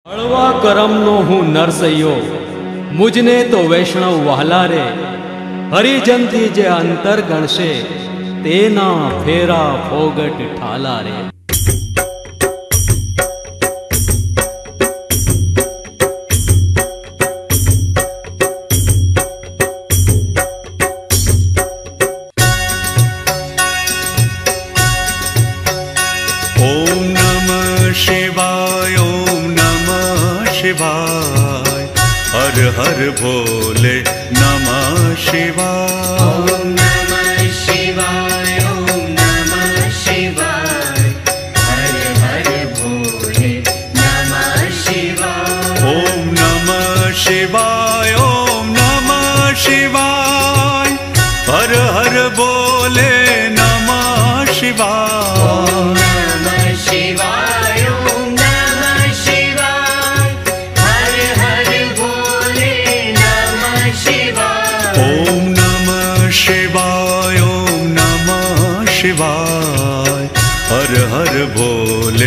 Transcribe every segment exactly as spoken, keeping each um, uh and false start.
हळवा करमनो हूँ नरसैयो, मुझने तो वैष्णव वहला रे। हरिजन थी जे अंतर गणशे, तेना फेरा फोगट ठाला रे। ओम नमः शिवाय, ओम नमः शिवाय, हर हर भोले नमः शिवाय। ओम नमः शिवाय, ओम नमः शिवाय, हर हर भोले नमः शिवाय। ओम नमः शिवाय, ओम नमः शिवाय, हर हर भोले नमः शिवाय। ओम नमः शिवाय, ओम नमः शिवाय, हर हर भोले नमः शिवाय। ओम नमः शिवाय, ओम नमः शिवाय, हर हर भोले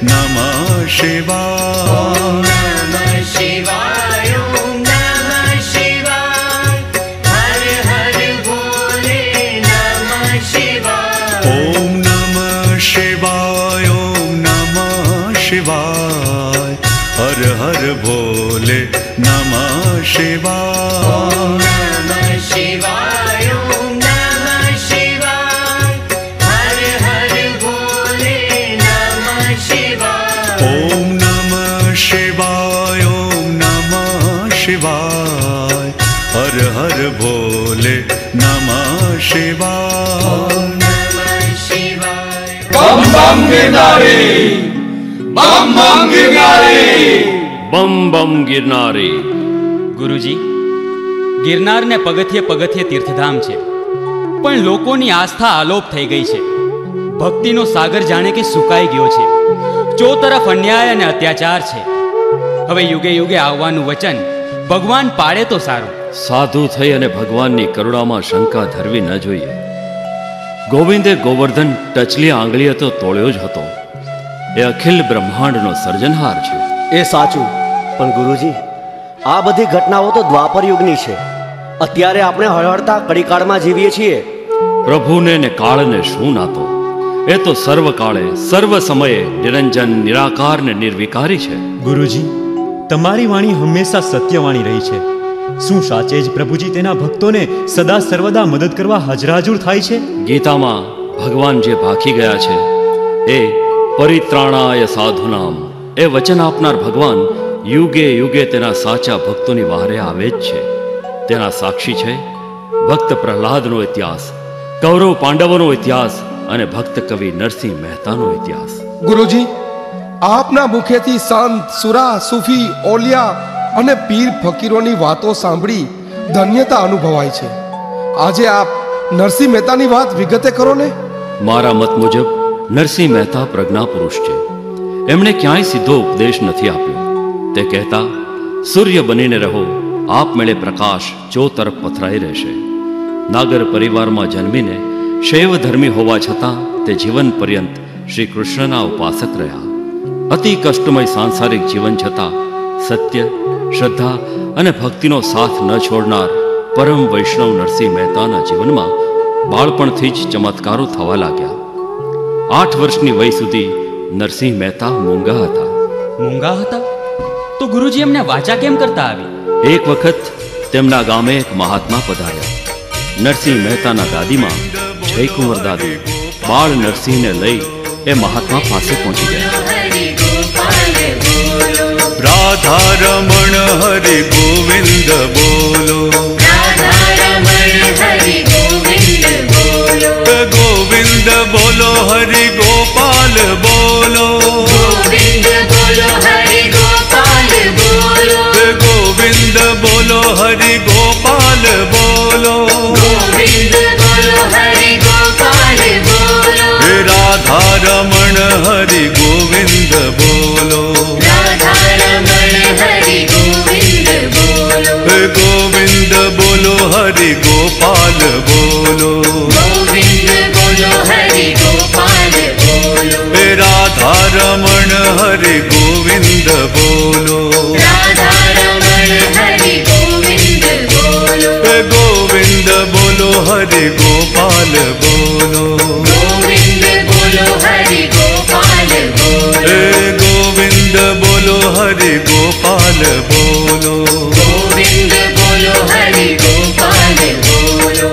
नमः शिवाय। ओम नमः शिवाय, ओम नमः शिवाय, हर हर भोले नमः शिवाय। ओम नमः शिवाय, ओम नमः शिवाय, हर हर भोले नमः शिवाय। ओम नमः शिवाय, ओम नमः शिवाय, हर हर भोले नमः शिवाय। ओम नमः शिवाय, ओम नमः शिवाय, हर हर भोले नमः शिवाय। ओम नमः शिवाय। बम बम गिरनारी, बम बम गिरनारी, બમ બમ ગિરનારી। ગુરુજી, ગિરનાર ને પગથિયે પગથિયે તીર્થધામ છે, પણ લોકોની આસ્થા આલોપ થઈ ગઈ છે। ભક્તિનો સાગર જાણે કે સુકાઈ ગયો છે। ચો તરફ અન્યાય અને અત્યાચાર છે। હવે યુગે યુગે આવવાનું વચન ભગવાન પાડે તો સારું। સાધુ થઈ અને ભગવાનની કરુણામાં શંકા ધરવી ન જોઈએ। ગોવિંદે ગોવર્ધન ટચલી આંગળીએ તો તોળ્યો જ હતો। એ અખિલ બ્રહ્માંડનો સર્જનહાર છે। એ સાચું, પણ ગુરુજી, આ બધી ઘટનાઓ તો દ્વાપર યુગની છે। અત્યારે આપણે હળહળતા કડીકાળમાં જીવીએ છીએ। પ્રભુને ને કાળને શું નાતો? એ તો સર્વ કાળે સર્વ સમયે નિરંજન નિરાકાર ને નિર્વિકારી છે। ગુરુજી, તમારી વાણી હંમેશા સત્યવાણી રહી છે। શું સાચે જ પ્રભુજી તેના ભક્તોને સદા સર્વદા મદદ કરવા હાજરાજુર થાય છે? ગીતામાં ભગવાન જે ભાખી ગયા છે એ પરિત્રાણાય સાધુનામ, એ વચન આપનાર ભગવાન યુગે યુગે તેના સાચા ભક્તોની વહારે આવે જ છે। તેના સાક્ષી છે ભક્ત પ્રહલાદનો ઇતિહાસ, કૌરવ પાંડવોનો ઇતિહાસ અને ભક્ત કવિ નરસિંહ મહેતાનો ઇતિહાસ। ગુરુજી, આપના મુખેથી સંત, સુરા, સૂફી, ઓલિયા અને પીર ફકીરોની વાતો સાંભળી ધન્યતા અનુભવાય છે। આજે આપ નરસિંહ મહેતાની વાત વિગતે કરો ને। મારા મત મુજબ નરસિંહ મહેતા પ્રજ્ઞા પુરુષ છે। એમણે ક્યાંય સીધો ઉપદેશ નથી આપ્યો। તે કહેતા, સૂર્ય બનીને રહો, આપમેળે પ્રકાશ ચો તરફ પથરાઈ રહેશે। નાગર પરિવારમાં જન્મીને શૈવ ધર્મી હોવા છતાં તે જીવન પર્યંત શ્રી કૃષ્ણના ઉપાસક રહ્યા। અતિ કષ્ટમય સાંસારિક જીવન છતાં સત્ય, શ્રદ્ધા અને ભક્તિનો સાથ ન છોડનાર પરમ વૈષ્ણવ નરસિંહ મહેતાના જીવનમાં બાળપણથી જ ચમત્કારો થવા લાગ્યા। આઠ વર્ષની વય સુધી નરસિંહ મહેતા મૂંગા હતા। મૂંગા હતા તો ગુરુજી એમને વાચા કેમ કરતા આવી? એક વખત તેમના ગામે એક મહાત્મા પધાર્યા। નરસિંહ મહેતાના ગાદીમાં જયકુંવર દાદી બાળ નરસિંહને લઈ એ મહાત્મા પાસે પહોંચી ગયા। હરિ ગોપાલ બોલો, राधा रमण हरि गोविंद बोलो, રાધા રમણ હરિ ગોવિંદ બોલો, गोविंद बोलो हरि गोपाल बोलो, ગોવિંદ બોલો હરિ ગોપાલ બોલો, गोविंद बोलो हरि गोपाल बोलो। ગોવિંદ બોલો હરિ ગોપાલ બોલો, हे राधा रमण हरि गोविंद बोलो, રાધા રમણ હરિ ગોવિંદ બોલો, हे गोविंद बोलो हरि गोपाल बोलो, ગોવિંદ બોલો હરિ ગોપાલ બોલો, हे राधा रमण हरि गोविंद गोविंद बोलो। राधारमण हरि गोविंद बोलो। गोविंद बोलो हरि गोपाल बोलो। गोविंद बोलो हरि गोपाल बोलो। गोविंद बोलो हरि गोपाल बोलो। गोविंद बोलो हरि गोपाल बोलो।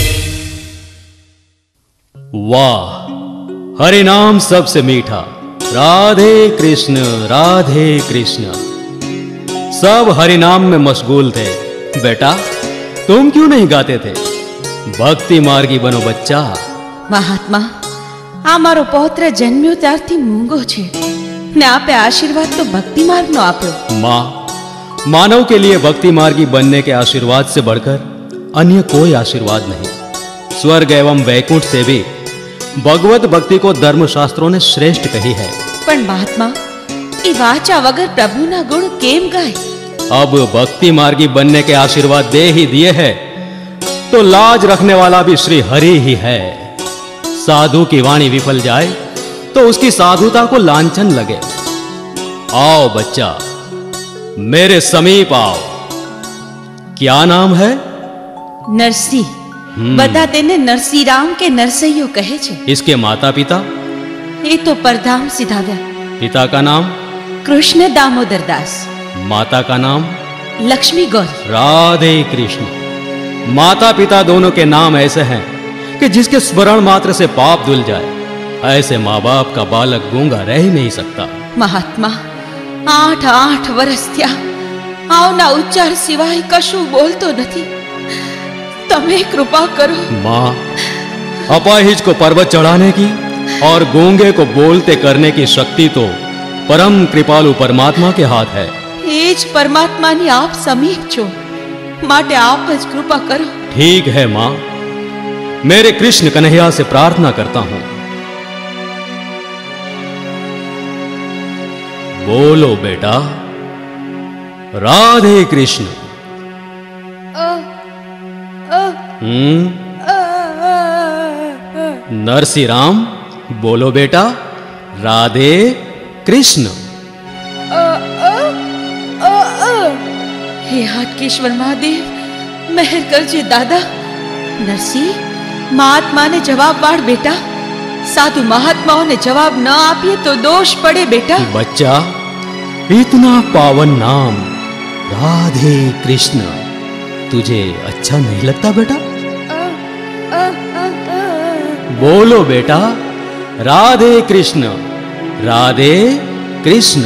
वाह, हरि नाम सबसे मीठा। राधे कृष्ण राधे कृष्ण। सब हरि नाम में मशगूल थे। बेटा, तुम क्यों नहीं गाते थे? भक्ति मार्गी बनो बच्चा। મહાત્મા, આ મારો પૌત્ર જન્મ્યો ત્યારથી મૂંગો છે ને આપે આશીર્વાદ તો ભક્તિ માર્ગનો આપ્યો। माँ, मानव के लिए भक्ति मार्गी बनने के आशीर्वाद से बढ़कर अन्य कोई आशीर्वाद नहीं। स्वर्ग एवं वैकुंठ से भी भगवत भक्ति को धर्मशास्त्रों ने श्रेष्ठ कही है। પણ મહાત્મા, એ વાચા વગર પ્રભુના ગુણ કેમ ગાય? अब भक्ति मार्गी बनने के आशीर्वाद दे ही दिए हैं तो लाज रखने वाला भी श्री हरि ही है। साधु की वाणी विफल जाए तो उसकी साधुता को लांछन लगे। आओ बच्चा, मेरे समीप आओ। क्या नाम है? નરસિંહ। બધા તેને નરસિંહરામ કે નરસૈયો કહે છે। इसके माता पिता? એ તો પરધામ સિધાવ્યા। पिता का नाम? કૃષ્ણ દામોદર દાસ। माता का नाम? લક્ષ્મી ગૌરી। राधे कृष्ण। माता पिता दोनों के नाम ऐसे हैं कि जिसके स्मरण मात्र से पाप धुल जाए। ऐसे माँ बाप का बालक गूंगा रह ही नहीं सकता। મહાત્મા, આઠ આઠ વર્ષ થયા, આવના ઉચ્ચાર સિવાય કશું બોલતો નથી। તમે કૃપા કરો। माँ, अपाहिज को पर्वत चढ़ाने की और गूंगे को बोलते करने की शक्ति तो परम कृपालु परमात्मा के हाथ है। એ જ પરમાત્માની આપ સમીપ છો, માટે આપ જ કૃપા કરો। ठीक है माँ, मेरे कृष्ण कन्हैया से प्रार्थना करता हूं। बोलो बेटा, राधे कृष्ण। हम्म नरसिंहराम, बोलो बेटा, राधे कृष्ण। हे हाटकेश्वर महादेव, मेहर करजे दादा। नरसिंह, महात्मा ने जवाब वाड़ बेटा। साधु महात्माओं ने जवाब न आपिए तो दोष पड़े बेटा। बच्चा, इतना पावन नाम राधे कृष्ण तुझे अच्छा नहीं लगता बेटा? बोलो बेटा, राधे कृष्ण राधे कृष्ण।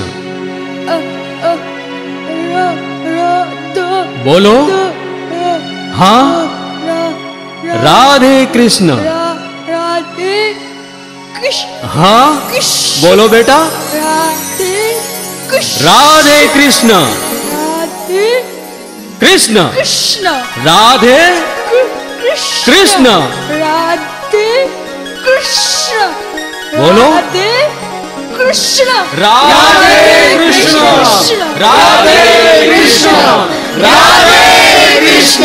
बोलो। हाँ, राधे कृष्ण। राधे कृष्ण। हाँ, बोलो बेटा, राधे कृष्ण। राधे कृष्ण। राधे कृष्ण। कृष्ण। राधे कृष्ण। राधे कृष्ण। बोलो। राधे कृष्ण। राधे कृष्ण। राधे कृष्ण। राधे कृष्ण।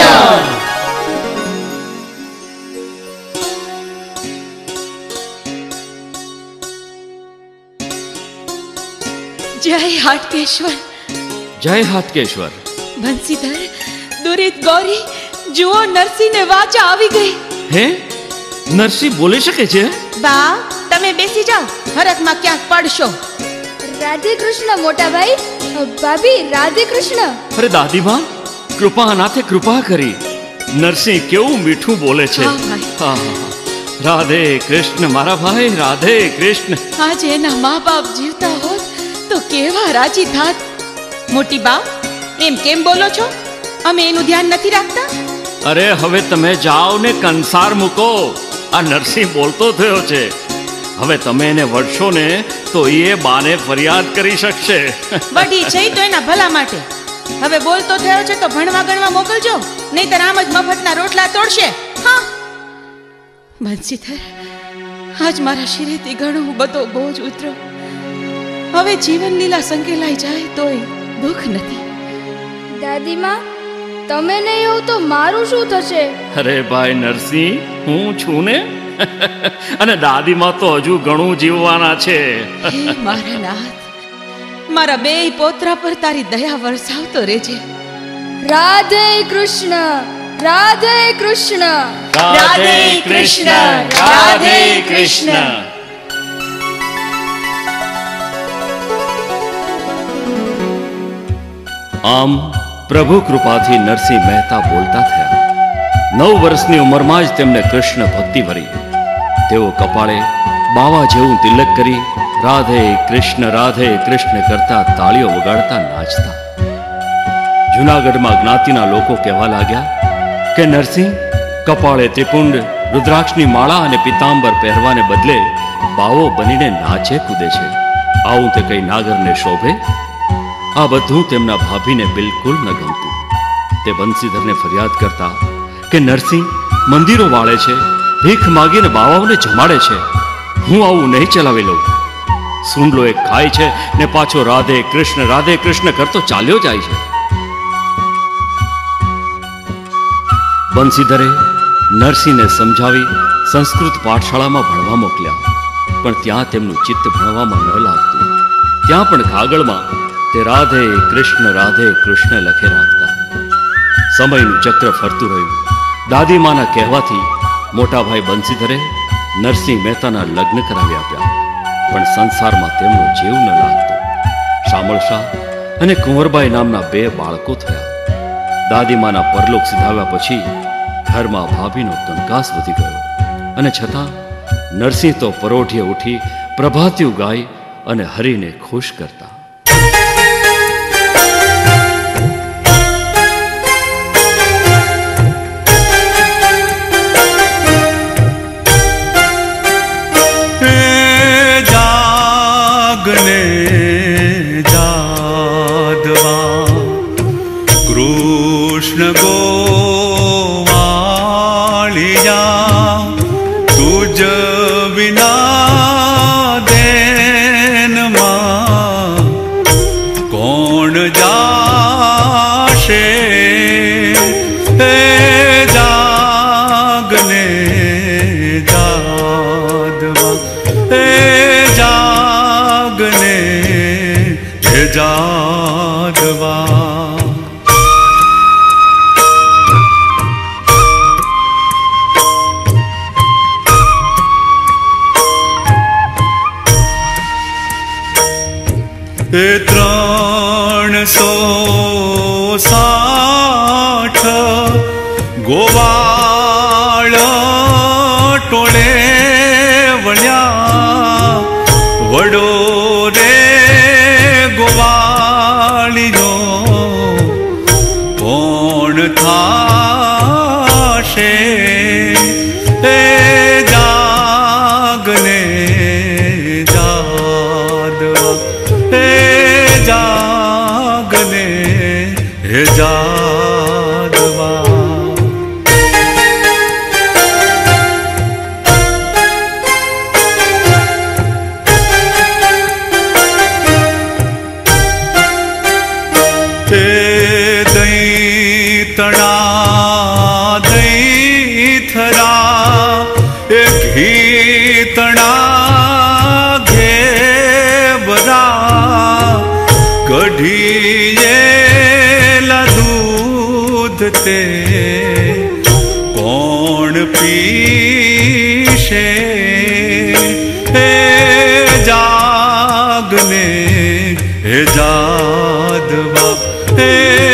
जय हाटकेश्वर। जय हाटकेश्वर। બંસીધર, દુરિત ગૌરી, જુઓ નરસિંહ ને વાચા આવી ગઈ। હે, નરસિંહ બોલી શકે છે? બા, તમે બેસી જાઓ, હરખમાં ક્યાંક પડશો। રાધે કૃષ્ણ મોટા ભાઈ। ભાભી, રાધે કૃષ્ણ। અરે દાદી માં, કૃપા નાથે કૃપા કરી। નરસિંહ કેવું મીઠું બોલે છે। હા ભાઈ। હા, હા, હા। રાધે કૃષ્ણ મારા ભાઈ, રાધે કૃષ્ણ। આજે એના મા બાપ જીવતા હોત તો કેવા રાજી થાત। મોટી બા, એમ કેમ બોલો છો? અમે એનું ધ્યાન નથી રાખતા? અરે હવે તમે જાઓ ને કંસાર મૂકો। આ નરસિંહ બોલતો થયો છે। હવે તમે એને વળશો ને તો એ બાને ફરિયાદ કરી શકશે। વડી છે તો એના ભલા માટે। હવે બોલતો થયો છે તો ભણવા ગણવા મોકલજો, નહીતર આમ જ મફતના રોટલા તોડશે। હા બંસીધર, આજ મારા શિરેથી ઘણો બધો બોજ ઉતરો। હવે જીવન લીલા સંકેલાઈ જાય તોય દુઃખ નથી। દાદીમાં, તમે નહીં હોવ તો મારું શું થશે? અરે ભાઈ નરસિંહ, હું છું ને। અને દાદીમાં તો હજુ ઘણું જીવવાના છે। હે મારા નાથ, મારા બે પોતરા પર તારી દયા વરસાવતો રહેજે. રાધે કૃષ્ણ, રાધે કૃષ્ણ, રાધે કૃષ્ણ, રાધે કૃષ્ણ. આમ પ્રભુ કૃપાથી નરસિંહ મહેતા બોલતા થયા. નવ વર્ષની ઉંમરમાં જ તેમને કૃષ્ણ ભક્તિ ભરી. તેઓ કપાળે બાવા જેવું તિલક કરી રાધે કૃષ્ણ રાધે કૃષ્ણ કરતા તાળીઓ વગાડતા નાચતા. જૂનાગઢમાં જ્ઞાતિના લોકો કહેવા લાગ્યા કે નરસિંહ કપાળે ત્રિપુંડ, રુદ્રાક્ષની માળા અને પિતાંબર પહેરવાને બદલે બાવો બનીને નાચે કૂદે છે. આવું તે કઈ નાગરને શોભે? આ બધું તેમના ભાભીને બિલકુલ ન ગમતું. તે બંસીધરને ફરિયાદ કરતા કે નરસિંહ મંદિરો વાળે છે, ભીખ માગીને બાવાઓને જમાડે છે. હું આવું નહીં ચલાવી લઉં. સૂંડલો એક ખાય છે ને પાછો રાધે કૃષ્ણ રાધે કૃષ્ણ કરતો ચાલ્યો જાય છે. બંસીધરે નરસિંહને સમજાવી સંસ્કૃત પાઠશાળામાં ભણવા મોકલ્યા, પણ ત્યાં તેમનું ચિત્ત ભણવામાં ન લાગતું. ત્યાં પણ કાગળમાં તે રાધે કૃષ્ણ રાધે કૃષ્ણ લખે રાખતા. સમયનું ચક્ર ફરતું રહ્યું. દાદીમાના કહેવાથી મોટાભાઈ બંસીધરે નરસિંહ મહેતાના લગ્ન કરાવી આપ્યા, પણ સંસારમાં તેમનો જીવ ન લાગતો. શામળશા અને કુંવરબાઈ નામના બે બાળકો થયા. દાદીમાના પરલોક સિધાવ્યા પછી ઘરમાં ભાભીનો કંકાસ વધી ગયો, અને છતાં નરસિંહ તો પરોઢિયે ઉઠી પ્રભાતિયું ગાય અને હરિને ખુશ કરતા. જાગને જાદવા કૃષ્ણ ગોવાળિયા તુજ વિના દેનમાં કોણ જાશે? હે જાગને જાદવા, હે જાગને હે જાદવા. એ ત્રણસો સાઠ ગોવાળ ટોળે વળ્યા, વડો રે ગોવાળીનો કોણ થાશે? એ જાગને જાદવા, હે જાગને હે જાદવા. તે દૈતણા દૈથરા એ ઘીતણા ઘેબરા કઢીયેલા દૂધ તે કોણ પીશે? હે જાગને હે જાદવા, હે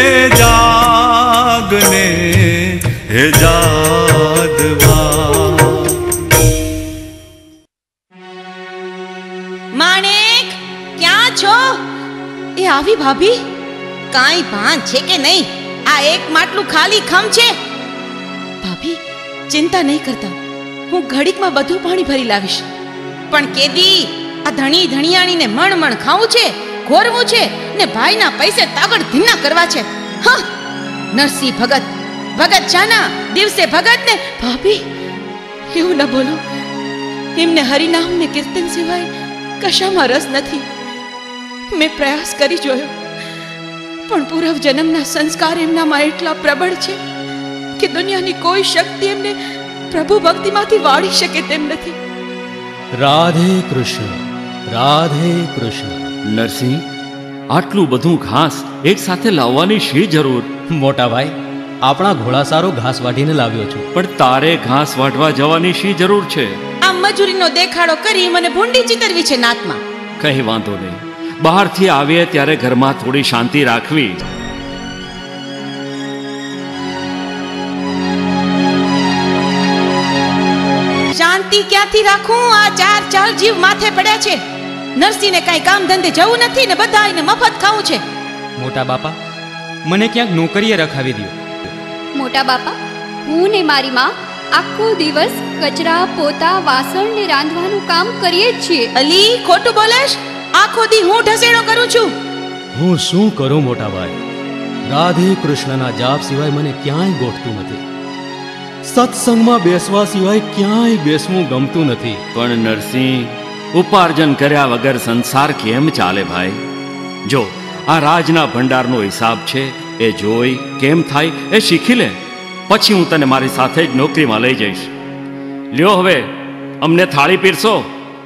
જાગને હે જાદવા. માણેક, ક્યાં છો? એ આવી ભાભી, કાંઈ ભાન છે કે નહીં? આ એક માટલું ખાલી ખમ છે. ભાભી ચિંતા નહીં કરતા, હું ઘડીકમાં બધું પાણી ભરી લાવીશ. પણ કેદી આ ધણી ધણિયાણીને મણ મણ ખાવું છે, ઘોરવું છે ને ભાઈના પૈસે તાગડ ધીના કરવા છે. હા, નરસિંહ ભગત ભગત જાના દિવસે ભગત ને. ભાભી એવું ન બોલો. એમને હરિનામ ને કીર્તન સિવાય કશામાં રસ નથી. મેં પ્રયાસ કરી જોયો, પણ પૂર્વ જન્મના સંસ્કાર એમનામાં એટલા પ્રબળ છે કે દુનિયાની કોઈ શક્તિ એમને પ્રભુ ભક્તિમાંથી વાળી શકે તેમ નથી. રાધે કૃષ્ણ, રાધે કૃષ્ણ. નરસિંહ, આટલું બધું ઘાસ એક સાથે લાવવાની શી જરૂર? મોટા ભાઈ, આપણા ઘોડા સારો ઘાસ વાઢીને લાવ્યો છું. પણ તારે ઘાસ વાઢવા જવાની શી જરૂર છે? આ મજૂરીનો દેખાડો કરી મને ભૂંડી ચિતરવી છે નાકમાં. કઈ વાંધો નહીં, બહારથી આવીએ ત્યારે ઘરમાં થોડી શાંતિ રાખવી. શાંતિ ક્યાંથી રાખું? આ ચાર ચાર જીવ માથે પડ્યા છે. નરસિંહને કઈ કામ ધંધે જવું નથી ને બધાને મફત ખાવું છે. મોટા બાપા, મને ક્યાંક નોકરીએ રખાવી દો. મોટા બાપા, હું ને મારી માં આખો દિવસ કચરા, પોતા, વાસણ ને રાંધવાનું કામ કરીએ જ છીએ. અલી, ખોટું બોલેશ? આખો દી હું ઢસેડો કરું છું. હું શું કરું મોટા ભાઈ? રાધે કૃષ્ણના જાપ સિવાય મને ક્યાંય ગોઠતું નથી. સત્સંગમાં બેસવા સિવાય ક્યાંય બેસવું ગમતું નથી. પણ નરસિંહ, ઉપાર્જન કર્યા વગર સંસાર કેમ ચાલે ભાઈ? જો આ રાજના ભંડારનો હિસાબ છે, એ જોઈ કેમ થાય એ શીખી લે. પછી હું તને મારી સાથે જ નોકરીમાં લઈ જઈશ. લ્યો હવે અમને થાળી પીરસો.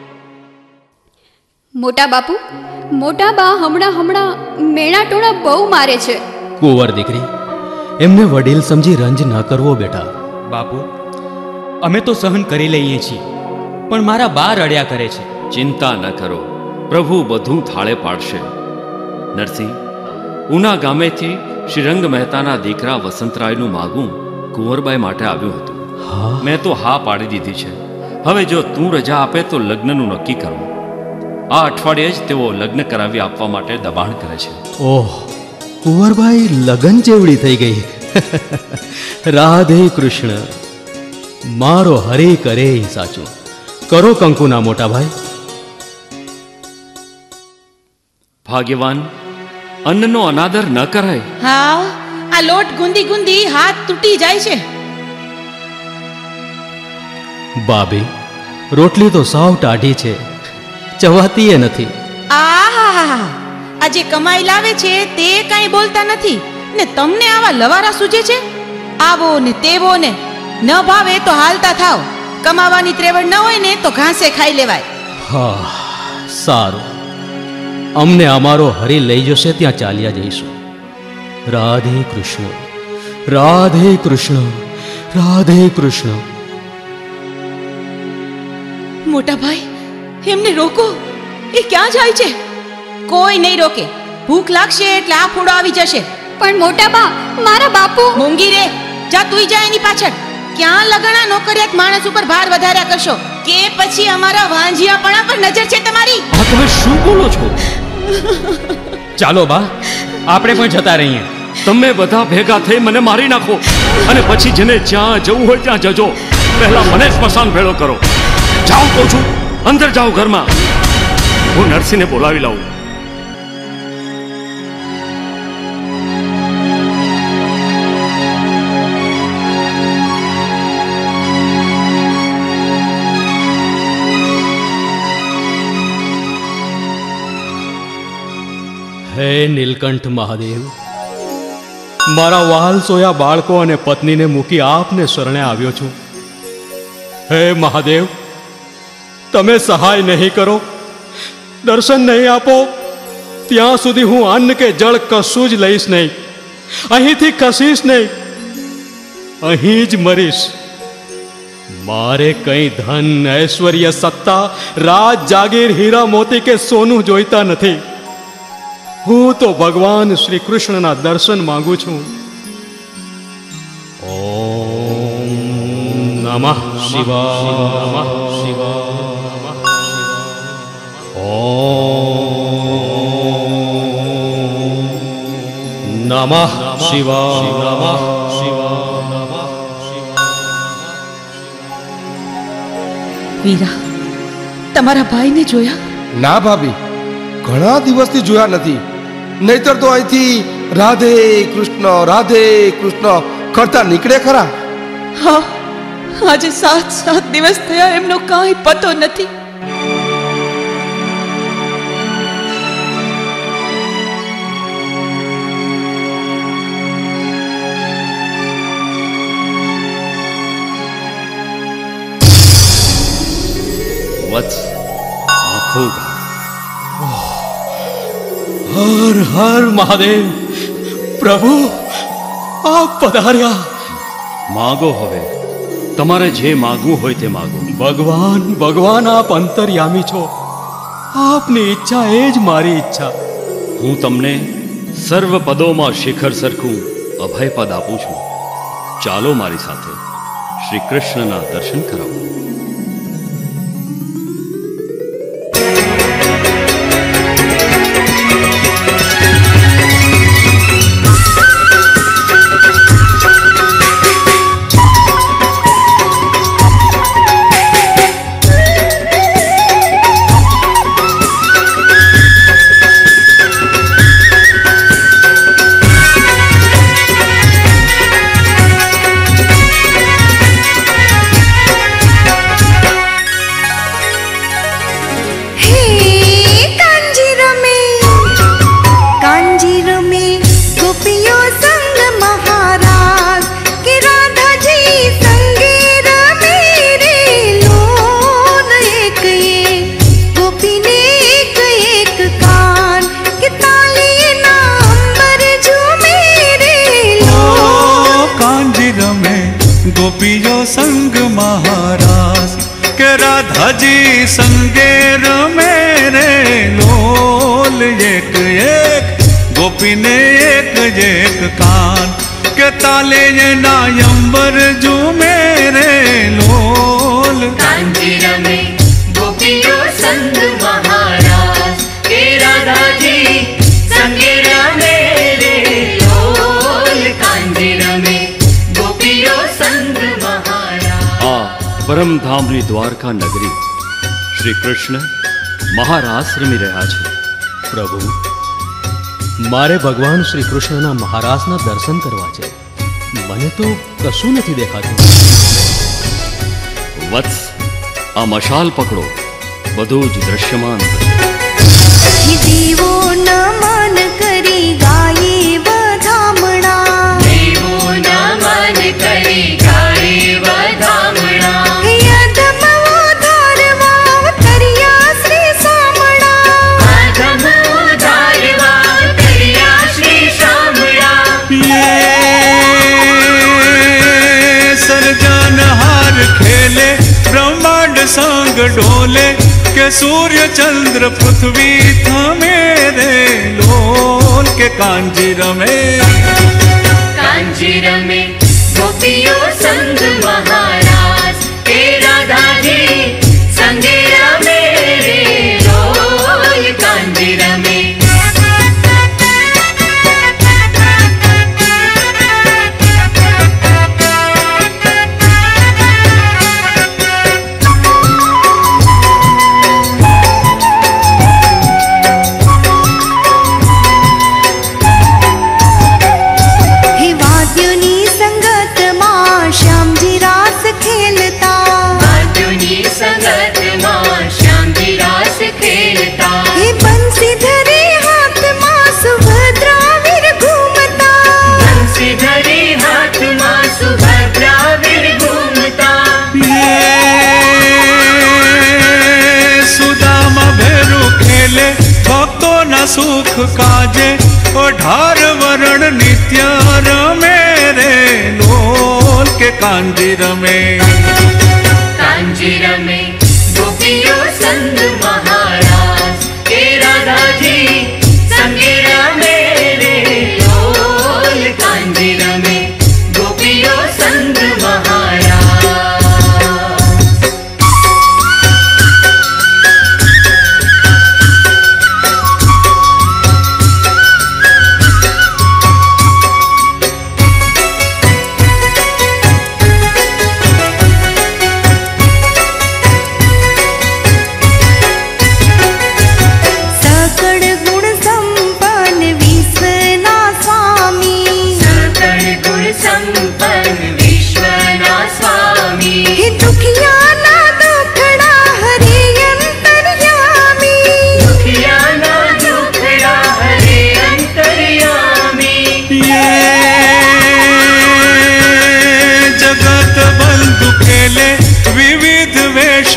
મોટા બાપુ, મોટા બા હમણાં હમણાં મેણા ટોણા બહુ મારે છે. કુંવર દીકરી, એમને વડીલ સમજી રંજ ન કરવો બેટા. બાપુ, અમે તો સહન કરી લઈએ છીએ, પણ મારા બા રડ્યા કરે છે. ચિંતા ન કરો, પ્રભુ બધું થાળે પાડશે. નરસિંહ, ઉના ગામેથી શ્રીરંગ મહેતાના દીકરા વસંતરાયનું માગું કુંવરબાઈ માટે આવ્યું હતું. મેં તો હા પાડી દીધી છે. હવે જો તું રજા આપે તો લગ્નનું નક્કી કરવું. આ અઠવાડિયે જ તેઓ લગ્ન કરાવી આપવા માટે દબાણ કરે છે. ઓહ, કુંવરબાઈ લગન જેવડી થઈ ગઈ. રાધે કૃષ્ણ, મારો હરે કરે સાચું. કરો કંકુના મોટા ભાઈ. ભાગ્યવાન, અન્નનો અનાદર ન કરાય. હા, આ લોટ ગુંદી ગુંદી હાથ તૂટી જાય છે. બાબી, રોટલી તો સાવ ટાઢી છે, ચવાતી એ નથી. આહા, આ જે કમાઈ લાવે છે તે કાંઈ બોલતા નથી ને તમને આવા લવારા સૂજે છે. આવો ને તેવો ને ન ભાવે તો હાલતા થાવ. કમાવાની ત્રેવડ ન હોય ને તો ઘાસે ખાઈ લેવાય. હા, સારું, અમને અમારો હરી લઈ જશે ત્યાં ચાલ્યા જઈશું. રાધે કૃષ્ણ, રાધે કૃષ્ણ, રાધે કૃષ્ણ. મોટા ભાઈ, એમને રોકો. એ ક્યાં જાય છે? કોઈ નહીં રોકે. ભૂખ લાગશે એટલે આ ફૂડો આવી જશે. પણ મોટા બા, મારા બાપુ. મોંઘી રે, જા તુંય જા એની પાછળ. ક્યાં લગણા નોકરિયાત માણસ ઉપર ભાર વધાર્યા કરશો કે પછી અમારા વાંજિયાપણા પર નજર છે તમારી? આ તમે શું બોલો છો? ચાલો બા, આપણે પણ જતા રહીએ. તમે બધા ભેગા થઈ મને મારી નાખો અને પછી જેને જ્યાં જવું હોય ત્યાં જજો. પહેલા મને સ્મશાન ભેળો કરો. જાઓ કહું છું, અંદર જાઓ ઘરમાં. હું નરસિંહને બોલાવી લાવું. હે નીલકંઠ મહાદેવ, મારા વહાલ સોયા બાળકો અને પત્નીને મૂકી આપને શરણે આવ્યો છું. હે મહાદેવ, તમે સહાય નહીં કરો, દર્શન નહીં આપો, ત્યાં સુધી હું અન્ન કે જળ કશું જ લઈશ નહીં. અહીંથી ખસીશ નહીં, અહીં જ મરીશ. મારે કંઈ ધન, ઐશ્વર્ય, સત્તા, રાજ, જાગીર, હીરા મોતી કે સોનું જોઈતા નથી. હું તો ભગવાન શ્રી કૃષ્ણના દર્શન માંગુ છું. ઓમ નમઃ શિવાય, નમઃ શિવાય. ઓમ નમઃ શિવાય, નમઃ શિવાય. વીરા, તમારા ભાઈને જોયા? ના ભાભી, ઘણા દિવસથી જોયા નથી. નહીતર તો અહીંથી રાધે કૃષ્ણ, રાધે કૃષ્ણ કરતા નીકળે ખરા. હા, આજે સાત સાત દિવસ થયા, એમનો કાંઈ પતો નથી. વત્સ, આખું ગામ हर हर महादेव प्रभु आप पधार्या। मागो हवे तमारे जे मागવું હોય તે માગો। ભગવાન ભગવાન આપ અંતર્યામી છો, આપની ઈચ્છા એ જ મારી ઈચ્છા। હું તમને સર્વ પદોમાં શિખર સરખું અભય પદ આપું છું। ચાલો મારી સાથે શ્રી કૃષ્ણના દર્શન કરાવો। गोपियों संग महाराज के राधा जी संगे मेरे लोल। एक एक गोपी ने एक एक कान के ताले ये नायंबर जो मेरे लोल। कांजीर में गोपियों संग महाराज के राधा जी संगे मेरे लोल। कांजीर में गोपियों संग महाराज। आ परम धामनी द्वारका नगरी श्री कृष्ण महारास रमी रह्या छे। પ્રભુ મારે ભગવાન શ્રી કૃષ્ણના મહારાસના દર્શન કરવા છે, મને તો કશું નથી દેખાતું। વત્સ આ મશાલ પકડો, બધું જ દ્રશ્યમાન થશે। દેવો નમન કરી ગાયે વધામણા, દેવો નમન કરી ગાયે વધામણા। खेले ब्रह्मांड संग डोले के सूर्य चंद्र पृथ्वी था मेरे लोल। के कांजीर में कांजीर में गोपियों संग महाराज के राधा जी संगे मेरे लोल। कांजीर में सुख काजे ओढ़ार वरण नित्य मेरे लोल। के कांजीर में कांजीर में गोपियों संग महाराज के राधा जी संगे मेरे लोल। कांजीर में गोपियों संग महाराज।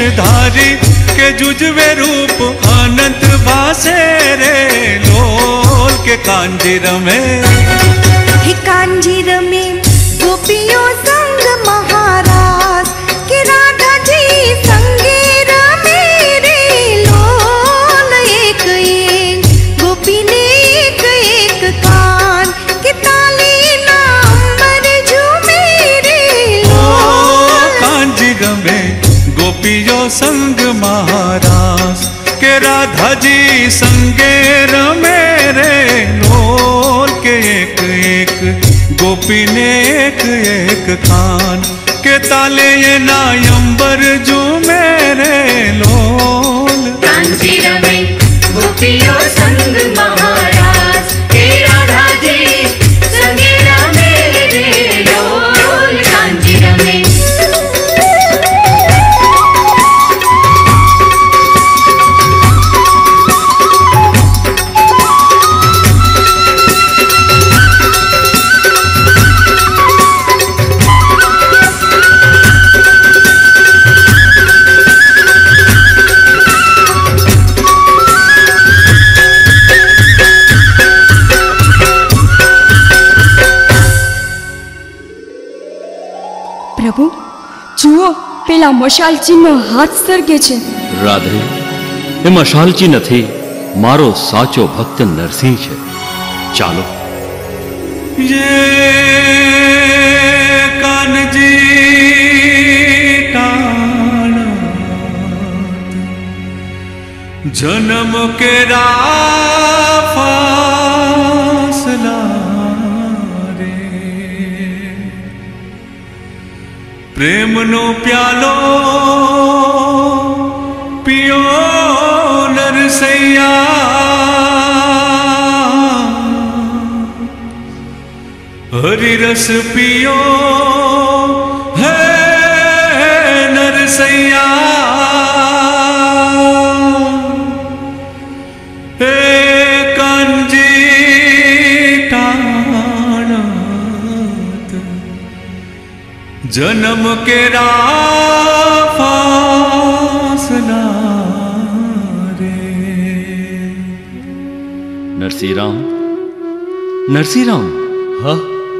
धारी के जुजवे रूप अनंत भासे रे लोल। के कांजी रमे। हे कांजी रमे गोपियों संग महाराज के राधा जी संगे रमे रे लोल। एक एक गोपी ने एक एक कान के ताले नाम झूमे रे लोल। कांजी रमे गोपियों संग महाराज के राधा जी संगे रमे रे लोल। के एक एक गोपी ने एक एक कान के ताले ये नायंबर झूमे रे लोल। कांजी रमे गोपियों संग महाराज के राधा जी संगे रमे रे लोल। कांजी रमे પ્રભુ જુઓ પેલા મશાલચીનો હાથ સરગે છે. રાધે, એ મશાલચી નથી, મારો સાચો ભક્ત નરસિંહ છે. ચાલો. ये कानजी टाणा जन्म के फासला रे प्रेम नो प्यालो पियो नरसैया हरि रस पियो है नरसैया। हे कांजी टाणत जन्म के फासला रे। नरसिंह राम, नरसिंह राम. હા,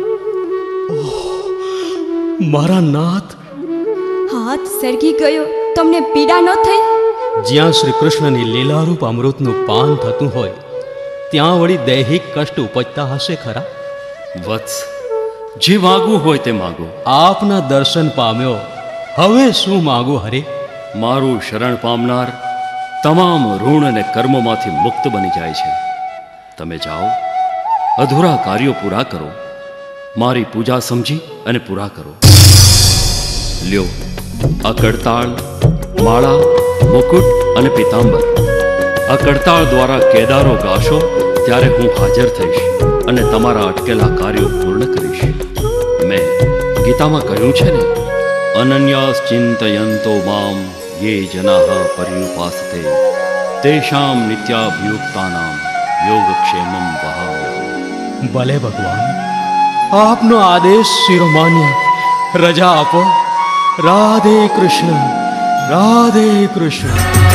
મારા નાથ, હાથ સરગી ગયો, તમને પીડા ન થઈ? જ્યાં શ્રી કૃષ્ણની લીલારૂપ અમૃતનું પાન થતું હોય ત્યાં વળી દૈહિક કષ્ટ ઉપજતા હશે ખરા? વત્સ, જે માગવું હોય તે માગો. આપના દર્શન પામ્યો, હવે શું માગું હરે? મારું શરણ પામનાર તમામ ઋણ અને કર્મોમાંથી મુક્ત બની જાય છે. તમે જાઓ, અધૂરા કાર્યો પૂરા કરો, મારી પૂજા સમજી અને પૂરા કરો. લ્યો, આ કડતાળ, માળા, મુકુટ અને પિતાંબર. આ કડતાળ દ્વારા કેદારો ગાશો ત્યારે હું હાજર થઈશ અને તમારા અટકેલા કાર્યો પૂર્ણ કરીશ. મેં ગીતામાં કહ્યું છે ને, અનન્યાસ ચિંતયંતો મામ યે જનાઃ પર્યુપાસતે તેષામ નિત્યાભિયુક્તાનામ યોગક્ષેમમ વહામ્યહમ. ભલે ભગવાન, આપનો આદેશ શિરોમાન્ય. રજા આપો. રાધે કૃષ્ણ, રાધે કૃષ્ણ.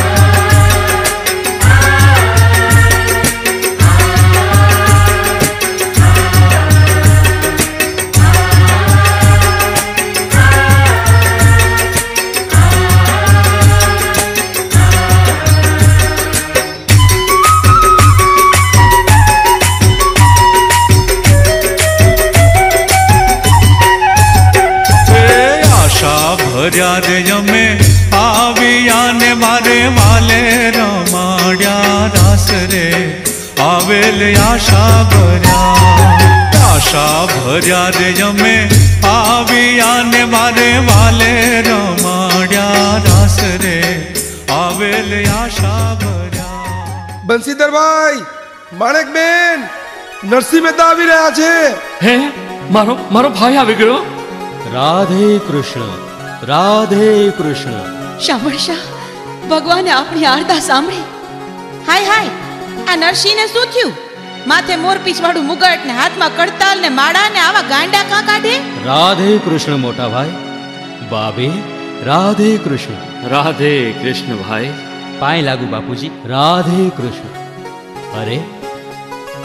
भर्या रे यमे आविया ने मारे वाले रमाड्या रास रे आवेल आशा भर्या. आशा भर्या रे यमे आविया ने मारे वाले रमाड्या रास रे आवेल आशा ભર્યા. બંસીધરભાઈ, માણેકબેન, નરસિંહ મહેતા આવી રહ્યા છે. હે, મારો મારો ભાઈ આવી ગયો. રાધે કૃષ્ણ, રાધે કૃષ્ણ. શામળશા, ભગવાને આપણી આરતા સાંભળી. હાય હાય, આ નરસિંહને શું થયું? માથે મોરપીંછ વાળું મુગટ ને હાથમાં કડતાલ ને માળા ને આવા ગાંડા કાં કાઢે? રાધે કૃષ્ણ મોટા ભાઈ. બાબે, રાધે કૃષ્ણ. રાધે કૃષ્ણ ભાઈ. પાય લાગુ બાપુજી. રાધે કૃષ્ણ. અરે,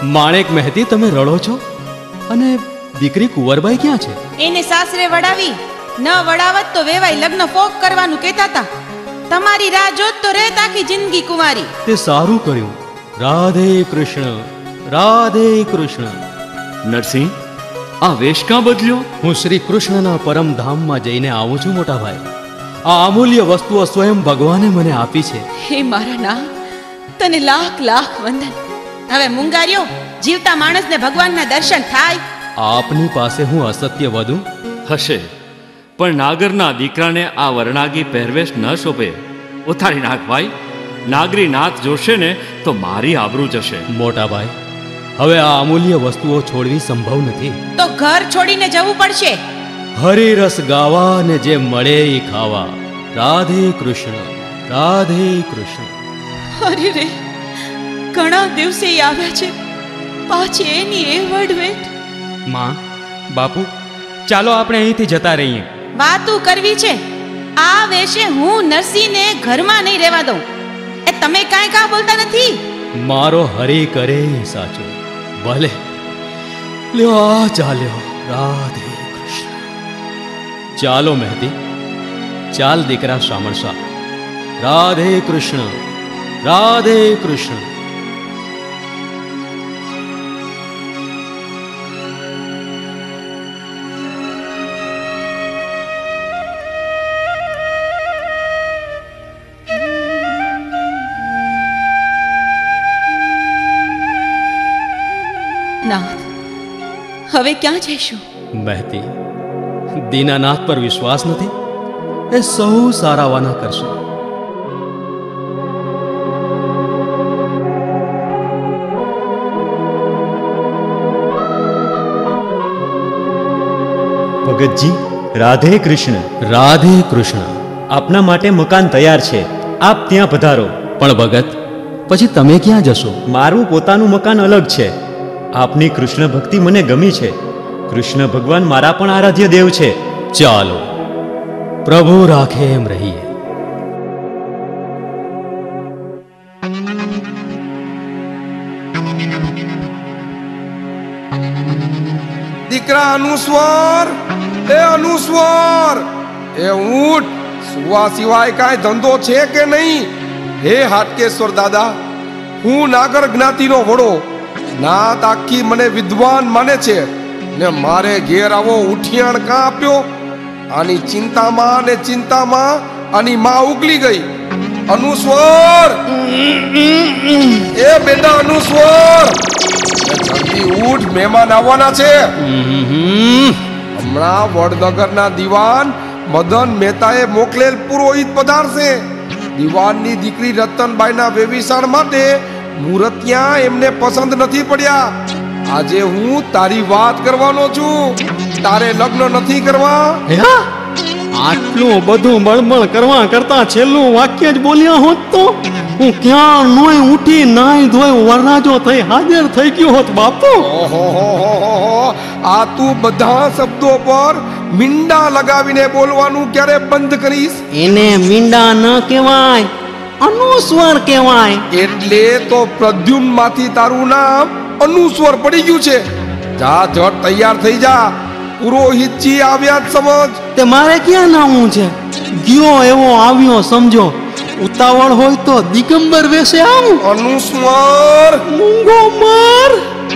માણેક મહેતી, તમે રડો છો? અને દીકરી કુંવરબાઈ ક્યાં છે? એને સાસરે વડાવી, ન વડાવત તો વેવાઈ લગ્ન ફોક કરવાનું કહેતા હતા. તમારી રાહ જોત તો રહેત આખી જિંદગી કુંવારી. તે સારું કર્યું. રાધે કૃષ્ણ, રાધે કૃષ્ણ. નરસિંહ, આ વેશ કાં બદલ્યો? હું શ્રી કૃષ્ણના પરમધામમાં જઈને આવું છું મોટા ભાઈ. આ અમૂલ્ય વસ્તુઓ સ્વયં ભગવાને મને આપી છે. હે મારા નાથ, તને લાખ લાખ વંદન. હવે મુંગાર્યો, જીવતા માણસને ભગવાનના દર્શન થાય. આપની પાસે હું અસત્ય વધું? હશે, પણ નાગરના દીકરાને આ વરણાગી પહેરવેશ ન શોભે. ઉતારી નાખ ભાઈ. નાગરી નાથ જોશે ને તો મારી આબરૂ જશે. મોટા ભાઈ, હવે આ અમૂલ્ય વસ્તુઓ છોડવી સંભવ નથી. તો ઘર છોડીને જવું પડશે. હરિરસ ગાવા ને જે મળે એ ખાવા. રાધે કૃષ્ણ, રાધે કૃષ્ણ. અરે રે, ઘણા દિવસે આવ્યા છે, પાછી એની એ વડવેટ. માં, બાપુ, ચાલો આપણે અહીંથી જતા રહીએ. વાતું કરવી છે. આ વેશે હું નરસિંહને ઘરમાં નહીં રહેવા દઉં. એ તમે કાંઈ કાં બોલતા નથી? મારો હરી કરે સાચો. ભલે લ્યો, આ ચાલ્યો. રાધે કૃષ્ણ. ચાલો મહેતી, ચાલ દીકરા શામળશા. રાધે કૃષ્ણ, રાધે કૃષ્ણ. નાથ, હવે ક્યાં જઈશું? મહેતી, દીનાનાથ પર વિશ્વાસ નથી? એ સૌ સારાવાના કરશે. ભગતજી, રાધે કૃષ્ણ. રાધે કૃષ્ણ. આપના માટે મકાન તૈયાર છે, આપ ત્યાં પધારો. પણ ભગત, પછી તમે ક્યાં જશો? મારું પોતાનું મકાન અલગ છે. આપની કૃષ્ણ ભક્તિ મને ગમી છે. કૃષ્ણ ભગવાન મારા પણ આરાધ્ય દેવ છે. ચાલો, પ્રભુ રાખે એમ રહીએ. દીકરા અનુસ્વાર, એ અનુસ્વાર, એ ઊંટ, સુવા સિવાય કાંઈ ધંધો છે કે નહીં? હે હાટકેશ્વર દાદા, હું નાગર જ્ઞાતિનો વડો. નાત આખી મને વિદ્વાન માને છે ને મારે ઘેર આવો ઉઠિયાણ કાં આપ્યો? આની ચિંતામાં ને ચિંતામાં આની માં ઉગલી ગઈ. અનુસ્વાર, એ બેટા અનુસ્વાર, જલ્દી ઉઠ, મહેમાન આવવાના છે. હમણાં વડનગરના દિવાન મદન મહેતાએ મોકલેલ પુરોહિત પધારશે. દિવાનની દીકરી રતનબાઈના વેવિશાળ માટે મુરતિયા એમને પસંદ નથી પડ્યા. આજે હું તારી વાત કરવાનો છું. તારે લગ્ન નથી કરવા? આટલું બધું બળબળ કરવા કરતા છેલ્લું વાક્ય જ બોલ્યા હોત તો હું ક્યાં નોય ઉઠી નાઈ ધોઈ વરરાજો થઈ હાજર થઈ ગયો હોત બાપુ. આ તું બધા શબ્દો પર મીંડા લગાવીને બોલવાનું ક્યારે બંધ કરીશ? એને મીંડા ન કહેવાય, અનુસ્વાર કહેવાય. એટલે તો પ્રદ્યુમ્ન માંથી તારું નામ અનુસ્વાર પડી ગયું છે. જા, જટ તૈયાર થઈ જા. પુરોહિતજી આવ્યા જ સમજ. તે મારે ક્યાં નામું છે? ગયો એવો આવ્યો સમજો. ઉતાવળ હોય તો દિગંબર વેશે આવું. અનુસ્વાર, મૂંગો માર.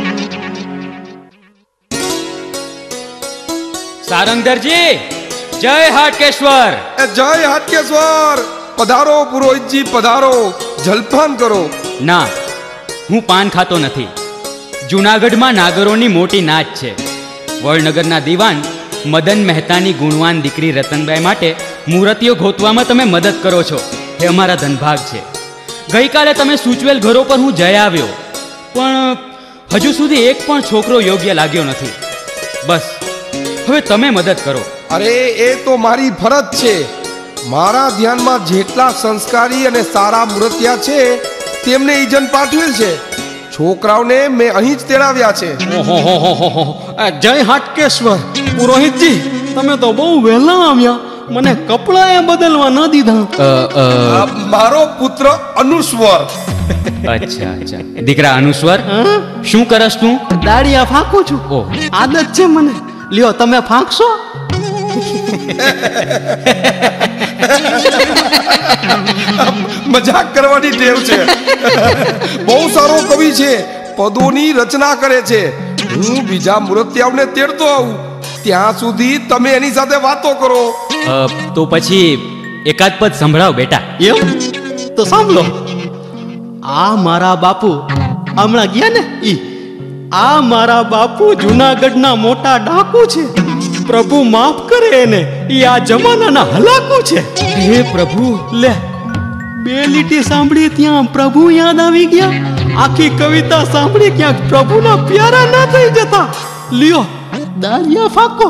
સારંગધરજી, જય હાટકેશ્વર. એ જય હાટકેશ્વર. પધારો પુરોહિતજી, પધારો. જલપાન કરો. ના, હું પાન ખાતો નથી. જૂનાગઢમાં નાગરોની મોટી નાચ છે. વડનગરના દિવાન મદન મહેતાની ગુણવાન દીકરી રતનબાઈ માટે મૂર્તિઓ ગોતવામાં તમે મદદ કરો છો, એ અમારા ધનભાગ છે. ગઈકાલે તમે સૂચવેલ ઘરો પર હું જઈ આવ્યો, પણ હજુ સુધી એક પણ છોકરો યોગ્ય લાગ્યો નથી. બસ હવે તમે મદદ કરો. અરે એ તો મારી ફરજ છે. મારા ધ્યાનમાં જેટલા સંસ્કારી અને સારા મૂર્તિયા છે તેમને ઈજન પાઠવેલ છે. છોકરાઓને મેં અહીં જ તેડાવ્યા છે. જય હાટકેશ્વર. પુરોહિતજી, તમે તો બહુ વહેલા આવ્યા. મને કપડા એ બદલવા ન દીધા. આ મારો પુત્ર અનુસ્વર. અચ્છા અચ્છા દીકરા અનુસ્વર, શું કરસ તું? દાડિયા ફાંકું છું. આદત છે મને. લ્યો તમે ફાંકશો? મજાક કરવાની ટેવ છે. બહુ સારો કવિ છે, પદોની રચના કરે છે. હું બીજા મૂર્તિયાઓને તેડતો આવું ત્યાં સુધી તમે એની સાથે વાતો કરો. અ, તો પછી એકાદ પદ સંભળાવ બેટા. એમ તો સાંભળો. આ મારા બાપુ હમણાં ગયા ને ઈ આ મારા બાપુ જુનાગઢના મોટા ડાકુ છે. પ્રભુ માફ કરે એને, ઈ આ જમાનાના હલાકુ છે. હે પ્રભુ, લે બે લીટી સાંભળી ત્યાં પ્રભુ યાદ આવી ગયા. આખી કવિતા સાંભળી ક્યાંક પ્રભુના પ્યારા ના થઈ જતા. લ્યો દાળિયા ફાકો.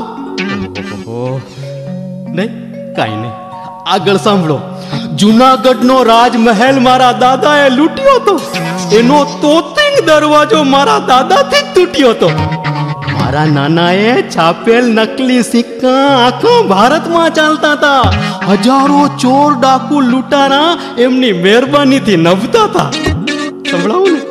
નહીં કાંઈ નહીં, આગળ સાંભળો. જુનાગઢનો રાજમહેલ મારા દાદાએ લૂંટ્યો હતો. એનો તોતિંગ દરવાજો મારા દાદાથી જ તૂટ્યો હતો. મારા નાનાએ છાપેલ નકલી સિક્કા આખા ભારતમાં ચાલતા હતા. હજારો ચોર ડાકુ લૂંટારા એમની મહેરબાનીથી નભતા હતા. સંભળાવું ને?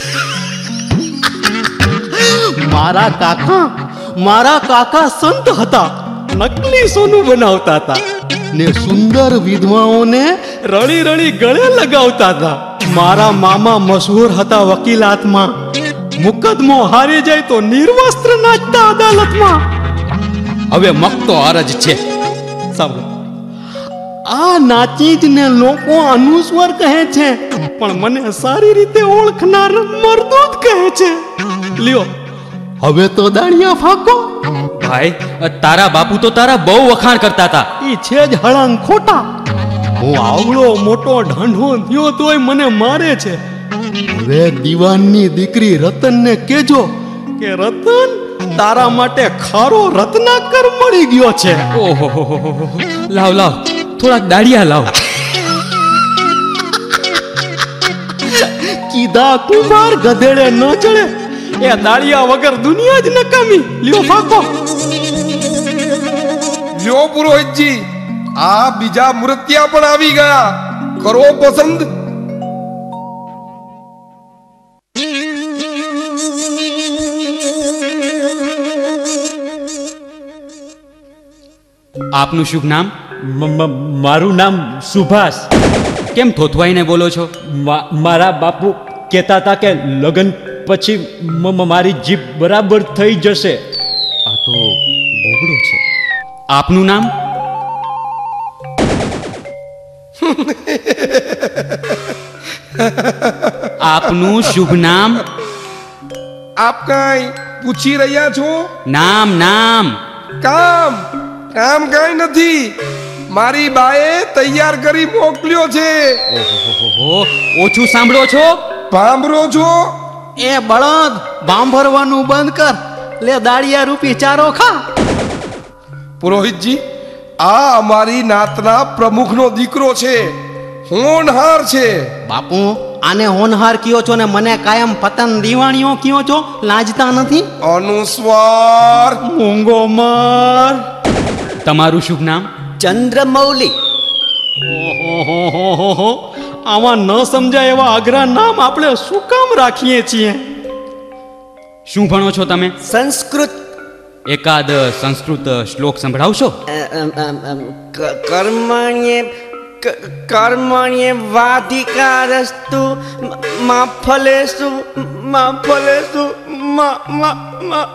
મારા કાકા મારા કાકા સંત હતા. નકલી સોનું બનાવતા હતા ને સુંદર વિધવાઓને રળી રળી ગળે લગાવતા હતા. મારા મામા મશહૂર હતા વકીલાતમાં. મુકદમો હારી જાય તો નિર્વસ્ત્ર નાચતા અદાલતમાં. હવે મકતો અરજ છે. સાંભળો, આ નાચી જ ને લોકો અનુસ્વર કહે છે, પણ મને સારી રીતે ઓળખનાર મરદૂત કહે છે. લ્યો હવે તો દાળિયા ફાકો. ભાઈ તારા બાપુ તો તારા બહુ વખાણ કરતા હતા. ઈ છે જ હળંગ ખોટા. હું આવડો મોટો ઢંઢો થયો તોય મને મારે છે. હવે દીવાનની દીકરી રતનને કેજો કે રતન તારા માટે ખારો રત્નાકર મળી ગયો છે. ઓહો, લાવ લાવ થોડાક દાળિયા લાવ. કીધા કુમાર ગધેડે ન ચડે. એ દાળિયા વગર દુનિયા જ નકામી. લ્યો ફાકો. લ્યો પુરોહિતજી, આ બીજા મૂર્તિયા પણ આવી ગયા. કરો પસંદ. આપનું શુભ નામ? મારું નામ સુભાષ. કેમ થોથવાઈને બોલો છો? મારા બાપુ કહેતા હતા કે લગ્ન પછી મારી જીભ બરાબર થઈ જશે. આ તો બોબડો છે. આપનું નામ? આપનું શુભ નામ? આપ કઈ પૂછી રહ્યા છો? નામ નામ. કામ કામ કઈ નથી. મારી બાએ તૈયાર કરી મોકલ્યો છે. ઓહો, ઓછું સાંભળો છો? સાંભળો છો? એ બળદ, બાંભરવાનું બંધ કર. લે દાળિયા રૂપી ચારો ખા. પુરોહિતજી, આ અમારી નાતના પ્રમુખનો દીકરો છે. હોનહાર છે. બાપુ આને હોનહાર કયો છો ને મને કાયમ પતન દીવાણીઓ કયો છો? લાજતા નથી? અનુસ્વાર. મૂંગો માર. તમારું શુભ નામ? ચંદ્રમૌલી. ઓહો, આમાં ન સમજાય એવા અઘરા નામ આપણે શું કામ રાખીએ છીએ? શું ભણો છો તમે? સંસ્કૃત. એકાદ સંસ્કૃત શ્લોક સંભળાવશો? કર્મણ્યે કર્મણ્યે વાધિકારસ્તુ મા ફલેષુ મા ફલેષુ મા મા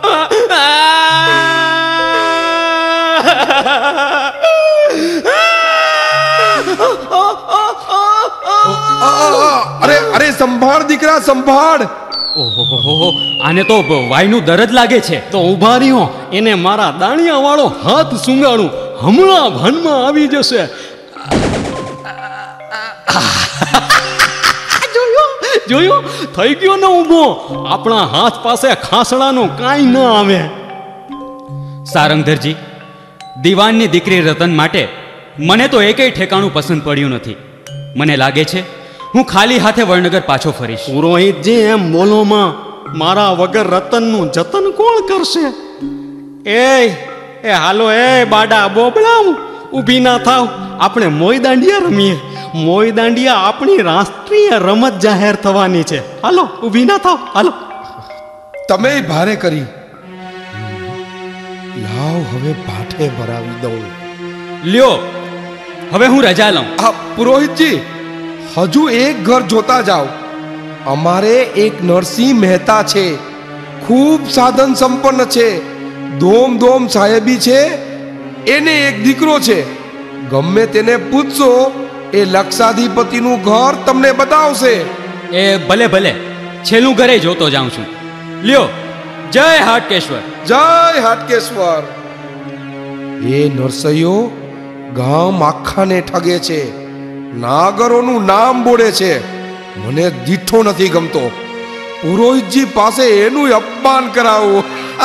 અરે અરે સંભાળ દીકરા, સંભાળ. ઓહો, આને તો વાયનું દરદ લાગે છે. તો ઉભા રહ્યો, એને મારા દાણિયા વાળો હાથ સુંગાડું. હમણાં ભાનમાં આવી જશે. જોયો જોયો થઈ ગયો ને ઊભો. આપણા હાથ પાસે ખાસડાનું કાંઈ ન આવે. સારંગધરજી, દીવાનની દીકરી રતન માટે મને તો એકેય ઠેકાણું પસંદ પડ્યું નથી. મને લાગે છે હું ખાલી હાથે વડનગર પાછો ફરીશ. પુરોહિતજી એમ બોલોમાં. મારા વગર રતનનું જતન કોણ કરશે? એ એ હાલો એ બાડા બોબડાવ, ઊભી ના થાવ, આપણે મોય દાંડિયા રમીએ. મોય દાંડિયા આપણી રાષ્ટ્રીય રમત જાહેર થવાની છે. હાલો, ઊભી ના થાવ, હાલો. તમે ભારે કરી. લાવ હવે પાઠે ભરાવી દઉં. લ્યો, હવે હું રજા લઉં. આ પુરોહિતજી, હજુ એક ઘર જોતા જાઓ. અમારે એક નરસિંહ મહેતા છે, ખૂબ સાધન સંપન્ન છે, દોમ દોમ સાહેબી છે, એને એક દીકરો છે. ગમે તેને પૂછશો, એ લક્ષાધિપતિનું ઘર તમને બતાવશે. એ ભલે ભલે, છેલ્લું ઘરે જોતો જાઉં છું. લ્યો, જય હાટકેશ્વર. જય હાટકેશ્વર. એ નરસૈયો ગામ આખાને ઠગે છે, નાગરોનું નામ બોલે છે. મને દીઠો નથી ગમતો. પુરોહિતજી પાસે એનું અપમાન કરાવું.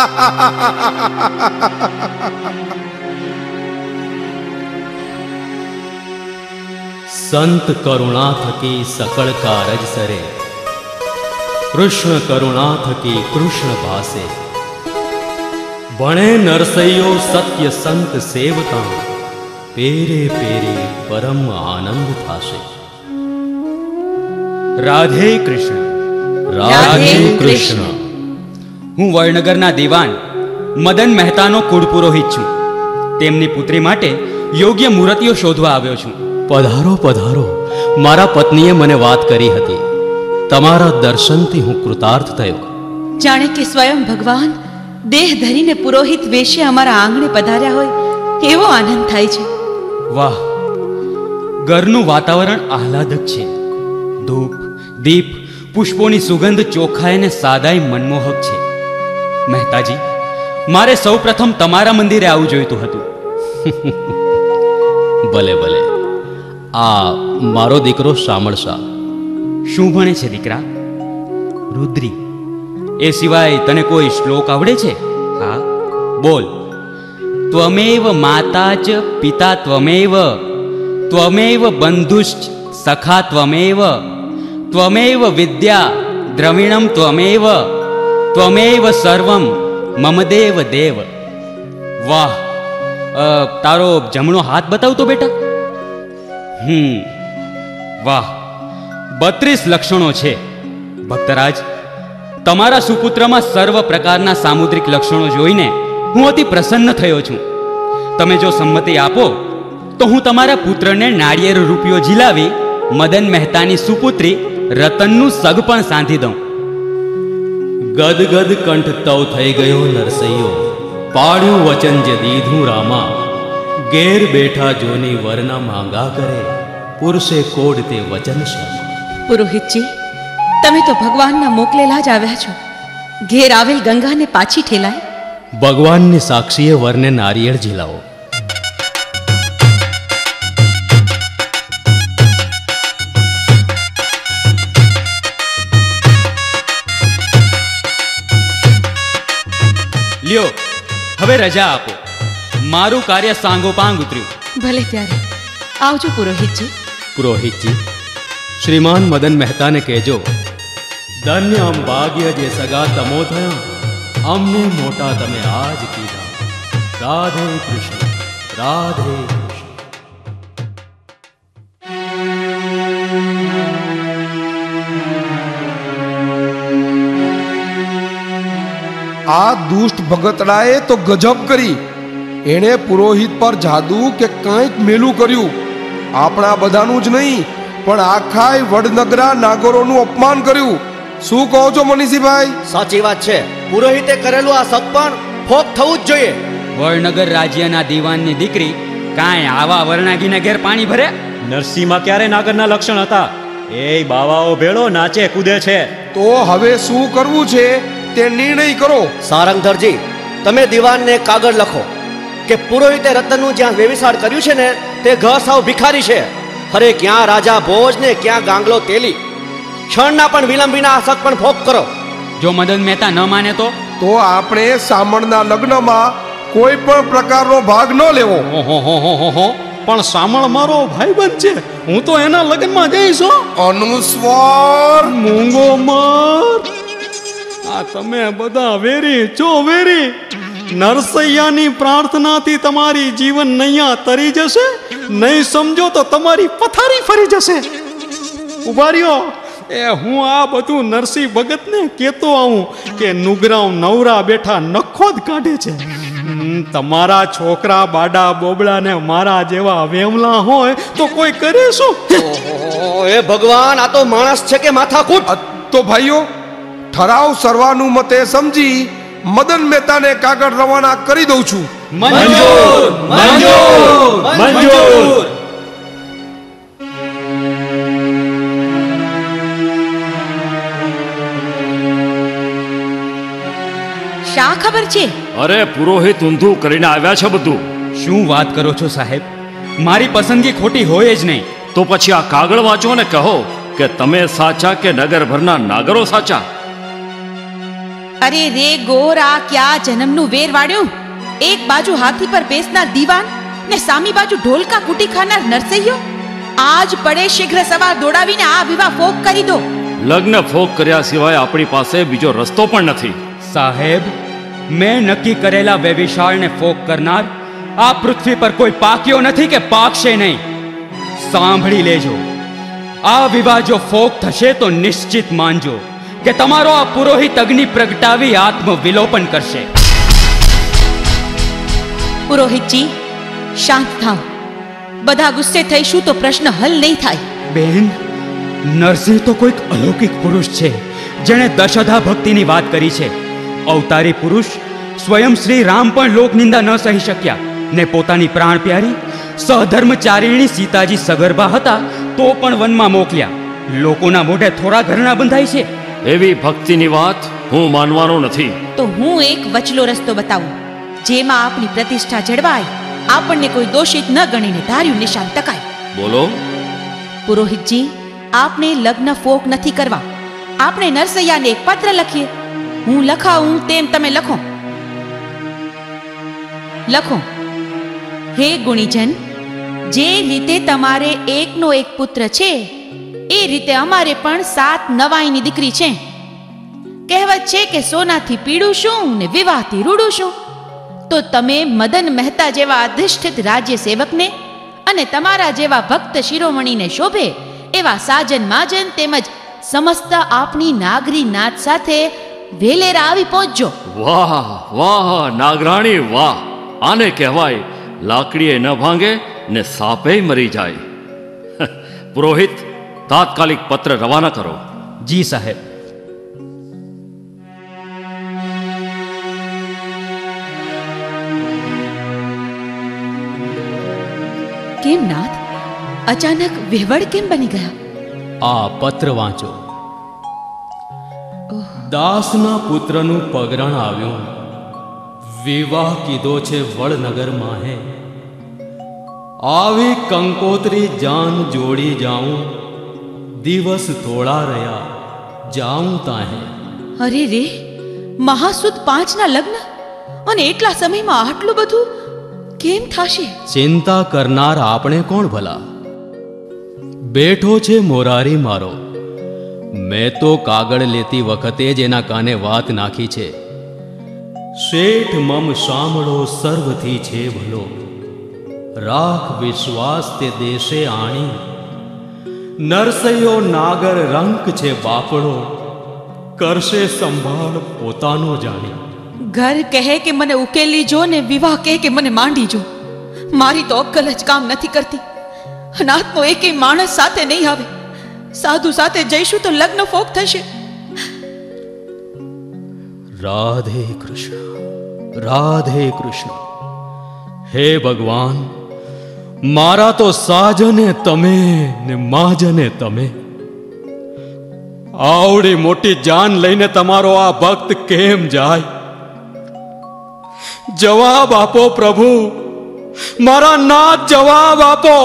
સંત કરુણા થકી સકળ કારજ સરે, કૃષ્ણ કરુણા થકી કૃષ્ણ ભાસે. ભણે નરસૈયો સત્ય સંત સેવતા, પેરે પેરે પરમ આનંદ થાશે. રાધે કૃષ્ણ. રાધે કૃષ્ણ. હું વડનગરના દીવાન મદન મહેતાનો કુળ પુરોહિત છું. તેમની પુત્રી માટે યોગ્ય મૂર્તિઓ શોધવા આવ્યો છું. પધારો પધારો. મારા પત્નીએ મને વાત કરી હતી. તમારા દર્શનથી હું કૃતાર્થ થયો. જાણે કે સ્વયં ભગવાન દેહ ધરીને પુરોહિત વેશે અમારા આંગણે પધાર્યા હોય એવો આનંદ થાય છે. વાહ, ઘરનું વાતાવરણ આહલાદક છે. ધૂપ, દીપ, પુષ્પોની સુગંધ ચોખ્ખાઈ અને સાદાઈ મનમોહક છે. મહેતાજી, મારે સૌ પ્રથમ તમારા મંદિરે આવવું જોઈતું હતું. ભલે ભલે. આ મારો દીકરો શામળશા. શું ભણે છે દીકરા? રુદ્રી. એ સિવાય તને કોઈ શ્લોક આવડે છે? હા, બોલ. ત્વમેવ માતા ચ પિતા ત્વમેવ, ત્વમેવ બંધુશ્ચ સખા ત્વમેવ, ત્વમેવ વિદ્યા દ્રવિણમ ત્વમેવ, ત્વમેવ સર્વમ મમ દેવ દેવ. વાહ, તારો જમણો હાથ બતાવતો બેટા. હમ વાહ, બત્રીસ લક્ષણો છે. ભક્તરાજ, તમારા સુપુત્રમાં સર્વ પ્રકારના સામુદ્રિક લક્ષણો જોઈને હું અતિ પ્રસન્ન થયો છું. તમે જો સંમતિ આપો તો હું તમારા પુત્રને નાળિયેર રૂપિયો ઝીલાવી મદન મહેતાની સુપુત્રી રતનનું સગ પણ સાંધી દઉં. ગદગદ કંઠ તવ થઈ ગયો નરસૈયો, પાડ્યું વચન જે દીધું રામા. ઘેર બેઠા જોની વરના માંગા કરે, પુરુષે કોડ તે વચન શ્રમ. પુરોહિતજી, તમે તો ભગવાનના મોકલેલા જ આવ્યા છો. ઘેર આવેલ ગંગાને પાછી ઠેલાય. ભગવાનની સાક્ષીએ વરને નારિયેળ ઝીલાવો. લ્યો, હવે રજા આપો. મારું કાર્ય સાંગોપાંગ ઉતર્યું. ભલે ત્યારે આવજો પુરોહિતજી. પુરોહિતજી, શ્રીમાન મદન મહેતાને કહેજો, ધન્ય અમ ભાગ્ય જે સગા તમો થયા, અમને મોટા તમે આજ કીધા. રાધે કૃષ્ણ. રાધે કૃષ્ણ. આ દુષ્ટ ભગતડાએ તો ગજબ કરી. એણે પુરોહિત પર જાદુ કે કંઈક મેલું કર્યું. આપણા બધાનું જ નહીં, પણ આખાય વડનગરા નાગરોનું અપમાન કર્યું. શું કહો છો મનીષીભાઈ? સાચી વાત છે. પુરોહિતે કરેલું આ સગપણ ફોક થવું જ જોઈએ. વડનગર રાજ્યના દીવાનની દીકરી કાંઈ આવા વરણાગીને ઘેર પાણી ભરે? નરસિંહમાં ક્યારે નાગરના લક્ષણ હતા? એ બાવાઓ ભેળો નાચે કૂદે છે. તો હવે શું કરવું છે તે નિર્ણય કરો. સારંગધરજી, તમે દિવાનને કાગળ લખો કે પુરોહિતે રતનનું જ્યાં વેવિસાળ કર્યું છે ને તે ઘર સાવ ભિખારી છે. અરે ક્યાં રાજા ભોજ ને ક્યાં ગાંગલો તેલી. ક્ષણના પણ વિલંબ વિના આ સગ પણ ફોક કરો. જો મદન મહેતા ન માને તો તો આપણે સામણના લગ્નમાં કોઈ પણ પ્રકારનો ભાગ ન લેવો. પણ સામળ મારો ભાઈબંધ છે, હું તો એના લગ્નમાં જઈશ. અનુસ્વાર મૂંગો માર. આ તમે બધા વેરી છો વેરી. નરસૈયાની પ્રાર્થનાથી તમારી જીવન નૈયા તરી જશે, નહીં સમજો તો તમારી પથારી ફરી જશે. ઉભા રહ્યો, એ હું આ બધું નરસિંહ ભગતને કહેતો આવું કે નુગરાવ નવરા બેઠા નખો જ કાઢે છે. તમારા છોકરા બાડા બોબડાને મારા જેવા વેમલા હોય તો કોઈ કરે શું? એ ભગવાન, આ તો માણસ છે કે માથાકૂટ? તો ભાઈઓ, ઠરાવ સર્વાનુમતે સમજી મદન મહેતાને કાગળ રવાના કરી દઉં છું. મંજૂર, મંજૂર, મંજૂર. શા ખબર છે? અરે પુરોહિત ઊંધું કરીને આવ્યા છે બધું. શું વાત કરો છો સાહેબ? મારી પસંદગી ખોટી હોય જ નહીં. તો પછી આ કાગળ વાંચો ને કહો કે તમે સાચા કે નગરભરના નાગરો સાચા. અરે રે ગોર, આ ક્યાં જન્મનું વેર વાળ્યું? એક બાજુ હાથી પર બેસનાર દીવાન ને સામી બાજુ ઢોલકા કુટી ખાનાર નરસૈયો. આજ પડે શીઘ્ર સવાર દોડાવીને આ વિવાહ ફોક કરી દો. લગ્ન ફોક કર્યા સિવાય આપણી પાસે બીજો રસ્તો પણ નથી. સાહેબ, મેં નક્કી કરેલા વ્યવિશાળને ફોક કરનાર આ પૃથ્વી પર કોઈ પાક્યો નથી કે પાકશે નહીં. સાંભળી લેજો, આ વિવાહ જો ફોક થશે તો નિશ્ચિત માનજો કે તમારો આ પુરોહિત અગ્નિ પ્રગટાવી આત્મ વિલોપન કરશે. પુરોહિતજી, શાંત થાઓ. બધા ગુસ્સે થઈશું તો પ્રશ્ન હલ નહીં થાય. બેન, નરસિંહ તો કોઈક અલૌકિક પુરુષ છે જેણે દશધા ભક્તિની વાત કરી છે. અવતારી પુરુષ સ્વયં શ્રી રામ પણ લોક નિંદા ન સહી શક્યા ને પોતાની પ્રાણ પ્યારી સહધર્મચારીણી સીતાજી સગર્ભા હતા તો પણ વનમાં મોકલ્યા. લોકોના મોઢે થોડા ઘરણા બંધાય છે. એવી ભક્તિની વાત હું માનવાનો નથી. તો હું એક વચલો રસ્તો બતાવું જેમાં આપણી પ્રતિષ્ઠા જળવાય, આપણને કોઈ દોષિત ન ગણીને ધાર્યું નિશાન ટકાય. બોલો. પુરોહિતજી, આપને લગ્ન ફોક નથી કરવા. આપણે નરસૈયાને એક પત્ર લખીએ. હું લખાવું તેમ તમે લખો. લખો. હે ગુણીજન, જે રીતે તમારે એકનો એક પુત્ર છે એ રીતે અમારે પણ સાત નવાઈની દીકરી છે. કહેવત છે કે સોનાથી પીડું શું ને વિવાહથી રૂડું શું. તો તમે મદન મહેતા જેવા અધિષ્ઠિત રાજ્ય સેવકને અને તમારા જેવા ભક્ત શિરોમણીને શોભે એવા સાજન માજન તેમજ સમસ્ત આપણી નાગરી નાથ સાથે વેલેરા આવી પહોંચજો. વાહ વાહ નાગરાણી વાહ! આને કહેવાય લાકડીએ ન ભાંગે ને સાપે મરી જાય. પુરોહિત, તાત્કાલિક પત્ર રવાના કરો. જી સાહેબ. કેમ નાથ, અચાનક વેવડ કેમ બની ગયા? આ પત્ર વાંચો. દાસના પુત્રનું પગરણ આવ્યું, વિવાહ કીધો છે વડનગરમાં હે. આવી કંકોત્રી જાન જોડી જાઉં, દિવસ થોડા રહ્યા જાઉં તાહે. અરે રે, મહાસુદ પાંચના લગ્ન અને એટલા સમયમાં આટલું બધું કેમ થશે? ચિંતા કરનાર આપણે કોણ ભલા? બેઠો છે મોરારી મારો. મેં તો કાગળ લેતી વખતે જ એના કાને વાત નાખી છે. શેઠ મમ સાંભળો સર્વથી છે ભલો, રાખ વિશ્વાસ તે દેશે આણી. નરસૈયો નાગર રંક છે બાપડો, કરશે સંભાળ પોતાનો જાણી. ઘર કહે કે મને ઉકેલી જો ને વિવાહ કહે કે મને માંડી જો. મારી તો અક્કલ જ કામ નથી કરતી. અનાથનો એકેય માણસ સાથે નહીં આવે. સાધુ સાથે જઈશું તો લગ્ન ફોક થશે. રાધે કૃષ્ણ, રાધે કૃષ્ણ. હે ભગવાન, મારા તો સાજને તમે ને માજને તમે. આવડી મોટી જાન લઈને તમારો આ ભક્ત કેમ જાય? જવાબ આપો પ્રભુ, મારા નાથ જવાબ આપો.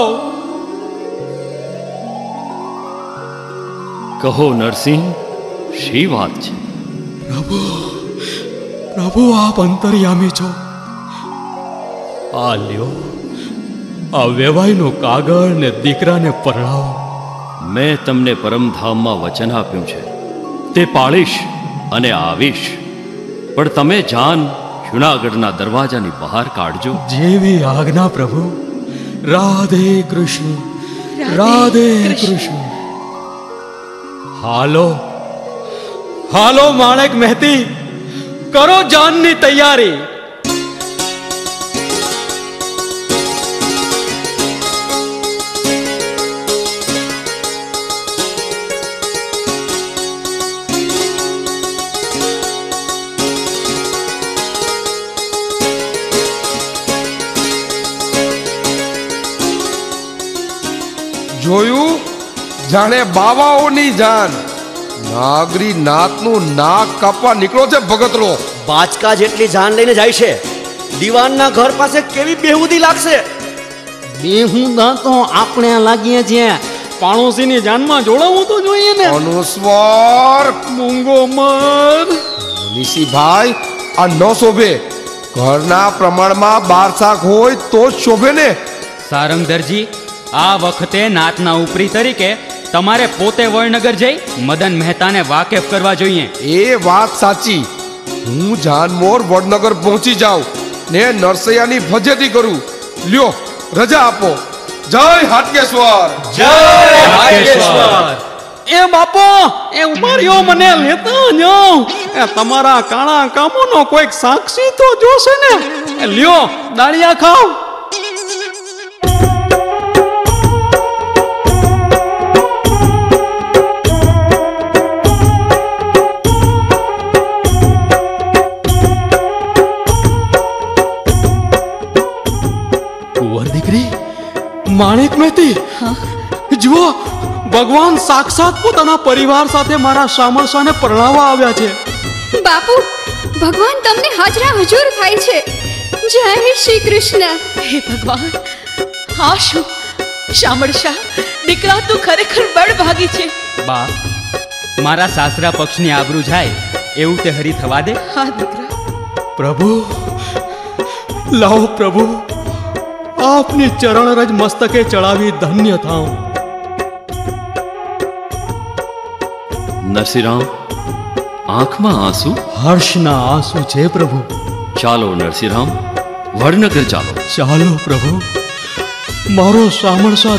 કહો નરસિંહ, શી વાત છે? પ્રભુ, પ્રભુ આપ અંતર્યામી છો. આ લ્યો, આ વેવાઈનો કાગળ ને દીકરાને પરણાવો. મેં તમને પરમધામમાં વચન આપ્યું છે, તે પાળીશ અને આવીશ. પણ તમે જાન જુનાગઢના દરવાજાની બહાર કાઢજો. જેવી આજ્ઞા પ્રભુ. રાધે કૃષ્ણ, રાધે કૃષ્ણ. હાલો હાલો માણેક મહેતી, કરો જાનની તૈયારી. જોયું, જાણે બાવાઓની જાન. નાગરી નાતનું નાક કાપવા નીકળો છે ભગતડો. બાચકા જેટલી જાન લઈને જાય છે. દીવાનના ઘર પાસે કેવી બેહુદી લાગશે. બેહુદા તો આપણે લાગીએ છીએ, પાડોશીની જાનમાં જોડાવવું તો જોઈએ ને. અનુસ્વાર મૂંગો મર. નિશીભાઈ, આ ન શોભે. ઘરના પ્રમાણમાં બાર શાક હોય તો જ શોભે ને. સારંગધરજી, આ વખતે નાતના ઉપરી તરીકે તમારે પોતે વડનગર જઈ મદન મહેતાને વાકેફ કરવા જોઈએ. એ વાત સાચી. હું જાનમોર વડનગર પહોંચી જાઉં ને નરસૈયાની ફજેતી કરું. લ્યો, રજા આપો. જય હાટકેશ્વર. જય હાટકેશ્વર. એ બાપો, એ ઉમારીઓ મને લેતા જાઓ. એ તમારા કાળા કામોનો કોઈક સાક્ષી તો જોશે ને. એ લ્યો, દાળિયા ખાઓ. માણેક મહેતી, જુઓ, ભગવાન સાક્ષાત પોતાના પરિવાર સાથે મારા શામળશાને પરણાવવા આવ્યા છે. બાપુ, ભગવાન તમને હાજરા હજુર થાય છે. જય શ્રી કૃષ્ણ. હે ભગવાન, હા શું શામળશા, દીકરા તું ખરેખર બળભાગી છે. બા, મારા સાસરા પક્ષની આબરૂ જાય એવું તે હરી થવા દે. હા દીકરા. પ્રભુ, લાવો પ્રભુ, આપની ચરણ રજ મસ્તકે ચડાવી ધન્ય થાઉં. નરસિંહરામ, આંખમાં આંસુ? હર્ષના આંસુ છે પ્રભુ. ચાલો નરસિંહરામ, વડનગર ચાલો. ચાલો પ્રભુ, મારો શામળશા.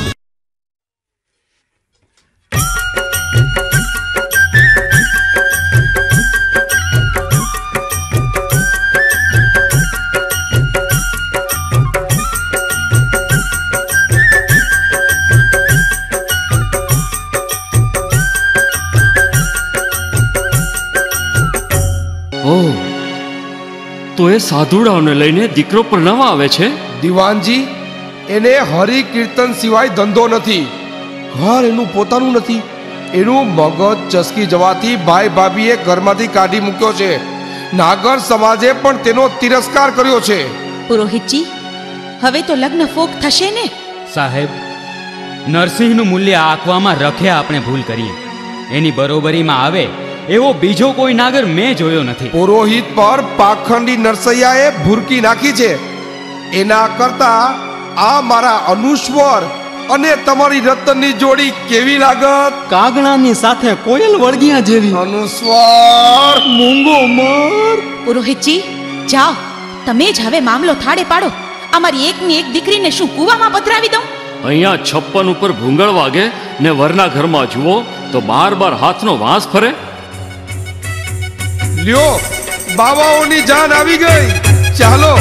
તો એ સાધુડાઓને લઈને દીકરો પરણાવવા આવે છે. દીવાનજી, એને હરિ કીર્તન સિવાય ધંધો નથી. ઘર એનું પોતાનું નથી. એનું મગજ ચસકી જવાથી ભાઈ ભાભીએ ઘરમાંથી કાઢી મૂક્યો છે. નાગર સમાજે પણ તેનો તિરસ્કાર કર્યો છે. પુરોહિતજી, હવે તો લગ્ન ફોક થશે ને? સાહેબ, નરસિંહનું મૂલ્ય આંકવામાં રખે આપણે ભૂલ કરીએ. એની બરોબરીમાં આવે એવો બીજો કોઈ નાગર મેં જોયો નથી. પુરોહિત પર પાખંડી નરસૈયાએ ભૂરકી નાખી છે. એના કરતા આ મારા અનુસ્વર અને તમારી રતનની જોડી કેવી લાગત? કાગડાની સાથે કોયલ વળગિયા જેવી. અનુસ્વર મૂંગો મર. પુરોહિતજી, જાઓ, તમે જ હવે મામલો થાળે પાડો. અમારી એકની એક દીકરીને શું કૂવામાં પધરાવી દઉં? અહીંયા છપ્પન ઉપર ભૂંગળ વાગે ને વરના ઘરમાં જુઓ તો બાર બાર હાથનો વાંસ ફરે. લ્યો, બાવાઓની જાન આવી ગઈ. ચાલો.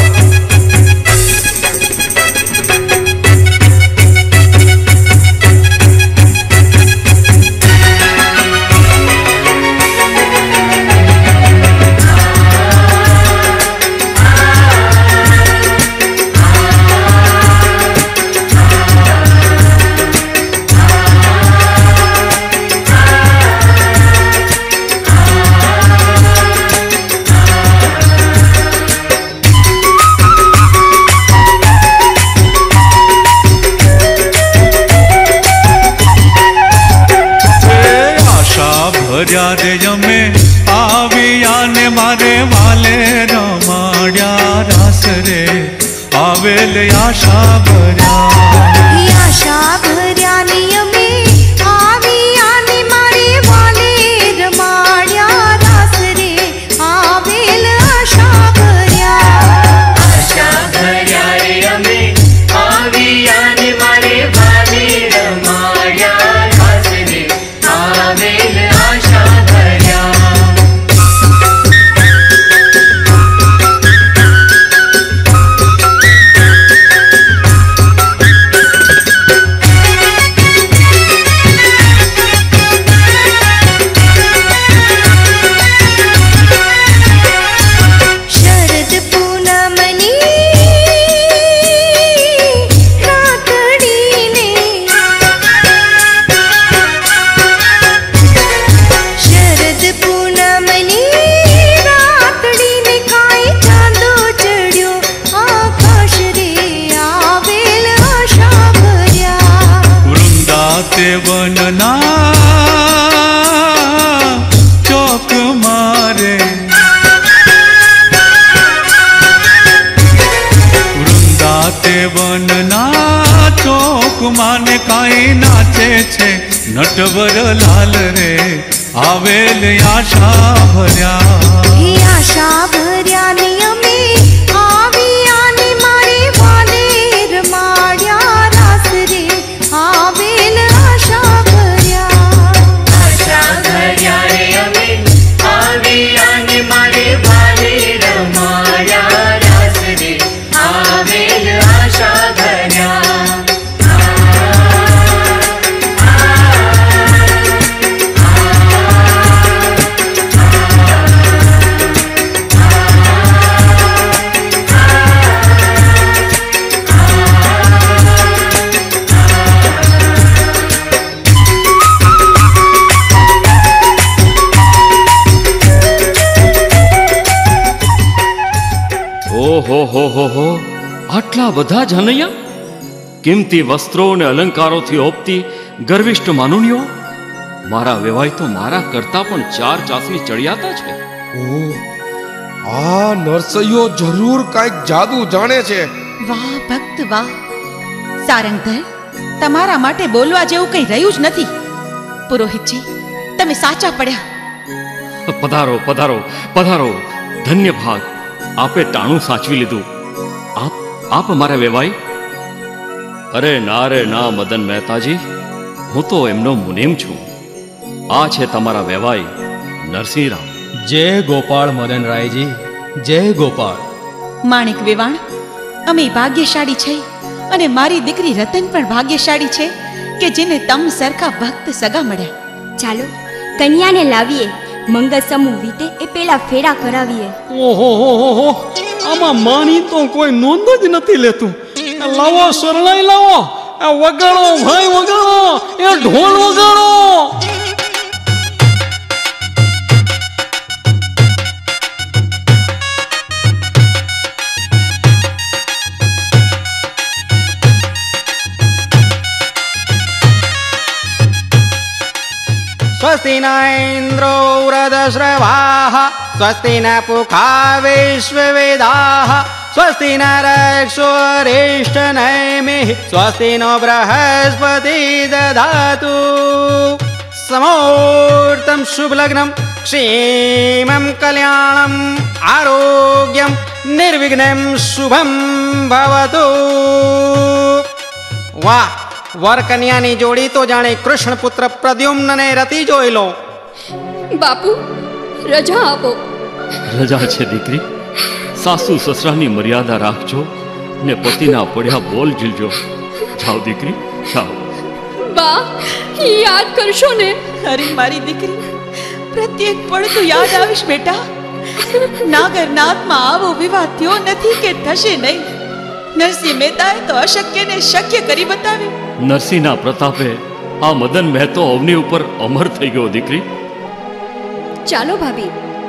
તે વનના ચોક મારે વૃંદા તે વનના ચોક માને કાંઈ નાચે છે નટવર લાલ રે આવેલ આશા ભર્યા હે આશા ભર્યા ને અમે આવ્યા ને મારે વાલેર માળ્યા રાસ રે આવેલ આશા ભર્યા આશા ભર્યા રે અમે આવ્યા ને મારે વાલેર માળ્યા રાસ રે આવેલ આશા ભર્યા ઓહો હો હો હો આટલા બધા જાનૈયા કિંમતી વસ્ત્રો અને અલંકારોથી ઓપતી ગર્વિષ્ઠ માનુનીઓ મારા વેવાય તો મારા કરતા પણ ચાર ચાસની ચડિયાતા છે ઓ આ નરસૈયો જરૂર કાંઈક જાદુ જાણે છે વાહ ભક્ત વાહ. સારંગધર, તમારા માટે બોલવા જેવું કંઈ રહ્યું જ નથી. પુરોહિતજી, તમે સાચા પડ્યા. પધારો પધારો પધારો. ધન્ય ભાગ, આપે ટાણું સાચવી લીધું. આપ આપ અમારા વેવાય? અરે ના રે ના મદન મહેતાજી, હું તો એમનો મુનિમ છું. આ છે તમારા વેવાય નરસિંહરામ. જય ગોપાળ મદન રાયજી, જય ગોપાળ. માણિક વેવાણ, અમે ભાગ્યશાળી છે અને મારી દીકરી રતન પણ ભાગ્યશાળી છે કે જેને તમ સરખા ભક્ત સગા મળ્યા. ચાલો કન્યાને લાવીએ, મંગળ સમૂહ વીતે એ પેલા ફેરા કરાવીએ. ઓહો હો હો હો, આમાં માની તો કોઈ નોંધ જ નથી લેતું. લાવો શરણાઈ લાવો, આ વગાડો ભાઈ વગાડો, એ ઢોલ વગાડો. स्वस्ति न इन्द्रो वृदश्रवाः स्वस्ति न पूषा विश्ववेदाः स्वस्ति न रक्षो अरिष्टनेमिः स्वस्ति नो बृहस्पति ददातु समोर्तं शुभलग्नं क्षेमं कल्याणं आरोग्यं निर्विघ्नं शुभं भवतु. वाह, वर कन्याની જોડી તો જાણે કૃષ્ણ પુત્ર પ્રદ્યુમ્ન ને રતિ જોઈ લો. બાપુ, રજા આપો. રજા છે દીકરી. સાસુ સસરાની મર્યાદા રાખજો ને પતિના પડ્યા બોલ ઝીલજો. જાઓ દીકરી, જાઓ. બા, યાદ કરશો ને? અરે મારી દીકરી, પ્રત્યેક પળ તું યાદ આવીશ બેટા. નાગરનાથમાં આવો વિવાહ થયો નથી કે થશે નહીં. નરસિંહ મહેતાએ તો અશક્યને શક્ય કરી બતાવ્યું. નરસિંહના પ્રતાપે આ મદન મહેતો અવની ઉપર અમર થઈ ગયો દીકરી. ચાલો ભાભી.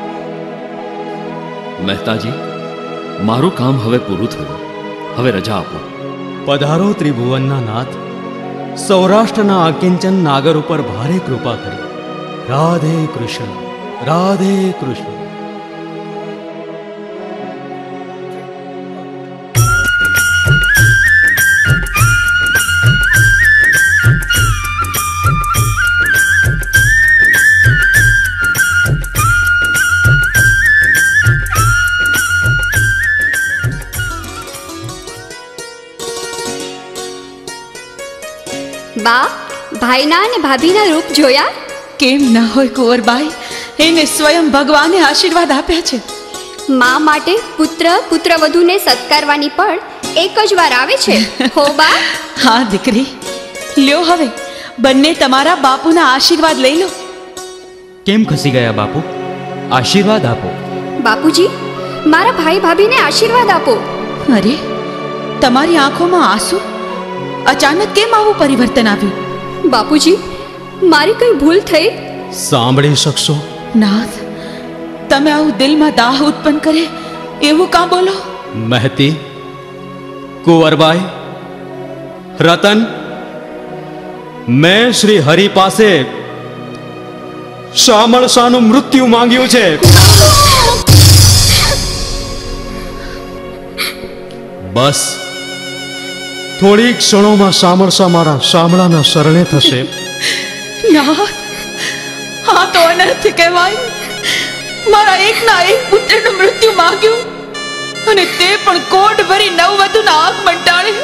મહેતાજી, મારું કામ હવે પૂરું થયું. હવે રજા આપો. પધારો ત્રિભુવનના નાથ. સૌરાષ્ટ્રના આકિંચન નાગર ઉપર ભારે કૃપા કરી. રાધે કૃષ્ણ, રાધે કૃષ્ણ. બા, ભાઈના અને ભાભીના રૂપ જોયા? કેમ ના હોય કુંવરબાઈ, એને સ્વયં ભગવાને આશીર્વાદ આપ્યા છે. મા માટે પુત્ર પુત્રવધૂને સત્કારવાની પણ એક જ વાર આવે છે. હો બા? હા દીકરી, લ્યો હવે બંને તમારા બાપુના આશીર્વાદ લઈ લો. કેમ ખસી ગયા બાપુ? આશીર્વાદ આપો. બાપુજી, મારા ભાઈ ભાભીને આશીર્વાદ આપો. અરે, તમારી આંખોમાં આંસુ? અચાનક કેમ આવું પરિવર્તન આવ્યું? બાપુજી, મારી કઈ ભૂલ થઈ? સાંભળી શકશો? નાથ, તમે આવું દિલમાં દાહ ઉત્પન્ન કરે એવું કાં બોલો? મહેતી, કુંવરબાઈ, રતન, મેં શ્રી હરિ પાસે શામળ શાહનું મૃત્યુ માંગ્યું છે. બસ થોડી ક્ષણોમાં શામળ શાહ મારા શામળાના શરણે થશે. નાથ, આ તો અનર્થ કહેવાય. મારા એકના એક પુત્રનું મૃત્યુ માંગ્યું અને તે પણ કોટ ભરી નવવધુના આંખ મંટાળે.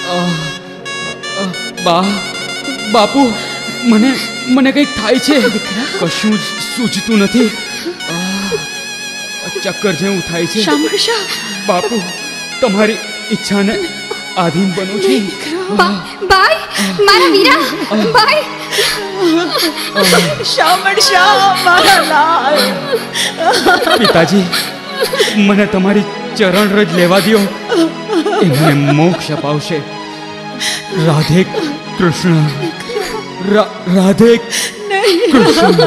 બા બાપુ, મને મને કંઈક થાય છે. કશું જ સૂઝતું નથી. ચક્કર જેવું થાય છે. શામળ શાહ, બાપુ, તમારી ઈચ્છાને આધીન બનું છું. બાય મારા વીરા, બાય. શામળ શાહ, મારા લાલ. પિતાજી, મને તમારી ચરણ રજ લેવા દો. એ મને મોક્ષ અપાવશે. રાધે કૃષ્ણ, રાધે કૃષ્ણ.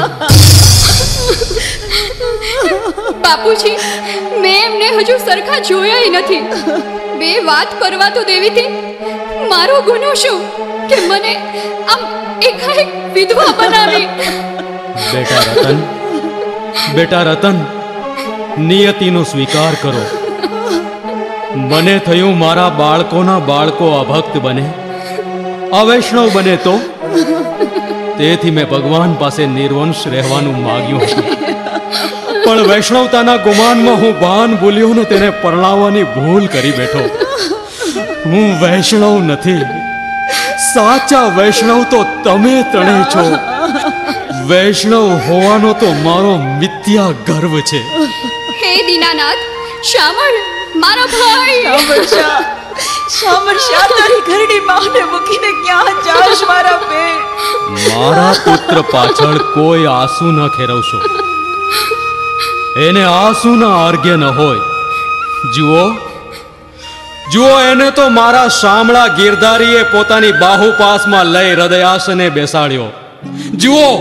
બાપુજી, મેં એમને હજુ સરખા જોયા નથી. બે વાત કરવા તો દેવીથી. મારો ગુનો શું કે મને આમ એકાએક વિધવા બનાવી? બેટા રતન, બેટા રતન, નિયતિનો સ્વીકાર કરો. મને થયું મારા બાળકોના બાળકો અભક્ત બને, અવૈષ્ણવ બને તો તેથી મેં ભગવાન પાસે નિર્વંશ રહેવાનું માગ્યું હતું. પણ વૈષ્ણવતાના ગુમાનમાં હું ભાન ભૂલ્યો ને તેને પરણાવવાની ભૂલ કરી બેઠો. હું વૈષ્ણવ નથી. સાચા વૈષ્ણવ તો તમે ત્રણેય છો. વૈષ્ણવ હોવાનો તો મારો મિથ્યા ગર્વ છે. હે દીનાનાથ, શામળ મારો ભાઈ. શામળ શાહ, શામળ શાહ, તારી ઘરડી માને મૂકીને ક્યાં જાશ મારા બેન? મારા પુત્ર પાછળ કોઈ આંસુ ન ખેરવશો. એને આંસુના અર્ઘ્ય ન હોય. જુઓ જુઓ, એને તો મારા શામળા ગિરધારીએ પોતાની બાહુપાસમાં લઈ હૃદયાસને બેસાડ્યો. જુઓ,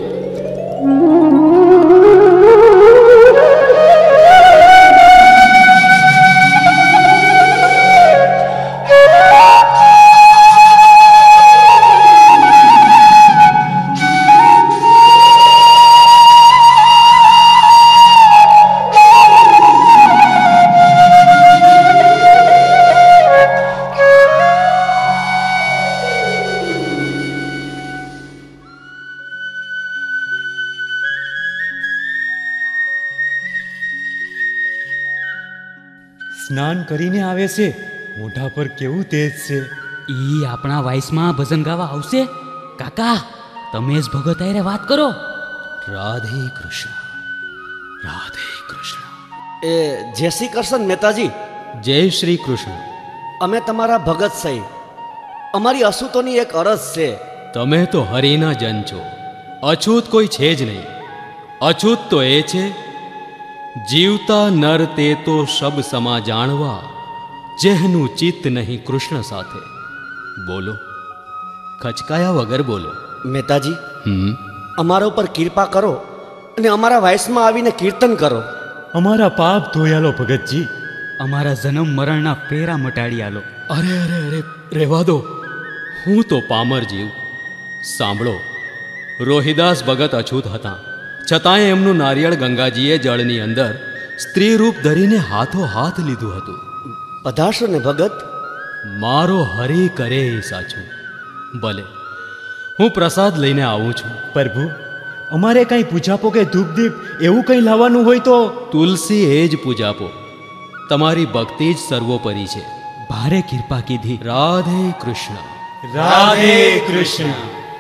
સ્નાન કરીને આવે છે. મોઢા પર કેવું તેજ છે. ઈ આપણા વાઇસમાં ભજન ગાવા આવશે. કાકા, તમે જ ભગત આયરે વાત કરો. રાધે કૃષ્ણ, રાધે કૃષ્ણ. એ જય શ્રી કૃષ્ણ મહેતાજી. જય શ્રી કૃષ્ણ. અમે તમારા ભગત સહી. અમારી અસૂતોની એક અરજ છે. તમે તો હરિના જન છો. અછૂત કોઈ છે જ નહીં. અછૂત તો એ છે જીવતા નર તે તો શબ સમા જાણવા, જેહનું ચિત્ત નહીં કૃષ્ણ સાથે. બોલો, ખચકાયા વગર બોલો. મહેતાજી, હમ અમારા ઉપર કૃપા કરો અને અમારા વાઇસમાં આવીને કીર્તન કરો. અમારા પાપ ધોયાલો ભગતજી. અમારા જન્મ મરણના પેરા મટાડી આલો. અરે અરે અરે, રહેવા દો. હું તો પામર જીવ. સાંભળો, રોહિદાસ ભગત અછૂત હતા, છતાંય એમનું નારિયેળ ગંગાજીએ જળની અંદર સ્ત્રી રૂપ ધરીને હાથો હાથ લીધું હતું. પધારશો ને ભગત. મારો હરિ કરે એ સાચું. ભલે, હું પ્રસાદ લઈને આવું છું. પ્રભુ, અમારે કંઈ પૂજાપો કે ધૂપદીપ એવું કંઈ લાવવાનું હોય તો? તુલસી એ જ પૂજાપો. તમારી ભક્તિ જ સર્વોપરી છે. ભારે કૃપા કીધી. રાધે કૃષ્ણ, રાધે કૃષ્ણ.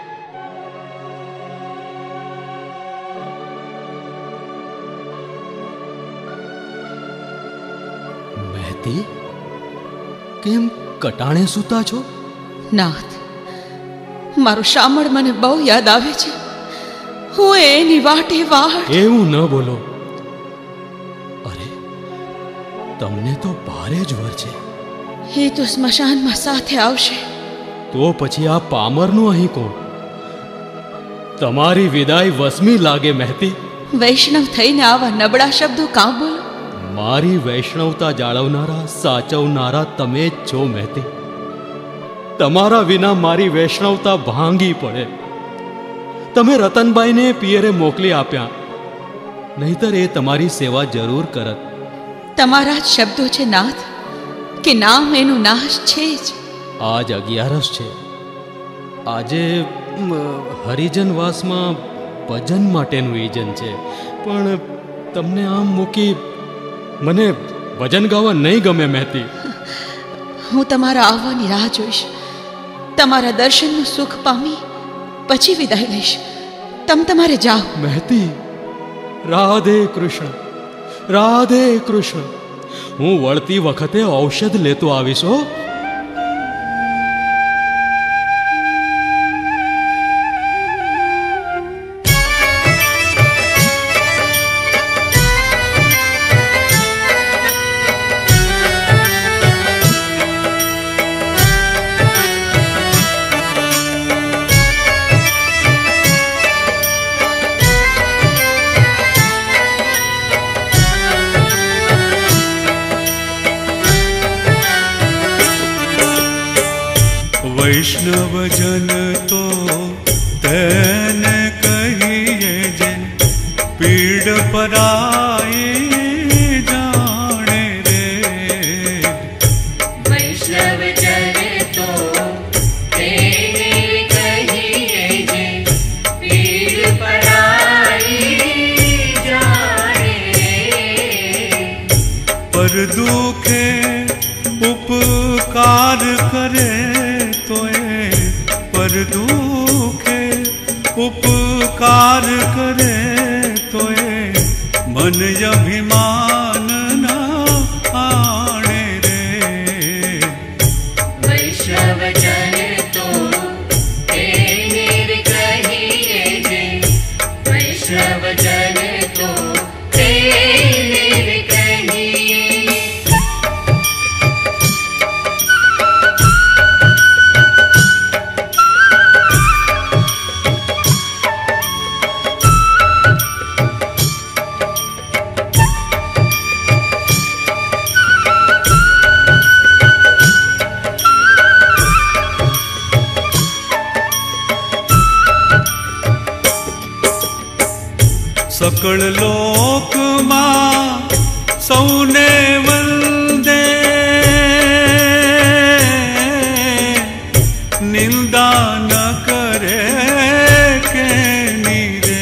મહેતી, કેમ કટાણે સૂતા છો? નાથ, મારો શામળ મને બહુ યાદ આવે છે. હું એની વાટે વાટ. એવું ન બોલો. અરે, તમને તો ભારે જ્વર છે. એ તો સ્મશાનમાં સાથે આવશે. તો પછી આ પામરનું અહીં કોણ? તમારી વિદાય વસમી લાગે મહેતી. વૈષ્ણવ થઈને આવા નબળા શબ્દો કાં બોલો? મારી વૈષ્ણવતા જાળવનારા, સાચવનારા તમે જ છો મહેતી. તમારા વિના મારી વૈષ્ણવતા ભાંગી પડે. તમે રતનબાઈને પિયરે મોકલી આપ્યા, નહીતર એ તમારી સેવા જરૂર કરત. તમારા જ શબ્દો છે નાથ કે નામ એનું નાશ છે જ. આજ અગિયારસ છે. આજે મ, હરિજનવાસમાં ભજન માટેનું ઈજન છે, પણ તમને આમ મૂકી મને ભજન ગાવા નહીં ગમે મહેતી. હું તમારા આવવાની રાહ જોઈશ. તમારા દર્શનનું સુખ પામી પછી વિદાય લઈશ. તમ તમારે જાઓ. મહેતી, રાધે કૃષ્ણ, રાધે કૃષ્ણ. હું વળતી વખતે ઔષધ લેતો આવીશ. હો. वैष्णव जन तो तेने कहिए जे पीड़ पराई जाने रे. वैष्णव जन तो तेने कहिए जे पीड़ पराई जाने रे. पर दुखे उपकार करे पर दुखे उपकार करे तोए मन अभिमान न आने रे. वैष्णव जन तो तेने कहिए जे वैष्णव जन तो तेने कहिए. सकल लोक मां सौने वंदे निंदा न करे के नीरे.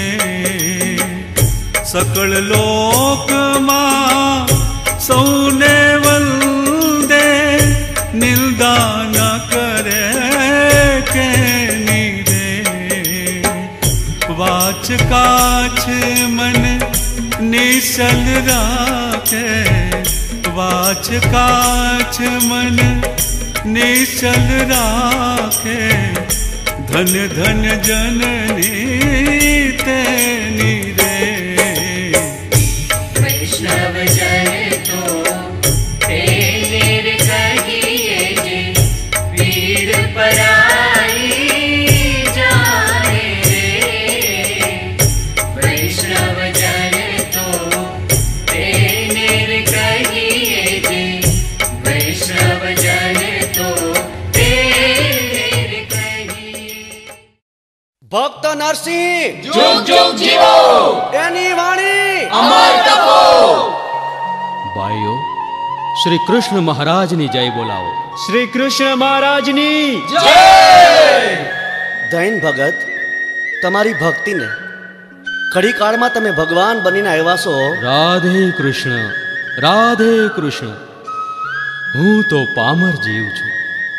सकल लोक मां सौने वंदे निंदा न करे के नीरे. वाच काछ मन निश्चल राखे, वाच काछ मन निश्चल राखे. धन धन जननी तेनी रे. वैष्णव जन तो तेने कहिए जे पीड़ पराई जाने रे. वैष्णव जन तो तेने कहिए जे वैष्णव जन तो तेने कहिए. ભક્ત નરસિંહ जुग जुग जीवो એની વાણી अमर तपो. ભાઈઓ, શ્રી કૃષ્ણ મહારાજની જય બોલાવો. શ્રી કૃષ્ણ મહારાજની जय. દૈન ભગત, તમારી ભક્તિને કડી કાળમાં તમે ભગવાન બનીને આવ્યા છો. રાધે કૃષ્ણ, રાધે કૃષ્ણ. હું તો પામર જીવ છું.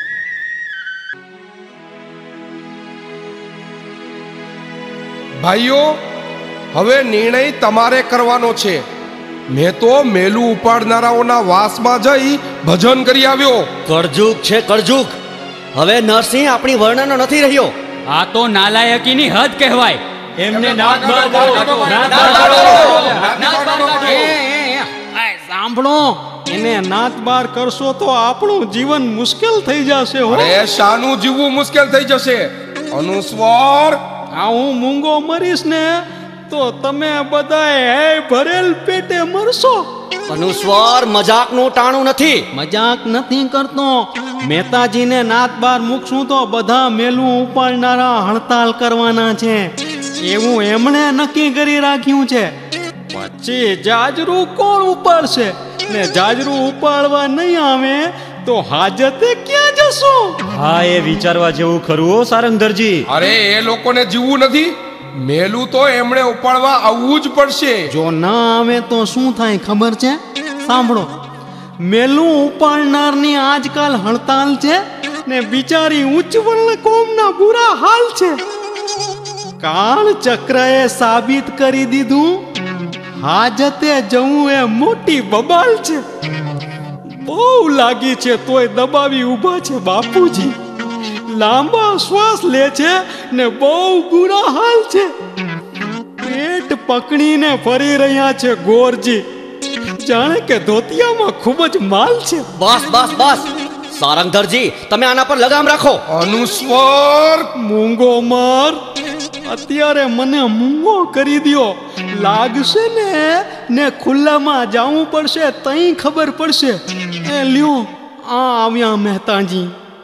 ભાઈઓ, હવે નિર્ણય તમારે કરવાનો છે. મેં તો મેલું ઉપાડનારાઓના વાસમાં જઈ ભજન કરી આવ્યો. કળજુગ છે કળજુગ. હવે નરસિંહ આપણી વર્ણનો નથી રહ્યો. આ તો નાલાયકીની હદ કહેવાય. એમને નાક બાર દો, નાક બાર દો. એ, એ, એ, આ સાંભળો, એને નાત બાર કરશો તો આપણું જીવન મુશ્કેલ થઈ જશે. હો, અરે શાનું જીવવું મુશ્કેલ થઈ જશે. અનુસ્વાર આ હું મૂંગો મરીશ ને તો તમે બધા ભરેલ પેટે મરશો. અનુસ્વાર મજાકનું ટાણું નથી. મજાક નથી કરતો. મહેતાજીને નાત બાર મૂકશું તો બધા મેલું ઉપાડનારા હડતાલ કરવાના છે એવું એમણે નક્કી કરી રાખ્યું છે. પછી જાજરૂ કોણ ઉપાડશે ને જાજરૂ ઉપાડવા નહીં આવે તો હાજતે ક્યાં જશો? હા, એ વિચારવા જેવું ખરું હો સારંગધરજી. અરે એ લોકોને જીવવું નથી, મેલું તો એમણે ઉપાડવા આવવું જ પડશે. જો ના આવે તો શું થાય ખબર છે? સાંભળો, મેલું ઉપાડનારની આજકાલ હડતાલ છે ને બિચારી ઉચ્ચ વર્ણ કોમના બુરા હાલ છે. કાળ ચક્રએ સાબિત કરી દીધું હાજતે જવું એ મોટી બબાલ છે. બહુ લાગી છે તોય દબાવી ઊભા છે બાપુજી. લાંબા શ્વાસ લે છે ને બહુ બુરા હાલ છે. પેટ પકડીને ફરી રહ્યા છે ગોરજી, જાણે કે ધોતિયામાં ખૂબ જ માલ છે. બસ બસ બસ સારંગધરજી, તમે આના પર લગામ રાખો. અનુસ્વર મૂંગો માર, અત્યારે મને મૂંગો કરી દ્યો. લાગશે ને ને ખુલ્લામાં જવું પડશે તઈ ખબર પડશે. એ લ્યો આ આવ્યા મહેતાજી.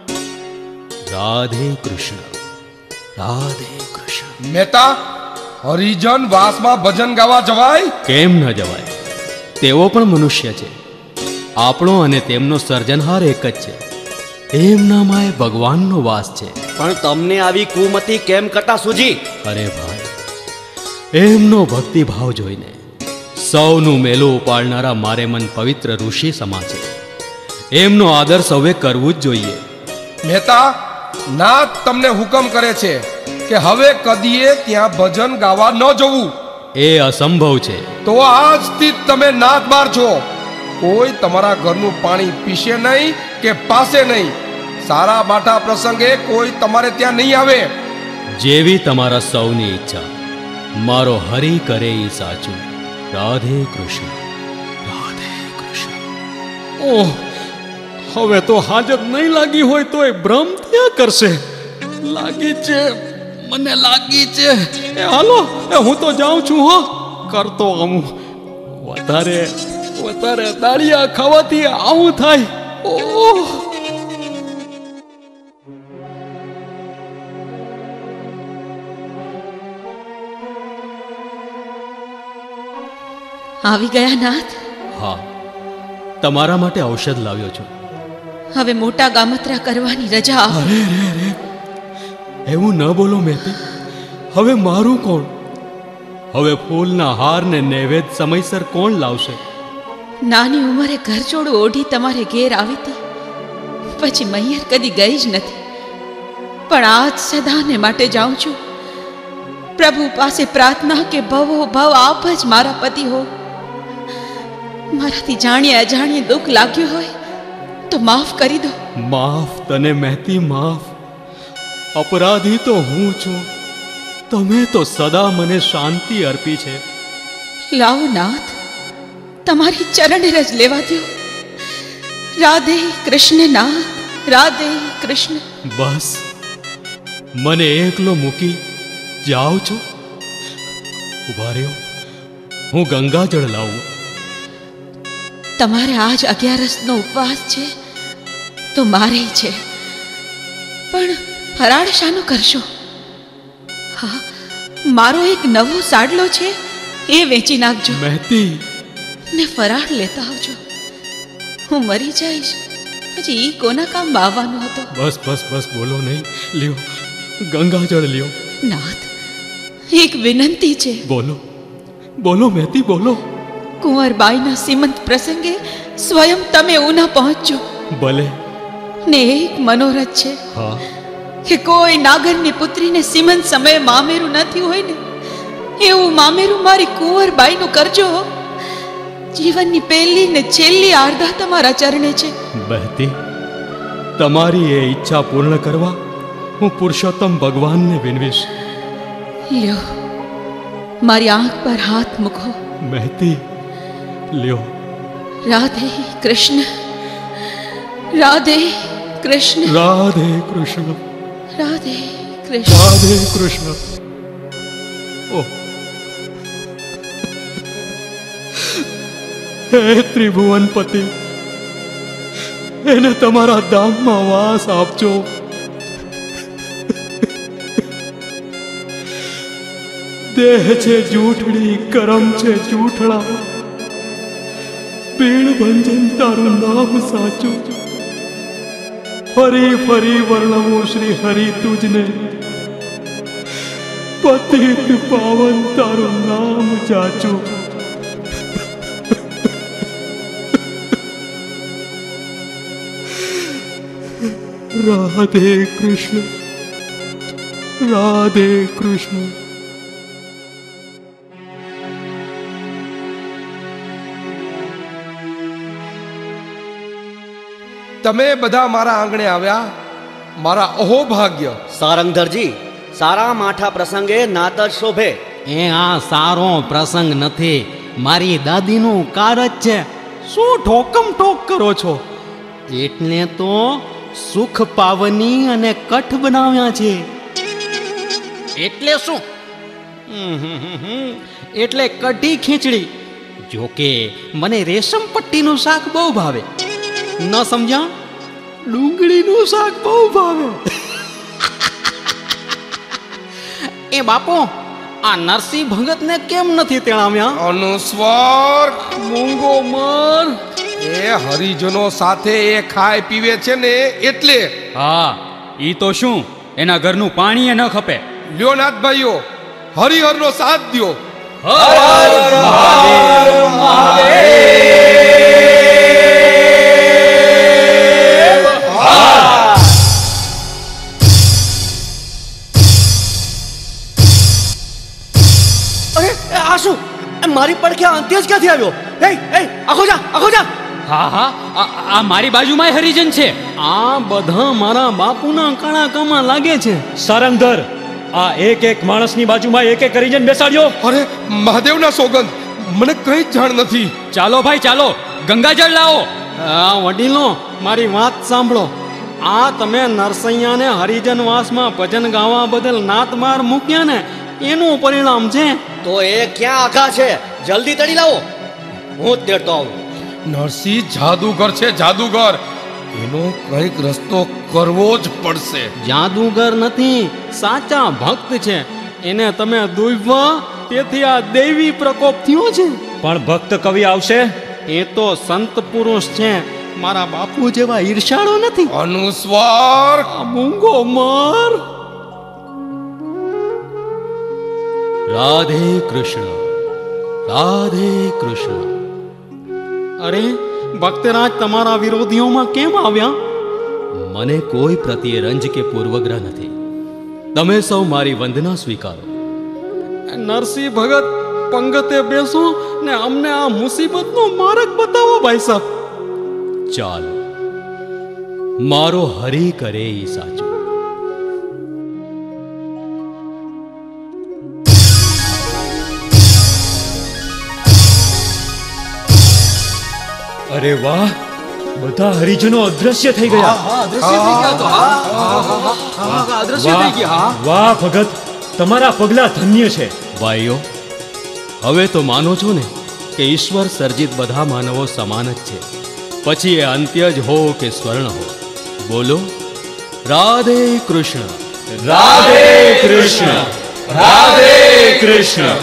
રાધે કૃષ્ણ, રાધે કૃષ્ણ. મહેતા, હરિજન વાસમાં ભજન ગાવા જવાય? કેમ ન જવાય? તેઓ પણ મનુષ્ય છે. આપણો અને તેમનો સર્જનહાર એક જ છે. એમનામાં એ ભગવાનનો વાસ છે. પણ તમને આવી કુમતી કેમ કરતા સૂજી? અરે ભાઈ, એમનો ભક્તિભાવ જોઈને સૌનું મેલું ઉપાડનારા મારે મન પવિત્ર ઋષિ સમા છે. એમનો આદર સૌએ કરવું જ જોઈએ. મહેતા, નાથ તમને હુકમ કરે છે કે હવે કદીએ ત્યાં ભજન ગાવા ન જવું. એ અસંભવ છે. તો આજથી જ તમે નાથ બાર છો. કોઈ તમારા ઘરનું પાણી પીશે નહીં કે પાશે નહીં. સારા બાઠા પ્રસંગે કોઈ તમારે ત્યાં નહીં આવે. જેવી તમારા સૌની ઈચ્છા. મારો હરિ કરે એ સાચું. રાધે કૃષ્ણ, રાધે કૃષ્ણ. ઓહ, હવે તો હાજત નહીં લાગી હોય તો એ ભ્રમ ક્યાં કરશે? લાગી છે, મને લાગી છે. એ હાલો, એ હું તો જાઉં છું. હો, કરતો આવું. વધારે વધારે દાળિયા ખાવાથી આવું થાય. ઓહ, આવી ગયા નાથ? હા, તમારા માટે ઔષધ લાવ્યો છું. હવે મોટા ગામત્રા કરવાની રજા આપો. અરે રે રે, એવું ન બોલો મહેતી. હવે મારું કોણ? હવે ફૂલના હાર ને નૈવેદ્ય સમયસર કોણ લાવશે? નાની ઉંમરે ઘરચોળું ઓઢી તમારે ઘેર આવી હતી, પછી મૈયર કદી ગઈ જ નથી. પણ આજ સદાને માટે જાઉં છું પ્રભુ પાસે પ્રાર્થના કે ભવો ભવ આપ જ મારા પતિ હો. મારાથી જાણીએ અજાણીએ દુઃખ લાગ્યું હોય તો માફ કરી દો. માફ તને મહેતી, માફ. અપરાધી તો હું છું. તમે તો સદા મને શાંતિ અર્પી છે. લાવો નાથ, તમારી ચરણ રજ લેવા દો. રાધે કૃષ્ણ નાથ, રાધે કૃષ્ણ. બસ, મને એકલો મૂકી જાઓ છો? ઉભા રહ્યો, હું ગંગાજળ લાવું. તમારે આજ અગિયારસનો ઉપવાસ છે તો મારે છે, પણ ફરાળ શાનું કરશો? હા, મારો એક નવો સાડલો છે, એ વેચી નાખજો. મહેતી, ને ફરાળ લેતા આવજો. હું મરી જઈશ પછી ઈ કોના કામ આવવાનો હતો? બસ બસ બસ, બોલો નહીં. લ્યો, ગંગાજળ લ્યો. નાથ, એક વિનંતી છે. બોલો બોલો મહેતી, બોલો. કુંવરબાઈના સીમંત પ્રસંગે સ્વયં તમે ઉના પહોંચજો. ભલે. ને એક મનોરથ છે હા, કે કોઈ નાગરની પુત્રીને સીમંત સમયે મામેરું નથી હોય ને એવું મામેરું મારી કુંવરબાઈનું કરજો. જીવનની પહેલી ને છેલ્લી આર્ધા તમારા ચરણે છે. બહેતી, તમારી એ ઈચ્છા પૂર્ણ કરવા હું પુરુષોત્તમ ભગવાનને વિનવીશ. લ્યો, મારી આંખ પર હાથ મૂકો. મહેતી, લ્યો. રાધે કૃષ્ણ, રાધે કૃષ્ણ, રાધે કૃષ્ણ, રાધે કૃષ્ણ, રાધે કૃષ્ણ. ઓહ, હે ત્રિભુવનપતિ, એને તમારા ધામમાં વાસ આપજો. દેહ છે જૂઠડી, કરમ છે જૂઠડા, પીણ ભંજન તારું નામ સાચું. ફરી ફરી વર્ણવું શ્રી હરિ તુજને, પતિત પાવન તારું નામ જાચું. રાધે કૃષ્ણ, રાધે કૃષ્ણ. તમે બધા મારા આંગણે આવ્યા, મારા અહોભાગ્ય. સારંગધરજી, સારા માઠા પ્રસંગે નાત જ શોભે. એ આ સારો પ્રસંગ નથી, મારી દાદીનું કાર જ છે. શું ઠોકમ ઠોક કરો છો? એટલે તો સુખ પાવની અને કઠ બનાવ્યા છે. એટલે શું? એટલે કઢી ખીચડી. જોકે મને રેશમ પટ્ટીનું શાક બહુ ભાવે. ન સમજ્યા? ડુંગળીનું શાક બહુ ભાવે. એ બાપો, આ નરસિંહ ભગત ને કેમ નથી તેડાવ્યા? અનુસ્વાર મૂંગો મર. એ હરિજનો સાથે એ ખાય પીવે છે ને એટલે. હા, ઈ તો શું, એના ઘરનું પાણી એ ન ખપે. લ્યો નાથ ભાઈઓ, હરિહરનો સાથ દ્યો. હર હર મહાદેવ. મારી પડખે અંત્ય જ ક્યાંથી આવ્યો? એ એ આખો જા, આખો જા. હા હા, આ આ મારી બાજુમાં હરિજન છે. આ બધા મારા બાપુના કાળા કામમાં લાગે છે. સારંગધર, આ એક એક માણસની બાજુમાં એક એક હરિજન બેસાડ્યો. અરે મહાદેવના સોગંદ, મને કઈ જ જાણ નથી. ચાલો ભાઈ ચાલો, ગંગાજળ લાવો. આ વડીલો, મારી વાત સાંભળો. આ તમે નરસૈયાને હરિજન વાસમાં ભજન ગાવા બદલ નાત માર મૂક્યા ને, એનું પરિણામ છે. તો એ ક્યાં આઘા છે? જલ્દી તડી લાવો, હું જ તેડતો આવું. નરસિંહ જાદુગર છે, જાદુગર. એનો કઈક રસ્તો કરવો જ પડશે. જાદુગર નથી, સાચા ભક્ત છે. એને તમે દુભવા, તેથી આ દૈવી પ્રકોપ થયો છે. પણ ભક્ત કવિ આવશે? એ તો સંત પુરુષ છે, મારા બાપુ જેવા ઈર્ષાળો નથી. અનુસ્વાર મૂંગો મર. રાધે કૃષ્ણ, રાધે કૃષ્ણ. અરે ભક્તરાજ, તમારા વિરોધીઓમાં કેમ આવ્યા? મને કોઈ પ્રત્યે રંજ કે પૂર્વગ્રહ નથી. તમે સૌ મારી વંદના સ્વીકારો. નરસિંહ ભગત, પંગતે બેસો ને અમને આ મુસીબતનો માર્ગ બતાવો ભાઈ સાહેબ. ચાલો, મારો હરિ કરે ઈ સાચું. અરે વાહ, બધા હરિજનો અદ્રશ્ય થઈ ગયા. વાહ ભગત, તમારા પગલા ધન્ય છે. ભાઈઓ, હવે તો માનો છો ને કે ઈશ્વર સર્જિત બધા માનવો સમાન જ છે, પછી એ અંત્ય જ હો કે સ્વર્ણ હો. બોલો રાધે કૃષ્ણ, રાધે કૃષ્ણ, રાધે કૃષ્ણ.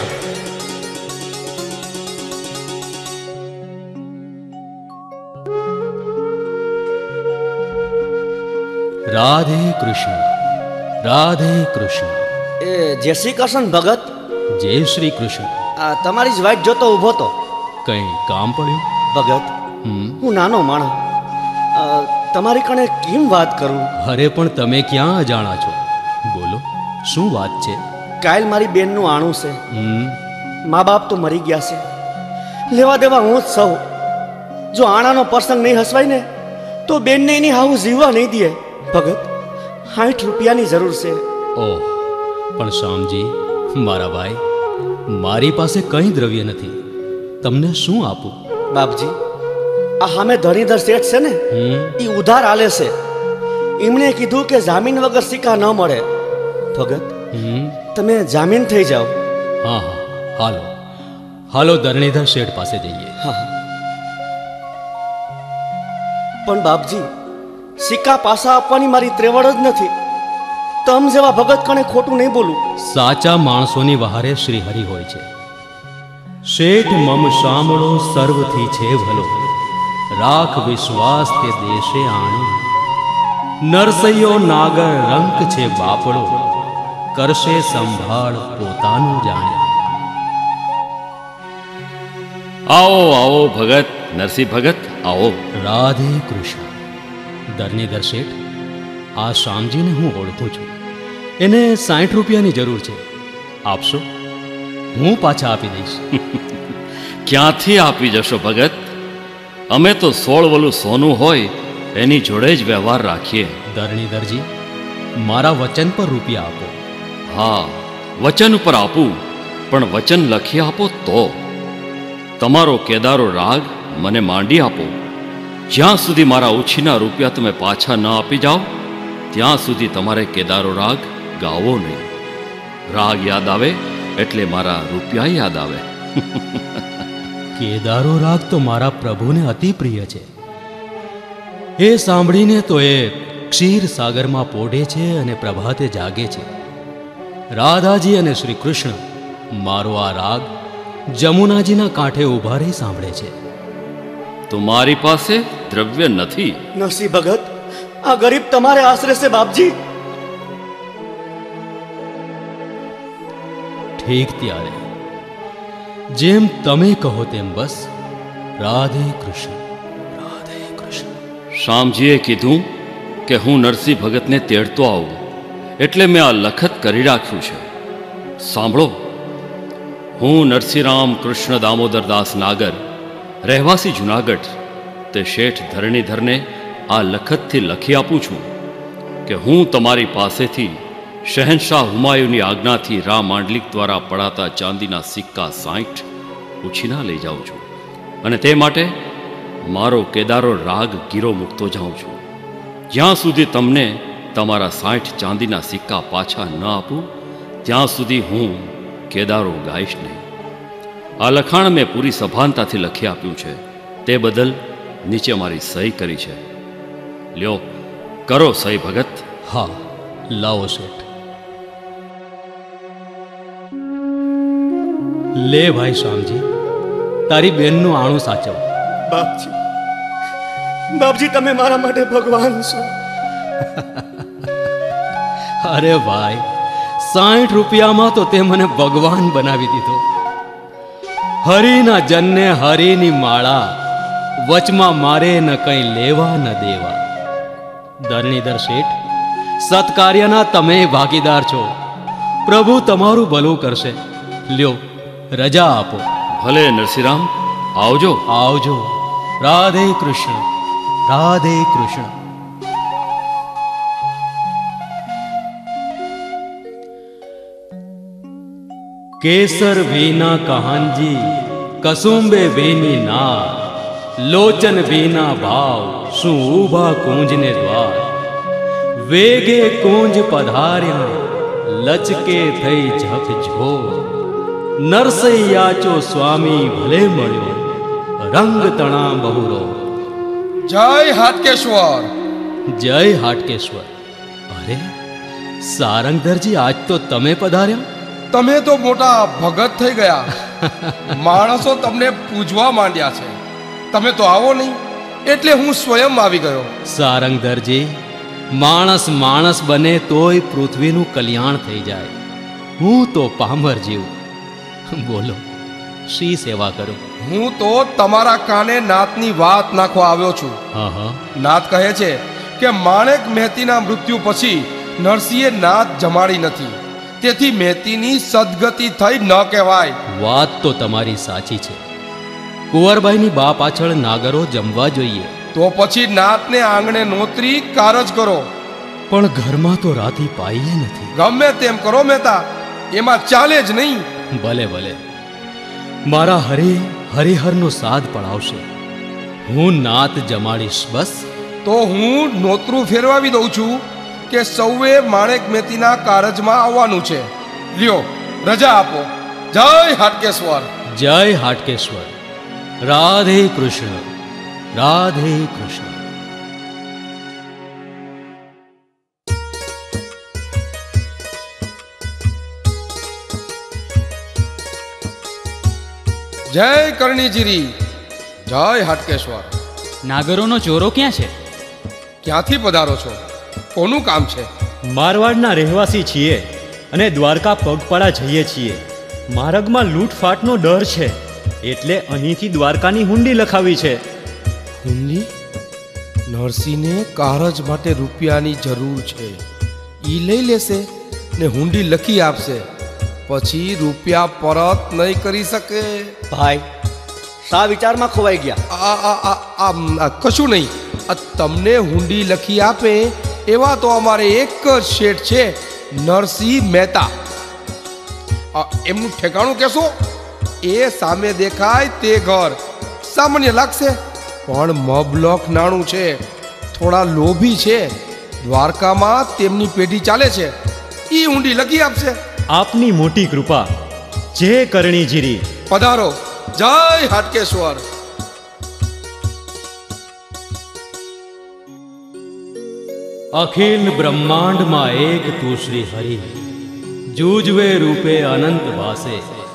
રાધે કૃષ્ણ, રાધે કૃષ્ણ. એ જય શ્રી કૃષ્ણ ભગત. જય શ્રી કૃષ્ણ. આ તમારી જ વાઈટ જોતો ઊભો તો. કઈ કામ પડ્યું? ભગત, હું નાનો માણસ, તમારી કણે કેમ વાત કરું? અરે પણ તમે ક્યાં અજાણા છો? બોલો, શું વાત છે? કાલ મારી બેનનું આણું છે. મા બાપ તો મરી ગયા છે, લેવા દેવા હું જ સૌ. જો આણાનો પ્રસંગ નહીં હસવાય ને તો બેનને એની હાવું જીવવા નહીં દે. ભગત, સાઠ રૂપિયાની જરૂર છે. ઓહ, પણ શ્યામજી, મારા ભાઈ, મારી પાસે કંઈ દ્રવ્ય નથી. તમને શું આપું? બાપજી, આ સામે ધણીધર શેઠ છે ને, એ ઉધાર આલે છે. એમણે કીધું કે જામીન વગર સિક્કા ન મળે. ભગત, તમે જામીન થઈ જાઓ. હા હા, હાલો હાલો, ધરણીધર શેઠ પાસે જઈએ. હા, પણ બાપજી, સિક્કા પાસા આપવાની મારી ત્રેવડ જ નથી. તમ જેવા ભગત કણે ખોટું નહીં બોલું. સાચા માણસોની વહારે શ્રી હરિ હોય છે. શેઠ મમ શામળો સર્વથી છે ભલો, રાખ વિશ્વાસ તે દેશે આણો. નરસૈયો નાગર રંક છે બાપડો, કરશે સંભાળ પોતાનું જાણે. આવો આવો ભગત, નરસિંહ ભગત આવો. રાધે કૃષ્ણ. ધરણીધર શેઠ, આ શ્યામજીને હું ઓળખું છું. એને સાઠ રૂપિયાની જરૂર છે, આપશો? હું પાછા આપી દઈશ. ક્યાંથી આપી જશો ભગત? અમે તો સોળ વલું સોનું હોય એની જોડે જ વ્યવહાર રાખીએ. ધરણીધરજી, મારા વચન પર રૂપિયા આપો. હા, વચન ઉપર આપું, પણ વચન લખી આપો તો. તમારો કેદારો રાગ મને માંડી આપો. જ્યાં સુધી મારા ઉછીના રૂપિયા તમે પાછા ન આપી જાઓ ત્યાં સુધી તમારે કેદારો રાગ ગાવો નહીં. રાગ યાદ આવે એટલે મારા રૂપિયા યાદ આવે. કેદારો રાગ તો મારા પ્રભુને અતિ પ્રિય છે. એ સાંભળીને તો એ ક્ષીર સાગરમાં પોઢે છે અને પ્રભાતે જાગે છે. રાધાજી અને શ્રી કૃષ્ણ મારો આ રાગ જમુનાજીના કાંઠે ઊભા રહી સાંભળે છે. તો મારી પાસે દ્રવ્ય નથી. નરસિંહ ભગત, આ ગરીબ તમારે આશરે છે બાપજી. ઠીક, ત્યારે જેમ તમે કહો તેમ બસ. રાધે કૃષ્ણ, રાધે કૃષ્ણ. શ્યામજીએ કીધું કે હું નરસિંહ ભગતને તેડતો આવું, એટલે મેં આ લખત કરી રાખ્યું છે. સાંભળો. હું નરસિંહરામ કૃષ્ણ દામોદરદાસ નાગર, રહેવાસી જુનાગઢ, તે શેઠ ધરણીધરને આ લખતથી લખી આપું છું કે હું તમારી પાસેથી શહેનશાહ હુમાયુની આજ્ઞાથી રા માંડલિક દ્વારા પડાતા ચાંદીના સિક્કા સાઠ ઉછીના લઈ જાઉં છું, અને તે માટે મારો કેદારો રાગ ગીરો મૂકતો જાઉં છું. જ્યાં સુધી તમને તમારા સાઠ ચાંદીના સિક્કા પાછા ન આપું ત્યાં સુધી હું કેદારો ગાઈશ નહીં. આ લખાણ મેં પૂરી સભાનતાથી લખી આપ્યું છે. તે બદલ નીચે મારી સહી કરી છે. લ્યો, કરો સહી ભગત. હા, લાવો શેઠ. લે ભાઈ શ્યામજી, તારી બેનનું આણું સાચવ. બાપજી, બાપજી તમે મારા માટે ભગવાન છો. અરે ભાઈ, સાઠ રૂપિયામાં તો તે મને ભગવાન બનાવી દીધો. હરિના જનને હરિની માળા, વચમાં મારે ન કંઈ લેવા ન દેવા. ધરણીધર શેઠ, સત્કાર્યના તમે ભાગીદાર છો. પ્રભુ તમારું ભલું કરશે. લ્યો, રજા આપો. ભલે નરસિંહરામ, આવજો. આવજો. રાધે કૃષ્ણ, રાધે કૃષ્ણ. केसर वीना कहांजी, कसुंबे वीनी नार, लोचन वीना भाव, शू ऊभा कूंजने द्वार. वेगे कूंज पधार्या, लचके थई झकझोर. नरसैयाचो स्वामी भले मळ्यो, रंग तणा बहुरो. જય હાટકેશ્વર. જય હાટકેશ્વર. અરે સારંગધરજી, આજ તો તમે પધાર્યા. તમે તો મોટા ભગત થઈ ગયા. માણસો તમને પૂજવા માંડ્યા છે. તમે તો આવો નહીં એટલે હું સ્વયં આવી ગયો. સારંગધરજી, માણસ માણસ બને તોય પૃથ્વીનું કલ્યાણ થઈ જાય. હું તો પામર જીવ. બોલો, શી સેવા કરું? હું તો તમારા કાને નાતની વાત નાખવા આવ્યો છું. હા હા. નાત કહે છે કે માણેક મહેતીના મૃત્યુ પછી નરસિંહે નાત જમાડી નથી, તેથી મહેતીની સદગતિ થઈ ન કહેવાય. વાત તો તમારી સાચી છે. કુંવરબાઈની બા પાછળ નાગરો જમવા જોઈએ. તો પછી નાતને આંગણે નોતરી કારજ કરો. પણ ઘરમાં તો રાતી પાઈએ નથી. ગમે તેમ કરો મહેતા, એમાં ચાલે જ નહીં. ભલે ભલે, મારા હરે હરિહરનો સાદ પડાવશે. હું નાત જમાડીશ બસ. તો હું નોતરું ફેરવાવી દઉં છું કે સૌએ માણેક મહેતીના કારજમાં આવવાનું છે. લ્યો, રજા આપો. જય હાટકેશ્વર. જય હાટકેશ્વર. રાધે કૃષ્ણ, રાધે કૃષ્ણ. જય કરણીજીરી, જય હાટકેશ્વર. નાગરોનો ચોરો ક્યાં છે? ક્યાંથી પધારો છો? કોનું કામ છે? મારવાડના રહેવાસી છીએ અને દ્વારકા પગપાળા જઈએ છીએ. માર્ગમાં લૂંટફાટનો ડર છે એટલે અહીંથી દ્વારકાની હુંડી લખાવી છે. હુંડી? નરસિંહને કારજ માટે રૂપિયાની જરૂર છે. ઈ લઈ લેશે ને હુંડી લખી આપશે, પછી રૂપિયા પરત નહીં કરી શકે. ભાઈ, શા વિચારમાં ખોવાઈ ગયા? આ આ આ આ કશું નહીં. આ તમને હુંડી લખી આપે એવા તો અમારે એક જ શેઠ છે, નરસિંહ મહેતા. એમનું ઠેકાણું કહેશો? એ સામે દેખાય તે ઘર. સામાન્ય લાગશે પણ મબલખ નાણું છે, થોડા લોભી છે. દ્વારકામાં તેમની પેઢી ચાલે છે. ઈ હુંડી લખી આપશે. આપની મોટી કૃપા. જય કરણીજીરી. પધારો. જય હાટકેશ્વર. અખિલ બ્રહ્માંડમાં એક તું શ્રી હરિ, જૂજવે રૂપે અનંત વાસે.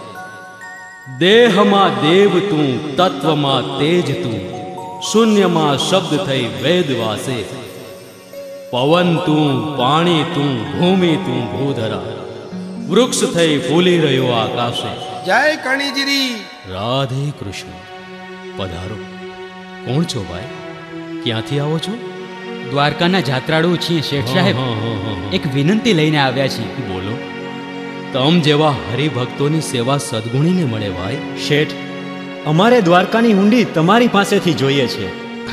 દેહમાં દેવ તું, તત્વમાં તેજ તું, શૂન્યમાં શબ્દ થઈ વેદ વાસે. પવન તું, પાણી તું, ભૂમિ તું, ભૂધરા, વૃક્ષ થઈ ફૂલી રહ્યો આકાશે. જય કરણીજીરી. રાધે કૃષ્ણ. પધારો. કોણ છો ભાઈ? ક્યાંથી આવો છો? દ્વારકાના જાત્રાળુ છીએ શેઠ સાહેબ. એક વિનંતી લઈને આવ્યા છીએ. બોલો. તમ જેવા હરિભક્તોની સેવા સદગુણીને મળે ભાઈ. શેઠ, અમારે દ્વારકાની હુંડી તમારી પાસેથી જોઈએ છે.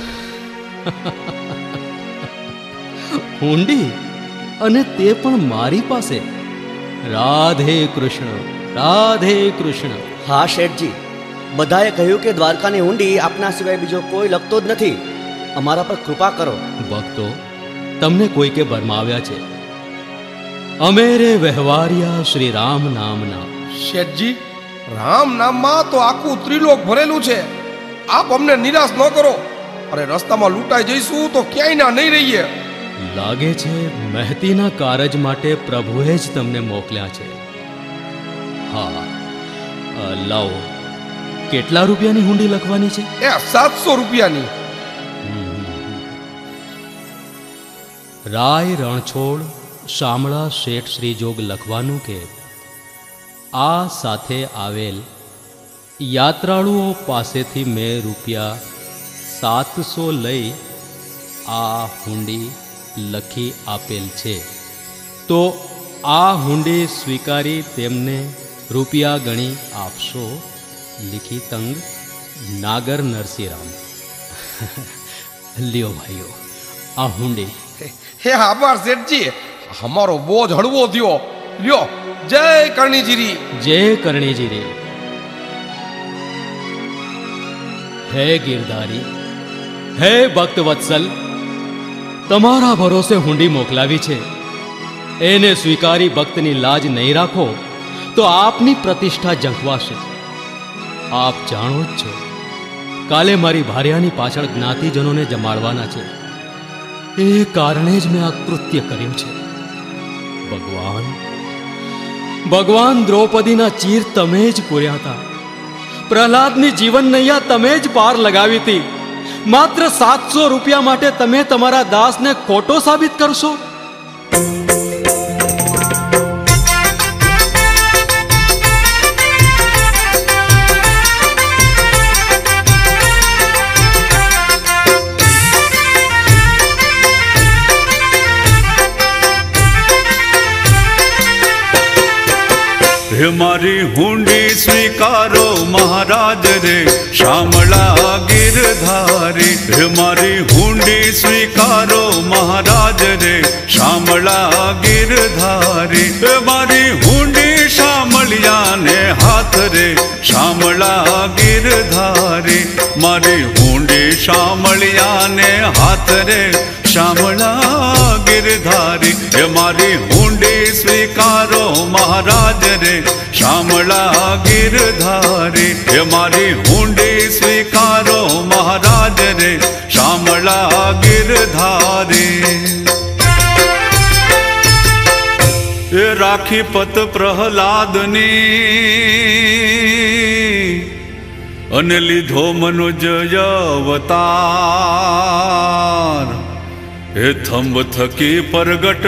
હુંડી? અને તે પણ મારી પાસે? રાધે કૃષ્ણ, રાધે કૃષ્ણ. હા શેઠજી, બધાએ કહ્યું કે દ્વારકાની હુંડી આપના સિવાય બીજો કોઈ લખતો જ નથી. અમારા પર કૃપા કરો. ભક્તો, તમને કોઈકે ભરમાવ્યા છે. અમે રે વ્યવહારિયા શ્રી રામ નામના. શેઠજી, રામ નામમાં તો આખું ત્રિલોક ભરેલું છે. આપ અમને નિરાશ ન કરો. અરે રસ્તામાં લૂંટાઈ જઈશું તો ક્યાંય ના નહીં રહીએ. લાગે છે મહેતીના કારજ માટે પ્રભુએ જ તમને મોકલ્યા છે. હા, લાવો. કેટલા રૂપિયાની હુંડી લખવાની છે? એ સાતસો રૂપિયાની. રાય રણછોડ શામળા શેઠ શ્રી જોગ લખવાનું કે આ સાથે આવેલ યાત્રાળુઓ પાસેથી મેં રૂપિયા સાતસો લઈ આ હુંડી લખી આપેલ છે, તો આ હુંડી સ્વીકારી તેમને રૂપિયા ગણી આપશો. લિખી તંગ નાગર નરસિંહરામ. લ્યો ભાઈઓ આ હુંડી. હે આભાર શેઠજી, અમારો બોજ હળવો થયો. લ્યો. જય કરણીજીરી. જય કરણીજીરી. હે ગિરધારી, હે ભક્ત વત્સલ, તમારા ભરોસે હુંડી મોકલાવી છે. એને સ્વીકારી ભક્તની લાજ નહીં રાખો તો આપની પ્રતિષ્ઠા ઝંખવાશે. આપ જાણો જ છો, કાલે મારી ભાર્યાની પાછળ જ્ઞાતિજનોને જમાડવાના છે. એ કારણે જ મેં આ કૃત્ય કર્યું છે. ભગવાન ભગવાન દ્રૌપદીના ચીર તમે જ પૂર્યા હતા. પ્રહલાદની જીવન નૈયા તમે જ પાર લગાવી હતી. માત્ર સાતસો રૂપિયા માટે તમે તમારા દાસને ખોટો સાબિત કરશો? હે મારી હુંડી સ્વીકારો મહારાજ રે શામળા ગિરધારી. હે મારી હુંડી સ્વીકારો મહારાજ રે શામળા ગિરધારી. હે મારી હુંડી શામળિયાને હાથ રે શામળા ગિરધારી. મારી હુંડી શામળિયાને હાથ રે શામળા ગિરધારી. હે મારી હુંડી સ્વીકારો મહારાજ રે શામળા ગિરધારી. હે મારી હુંડી સ્વીકારો મહારાજ રે શામળા ગિરધારી. એ રાખી પત પ્રહલાદની અને લીધો મનુજ અવતાર એ થંભ થકી પરગટ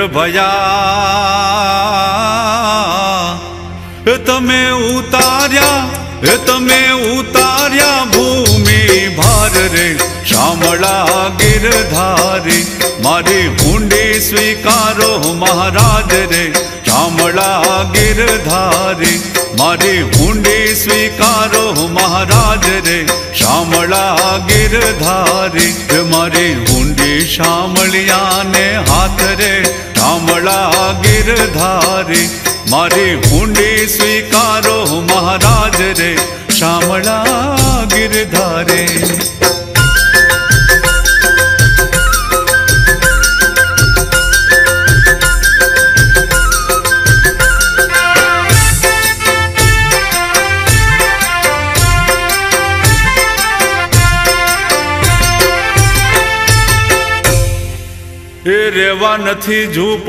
ભયા એ તમે ઉતાર્યા એ તમે ઉતાર્યા ભૂમિ ભાર રે શામળા ગિરધારી મારી હુંડી સ્વીકારો મહારાજ રે શામળા ગિરધારી મારી હુંડી સ્વીકારો મહારાજ રે શામળા ગિરધારી મારી હુંડી શામળિયાને હાથ રે શામળા ગિરધારી મારી હુંડી સ્વીકારો મહારાજ રે શામળા ગિરધારે એ રેવા નથી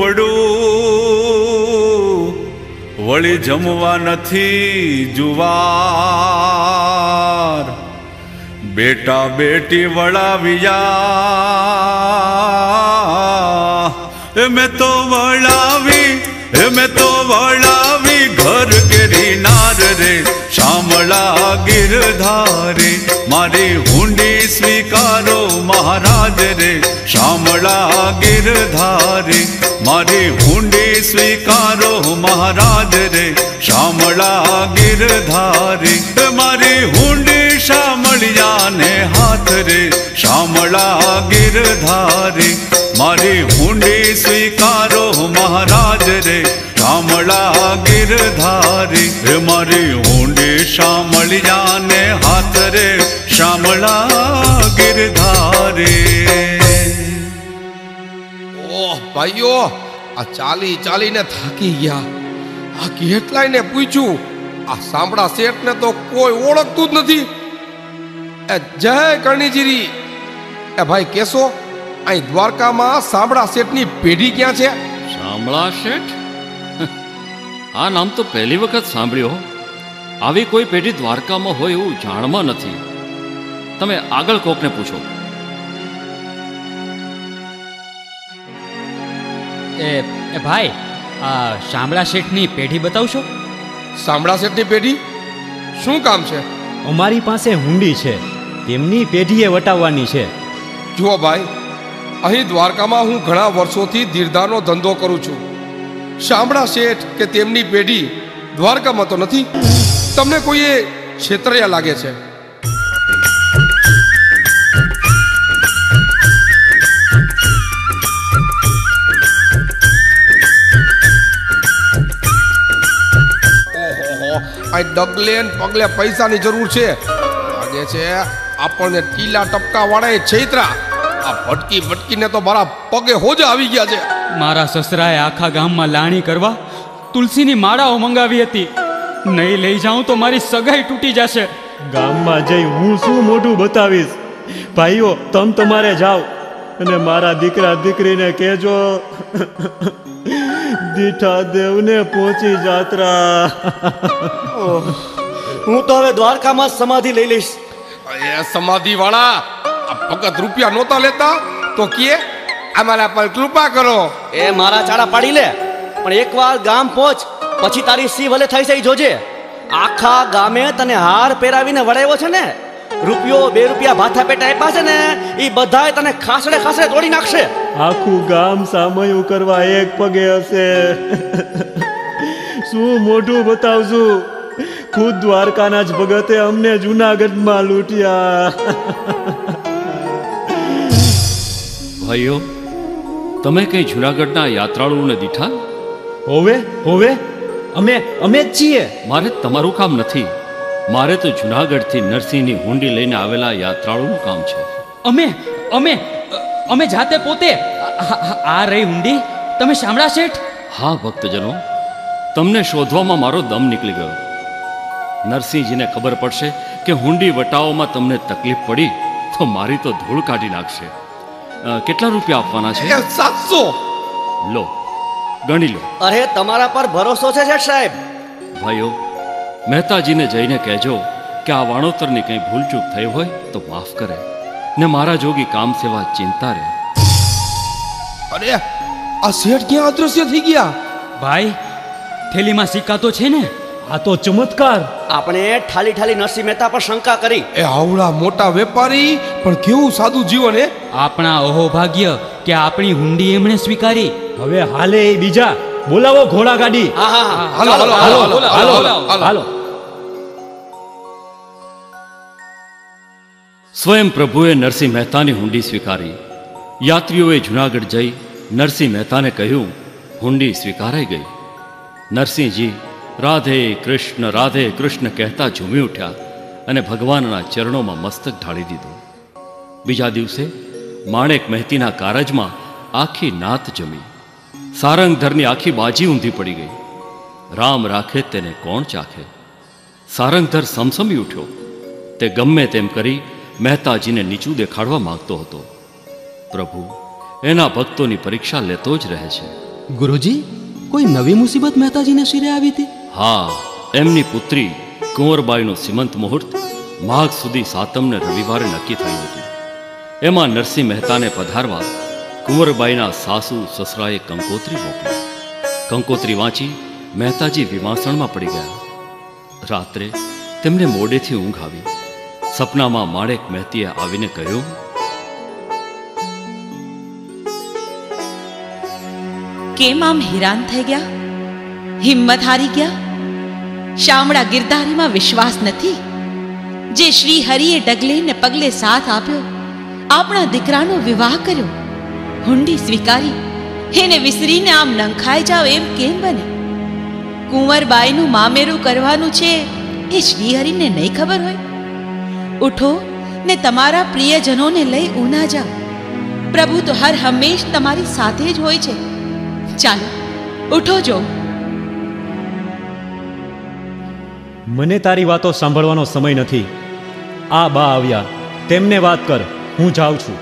ઝૂંપડું વળી જમવા નથી જુવાર બેટા બેટી વળાવ્યા એ મેં તો વળાવી એ મેં તો વળાવી ઘર કેરી નાર રે શામળા ગિરધારી મારી હુંડી સ્વીકારો મહારાજ રે શામળા ગિરધારી મારી હુંડી સ્વીકારો મહારાજ રે શામળા ગિરધારી મારી હુંડી શામળિયાને હાથ રે શામળા ગિરધારી મારી હુંડી સ્વીકારો મહારાજ રે શામળા ગિરધારી મારી હુંડી શામળિયાને હાથ રે શામળા ગિરધારી ઓહ ભાઈઓ આ ચાલી ચાલીને થાકી ગયા. આ કેટલાયને પૂછ્યું, આ સાંભળા શેઠને તો કોઈ ઓળખતું જ નથી. એ જય કરણીજીરી. એ ભાઈ કેશો, અહીં દ્વારકામાં સાંભળા શેઠની પેઢી ક્યાં છે? શામળા શેઠ? આ નામ તો પહેલી વખત સાંભળ્યો. આવી કોઈ પેઢી દ્વારકામાં હોય એવું જાણમાં નથી. તમે આગળ કોકને પૂછો. એ એ ભાઈ, આ શામળા શેઠની પેઢી બતાવશો? શામળા શેઠની પેઢી શું કામ છે? અમારી પાસે હુંડી છે, તેમની પેઢીએ વટાવવાની છે. જુઓ ભાઈ, અહીં દ્વારકામાં હું ઘણા વર્ષોથી ધીરધારનો ધંધો કરું છું. શામળા શેઠ કે તેમની પેઢી દ્વારકામાં તો નથી. તમને કોઈએ છેતર્યા લાગે છે. આ ડગલે ને પગલે પૈસાની જરૂર છે. લાગે છે આપણને ટીલા ટપકા વાળા છેતરા. આ ભટકી ભટકીને તો મારા પગે હોજા આવી ગયા છે. મારા સસરાએ આખા ગામમાં લાણી કરવા તુલસીની માળાઓ મંગાવી હતી. નહીં લઈ જાઉં તો મારી સગાઈ તૂટી જશે. ગામમાં જઈ હું શું મોઢું બતાવીશ? ભાઈઓ, તમ તમારે જાઓ અને મારા દીકરા દીકરીને કહેજો દીઠા દેવને પહોંચી જાત્રા. હું તો હવે દ્વારકામાં સમાધિ લઈ લઈશ. એ સમાધિ વાળા આ ભગત રૂપિયા નહોતા લેતા તો કે અમારા પર કૃપા કરો. એ મારા ચાડા પાડી લે, પણ એકવાર ગામ પહોંચ પછી તારી સી ભલે થઈ જાય જોજે. આખા ગામે તને હાર પહેરાવીને વડાવ્યો છે ને, રૂપિયો બે રૂપિયા ભાથા પેટ આપ્યા છે ને, એ બધાય તને ખાસડે ખાસડે તોડી નાખશે. આખું ગામ સામયું કરવા એક પગે હશે. શું મોઢું બતાવશું? ખુદ દ્વારકાના જ ભગતે અમને જૂનાગઢમાં લૂંટ્યા. ભાઈઓ, તમે કઈ જૂનાગઢના યાત્રાળુઓને દીઠા? હોવે હોવે, અમે અમે જ છીએ. મારે તમારું કામ નથી. મારે તો જૂનાગઢથી નરસિંહની હુંડી લઈને આવેલા યાત્રાળુનું કામ છે. અમે અમે અમે જાતે પોતે. આ રહી હુંડી. તમે શામળા શેઠ? હા ભક્તજનો, તમને શોધવામાં મારો દમ નીકળી ગયો. નરસિંહજીને ખબર પડશે કે હુંડી વટાવવામાં તમને તકલીફ પડી તો મારી તો ધૂળ કાઢી નાખશે. કેટલા રૂપિયા આપવાના છે? સાતસો. લો, ગણી લો. અરે તમારા પર ભરોસો છે શેઠ સાહેબ. ભાઈઓ, મહેતાજીને જઈને કહેજો કે આ વાણોતરની કંઈ ભૂલચૂક થઈ હોય તો માફ કરે ને મારા જોગી કામ સેવા ચિંતા રહે. અરે આ શેઠ ક્યાં અદૃશ્ય થઈ ગયા? ભાઈ, થેલીમાં સિક્કા તો છે ને? આ તો ચમત્કાર. આપણે ઠાલી ઠાલી નરસિંહ મહેતા પર શંકા કરી. એ આવડા મોટા વેપારી પણ કેવું સાદું જીવન હે. આપણા અહોભાગ્ય કે આપણી હુંડી એમણે સ્વીકારી. હવે હાલે એ બીજા બોલાવો ઘોડા ગાડી. હા હા હા, હાલો હાલો હાલો હાલો હાલો. સ્વયં પ્રભુએ નરસિંહ મહેતાની હુંડી સ્વીકારી. યાત્રીઓએ જુનાગઢ જઈ નરસિંહ મહેતાને કહ્યું, હુંડી સ્વીકારાઈ ગઈ. નરસિંહજી રાધે કૃષ્ણ રાધે કૃષ્ણ કહેતા ઝૂમી ઉઠ્યા અને ભગવાનના ચરણોમાં મસ્તક ઢાળી દીધું. બીજા દિવસે માણેક મહેતીના કારજમાં આખી નાત જમી. સારંગધરની આખી બાજી ઊંધી પડી ગઈ. રામ રાખે તેને કોણ ચાખે. સારંગધર સમસમી ઉઠ્યો. તે ગમે તેમ કરી મહેતાજીને નીચું દેખાડવા માંગતો હતો. પ્રભુ એના ભક્તોની પરીક્ષા લેતો જ રહે છે. ગુરુજી, કોઈ નવી મુસીબત મહેતાજીને શિરે આવી હતી? હા, એમની પુત્રી કુંવરબાઈનું સીમંત મુહૂર્ત માઘ સુધી સાતમને રવિવારે નક્કી થયું હતું. એમાં નરસિંહ મહેતાને પધારવા કુંવરબાઈના સાસુ સસરાએ કંકોત્રી મોકલી. કંકોત્રી વાંચી મહેતાજી વિમાસણમાં પડી ગયા. રાત્રે તેમને મોડેથી ઊંઘ આવી. સપનામાં માણેક મહેતીએ આવીને કહ્યું, કેમ આમ હેરાન થઈ ગયા? હિંમત હારી ગયા? શામળા ગિરધારીમાં વિશ્વાસ નથી? જે શ્રી હરિએ ડગલે ને પગલે સાથ આપ્યો, આપણા દીકરાનો વિવાહ કર્યો, હુંડી સ્વીકારી, એને વિસરીને આમ નંખાઈ જાવ એમ કેમ બને? કુંવરબાઈનું મામેરું કરવાનું છે એ શ્રીહરિને નહીં ખબર હોય? ઉઠો ને તમારા પ્રિયજનોને લઈ ઉના જાઓ. પ્રભુ તો હર હંમેશ તમારી સાથે જ હોય છે. ચાલો ઉઠો જો. મને તારી વાતો સાંભળવાનો સમય નથી. આ બા આવ્યા, તેમને વાત કર, હું જાઉં છું.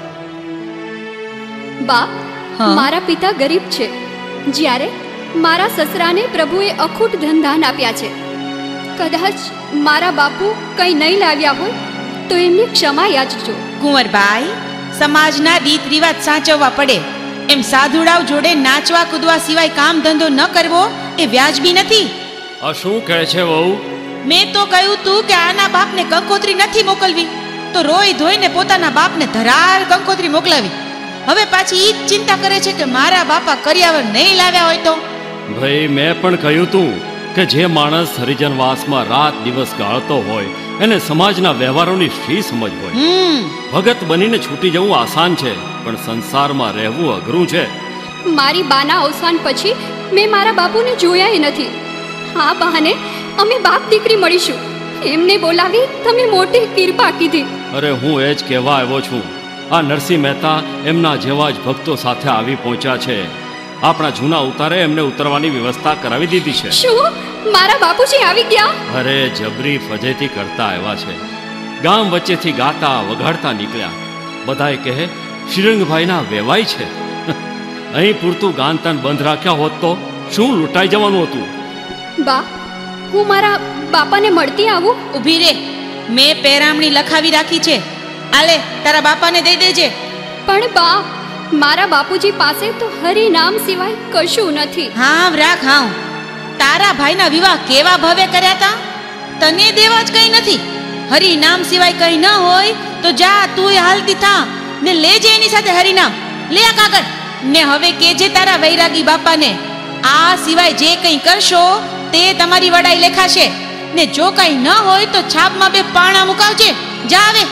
બા, મારા પિતા ગરીબ છે, જ્યારે મારા સસરાને પ્રભુએ અખૂટ ધનદાન આપ્યા છે. કદાચ મારા બાપુ કંઈ નહીં લાવ્યા હોય તો એમની ક્ષમા યાચજો. કુંવરબાઈ, સમાજના રીત રિવાજ સાચવવા પડે. એમ સાધુડાવ જોડે નાચવા કૂદવા સિવાય કામ ધંધો ન કરવો એ વ્યાજબી નથી. આ શું કહે છે વહુ? મેં તો કહ્યું તું કે આના બાપને કંકોત્રી નથી મોકલવી, તો રોઈ ધોઈને પોતાના બાપને ધરાર કંકોત્રી મોકલાવી. હવે પાછી ઈ જ ચિંતા કરે છે કે મારા બાપા કરિયાવર નહીં લાવ્યા હોય તો. ભાઈ, મેં પણ કહ્યું તું કે જે માણસ હરિજનવાસમાં રાત દિવસ ગાળતો હોય એને સમાજના વ્યવહારોની શી સમજ હોય? ભગત બનીને છૂટી જવું આસાન છે, પણ સંસારમાં રહેવું અઘરું છે. મારી બાના અવસાન પછી મેં મારા બાપુને જોયા નથી. આ બહાને અમે બાપ દીકરી મળીશું. એમને બોલાવી તમે મોટી કૃપા કીધી. અરે, હું એ જ કહેવા આવ્યો છું. આ નરસિંહ મહેતા એમના જેવા જ ભક્તો સાથે આવી પહોંચ્યા છે. આપણા જૂના ઉતારે એમને ઉતરવાની વ્યવસ્થા કરાવી દીધી છે. શું મારા બાપુજી આવી ગયા? અરે, જબરી ફજેતી કરતા આવ્યા છે. ગામ વચ્ચેથી ગાતા વગાડતા નીકળ્યા. બધાએ કહે શ્રીરંગભાઈના વેવાય છે. અહીં પૂરતું ગાન તાન બંધ રાખ્યા હોત તો શું લૂંટાઈ જવાનું હતું? બા, હું મારા બાપાને મળતી આવું? ઊભી રે, મેં પેરામણી લખાવી રાખી છે. આલે, તારા બાપાને દઈ દેજે. પણ બા, મારા બાપુજી પાસે તો હરિ નામ સિવાય કશું નથી. હા રાખ, હા. તારા ભાઈના વિવાહ કેવા ભવે કર્યા તા? તને દેવા જ કઈ નથી. હરિ નામ સિવાય કઈ ન હોય તો જા તું હાલતી થા ને લેજે એની સાથે હરિનામ. લે આ કાગળ ને હવે કેજે તારા વૈરાગી બાપાને, આ સિવાય જે કંઈ કરશો તે તમારી વડાઈ લેખાશે. ને જો કંઈ ન હોય તો છાપમાં બે પાણા મુકાવજે. જા આવે.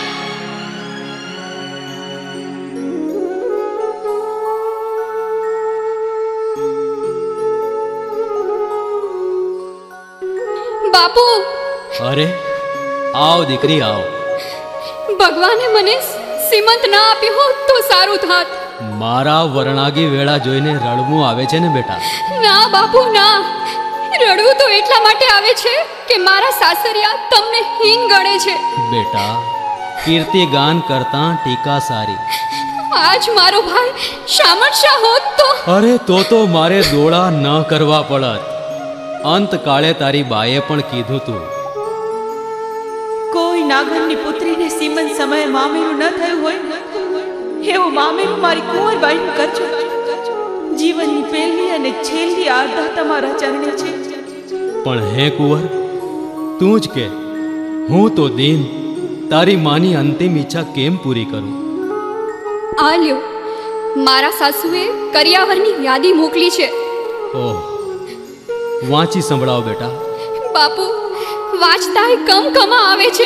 બાપુ! અરે આવ દીકરી, આવ. ભગવાને મને સીમંત ના આપ્યું હોત તો સારું થાત. મારા વરણાગી વેળા જોઈને રડવું આવે છે ને બેટા? ના બાપુ, ના. રડવું તો એટલા માટે આવે છે કે મારા સાસરિયા તમને હીન ગણે છે. બેટા, કીર્તિ ગાન કરતા ટીકા સારી. આજ મારો ભાઈ શામળ શાહ હોત તો? અરે, તો તો મારે દોડા ન કરવા પડત. અંત કાળે તારી બાએ પણ કીધું તું. કોઈ નાગણની પુત્રીને સીમંત સમયે મામેરું ન થયું હોય એવું મામેરું મારી કુંવરબાઈનું કરજો. જીવનની પહેલી અને છેલ્લી આરધા તમારા ચરણે છે. પણ હે કુંવર, તું જ કે, હું તો દીન તારી માની અંતિમ ઈચ્છા કેમ પૂરી કરું? આ લ્યો, મારા સાસુએ કરિયાવરની યાદી મોકલી છે. ઓહ, વાંચી સંભળાવો બેટા. બાપુ, વાંચતાય કમ કમા આવે છે.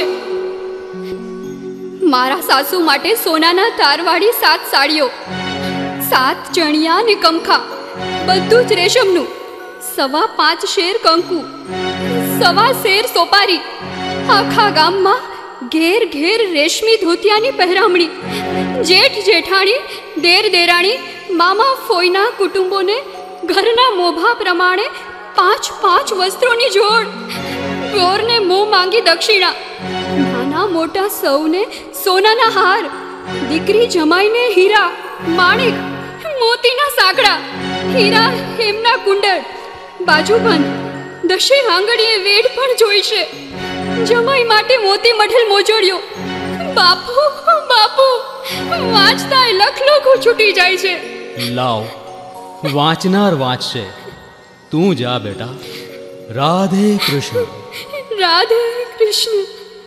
મારા સાસુ માટે સોનાના તારવાળી સાત સાડીઓ, સાત ચણિયા ને કમખા, બધું જ રેશમનું, સવા પાંચ શેર કંકુ, સવા શેર સોપારી, આખા ગામમાં ઘેર ઘેર રેશમી ધોતિયાની પહેરામણી, જેઠ જેઠાણી, દેર દેરાણી, મામા ફોઈના કુટુંબોને ઘરના મોભા પ્રમાણે પાંચ પાંચ વસ્ત્રોની જોડ, ગોરને મોં માંગી દક્ષિણા, નાના મોટા સૌને સોનાના હાર, દીકરી જમાઈને હીરા, માણેક, મોતીના સાંકડા, હીરા હેમના કુંડળ, બાજુબંધ, દશે આંગળીએ વેડ પણ જોઈશે. જમાઈ માટે મોતી મઢેલ મોજોડ્યો. બાપુ, બાપુ, વાંચતાય લખ લખો છૂટી જાય છે. લાવ, વાંચનાર વાંચશે. તું જા બેટા. રાધે કૃષ્ણ. રાધે કૃષ્ણ.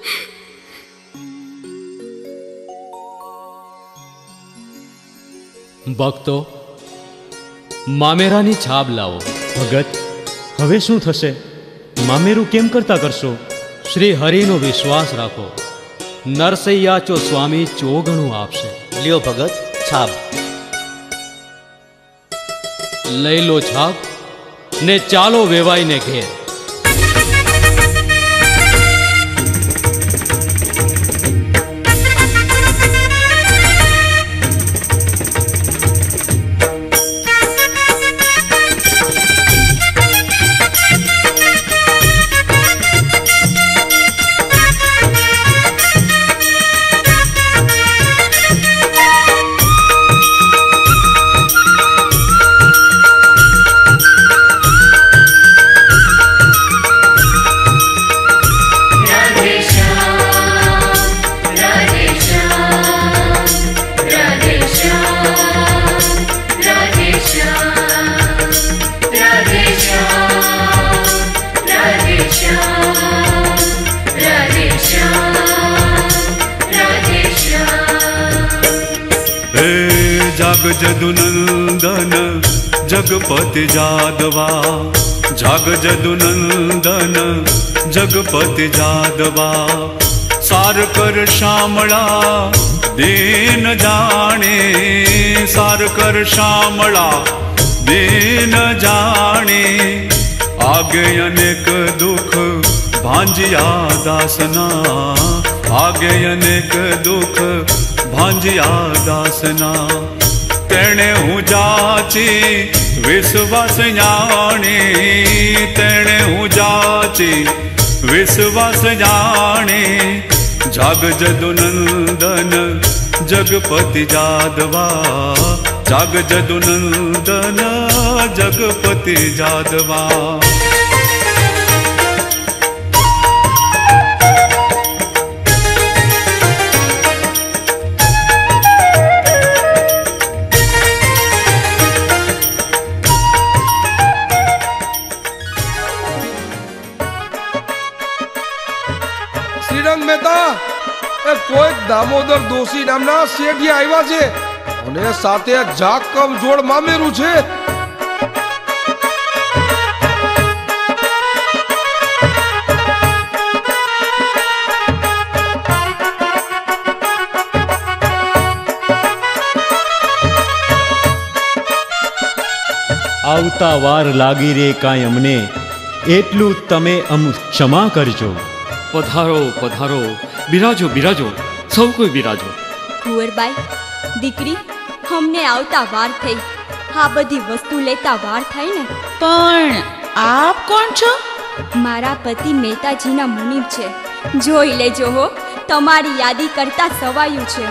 ભક્તો, મામેરાની છાબ લાવો. ભગત, હવે શું થશે? મામેરું કેમ કરતા કરશો? શ્રી હરિનો વિશ્વાસ રાખો. નરસૈયા ચો સ્વામી ચોગણું આપશે. લ્યો ભગત, છાબ લઈ લો છાપ ને ચાલો વેવાઈને ઘેર. जदुनंदन जगपति जादवा, जग जदुनंदन जगपति जादवा, सार कर श्यामला दीन जाने, सार कर श्यामला दीन जाने, आगे अनेक दुख भांजिया दासना, आगे अनेक दुख भांजिया दासना, तेणे हूँ जाची विश्वास जाने, तेणे हूँ जाची विश्वास जाने, जग जदुनंदन जगपति जादवा, जग जदुनंदन जगपति जादवा. શ્રીરંગ મહેતા, એ કોઈ દામોદર દોશી નામના શેઠિયા આવ્યા છે અને સાથે જાકમ જોડ મામેરું છે. આવતા વાર લાગી રે કાંઈ અમને, એટલું તમે અમ ક્ષમા કરજો. પધારો પધારો, બિરાજો બિરાજો, સૌ કોઈ બિરાજો. કુંવરબાઈ, દીકરી, અમને આવતા વાર થઈ. આ બધી વસ્તુ લેતા વાર થાય ને. પણ આપ કોણ છો? મારા પતિ મહેતાજીના મુનિબ છે. જોઈ લેજો હો, તમારી યાદી કરતા સવાયું છે.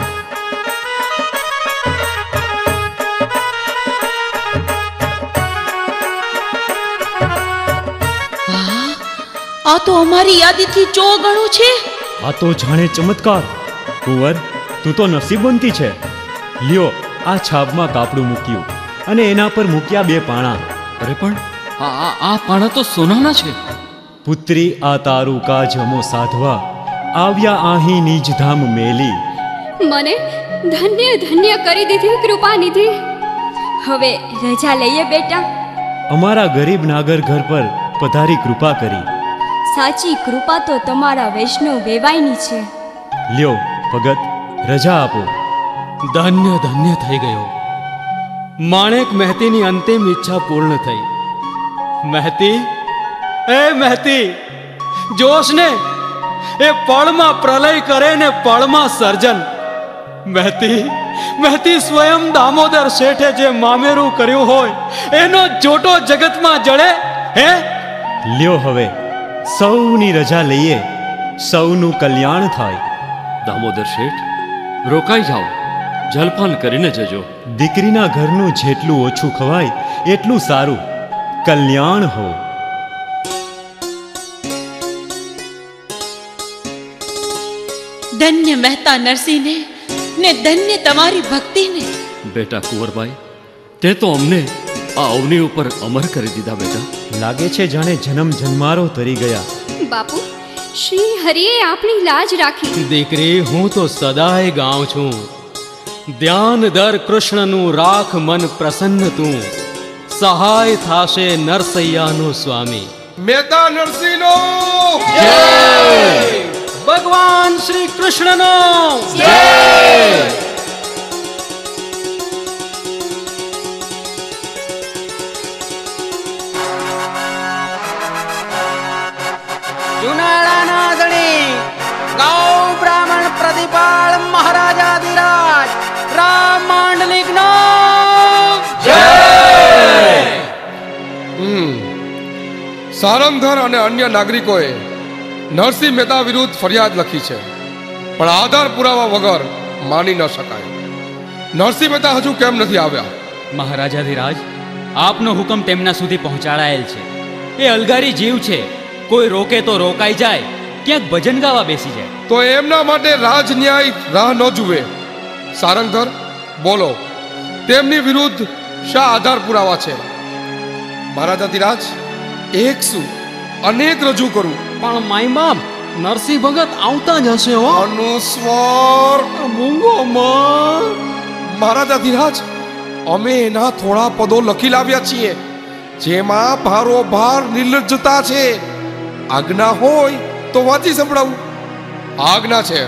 આ તો અમારી યાદીથી ચો ગણું છે. આ તો જાણે ચમત્કાર. કુંવર, તું તો નસીબવંતી છે. લ્યો, આ છાબમાં કાપડું મૂક્યું અને એના પર મૂક્યા બે પાણા. અરે પણ આ આ પાણા તો સોનાના છે. પુત્રી, આ તારું કાજ અમો સાધવા આવ્યા અહીં નિજ ધામ મેલી. મને ધન્ય ધન્ય કરી દીધી કૃપાનિધિ. હવે રજા લઈએ બેટા. અમારા ગરીબ નાગર ઘર પર પધારી કૃપા કરી. સાચી કૃપા તો તમારા વૈષ્ણવ વેવાઈની છે. લ્યો ભગત, રજા આપો. ધન્ય ધન્ય થઈ ગયો. માણેક મહેતીની અંતિમ ઈચ્છા પૂર્ણ થઈ. મહેતી, એ મહેતી, જોશ ને, એ પળમાં પ્રલય કરે ને પળમાં સર્જન. મહેતી, મહેતી સ્વયં દામોદર શેઠે જે મામેરું કર્યું હોય એનો જોટો જગતમાં જળે. હે, લ્યો હવે સૌની રજા લઈએ, સૌનું કલ્યાણ થાય. દામોદર શેઠ, રોકાઈ જાઓ, જલપાન કરીને જજો. દીકરીના ઘરનું જેટલું ઓછું ખવાય એટલું સારું. કલ્યાણ હો. ધન્ય મહેતા નરસિંહને ને ધન્ય તમારી ભક્તિને. બેટા કુંવરબાઈ, તે તો અમને આ અવની ઉપર અમર કરી દીધા. બેટા, લાગે છે જાણે જન્મ જન્મારો તરી ગયા. બાપુ, શ્રી હરિએ આપણી લાજ રાખી. દીકરી, હું તો સદાય ગાઉં છું, ધ્યાન દર કૃષ્ણનું રાખ મન પ્રસન્ન તું, સહાય થાશે નરસૈયાનો સ્વામી. મહેતા નરસિંહનો જય! ભગવાન શ્રી કૃષ્ણનો જય! જુનાળાના ધણી ગૌ બ્રાહ્મણ પ્રતિપાળ મહારાજાધિરાજ રામ માંડલિકનો જય! હમ સારંગધર અને અન્ય નાગરિકોએ નરસિંહ મહેતા વિરુદ્ધ ફરિયાદ લખી છે, પણ આધાર પુરાવા વગર માની ન શકાય. નરસિંહ મહેતા હજુ કેમ નથી આવ્યા? મહારાજાધિરાજ, આપનો હુકમ તેમના સુધી પહોંચાડાયેલ છે. એ અલગારી જીવ છે, કોઈ રોકે તો રોકાઈ જાય, ક્યાંક ભજન ગાવા બેસી જાય. તો એમના માટે રાજ ન્યાય રાહ ન જુએ. સારંગધર, બોલો, તેમની વિરુદ્ધ શા આધાર પુરાવા છે? મહારાજાધિરાજ, એક શું અનેક રજૂ કરું, પણ માય બાપ, નરસિંહ ભગત આવતા જ હશે. હો, અનુસ્વાર મૂંગો માં. મહારાજાધિરાજ, અમે એના થોડા પદો લખી લાવ્યા છીએ, જેમાં ભારો ભાર નિર્લજ્જતા છે. આજ્ઞા હોય તો વાંચી સંભળાવું. આજ્ઞા છે.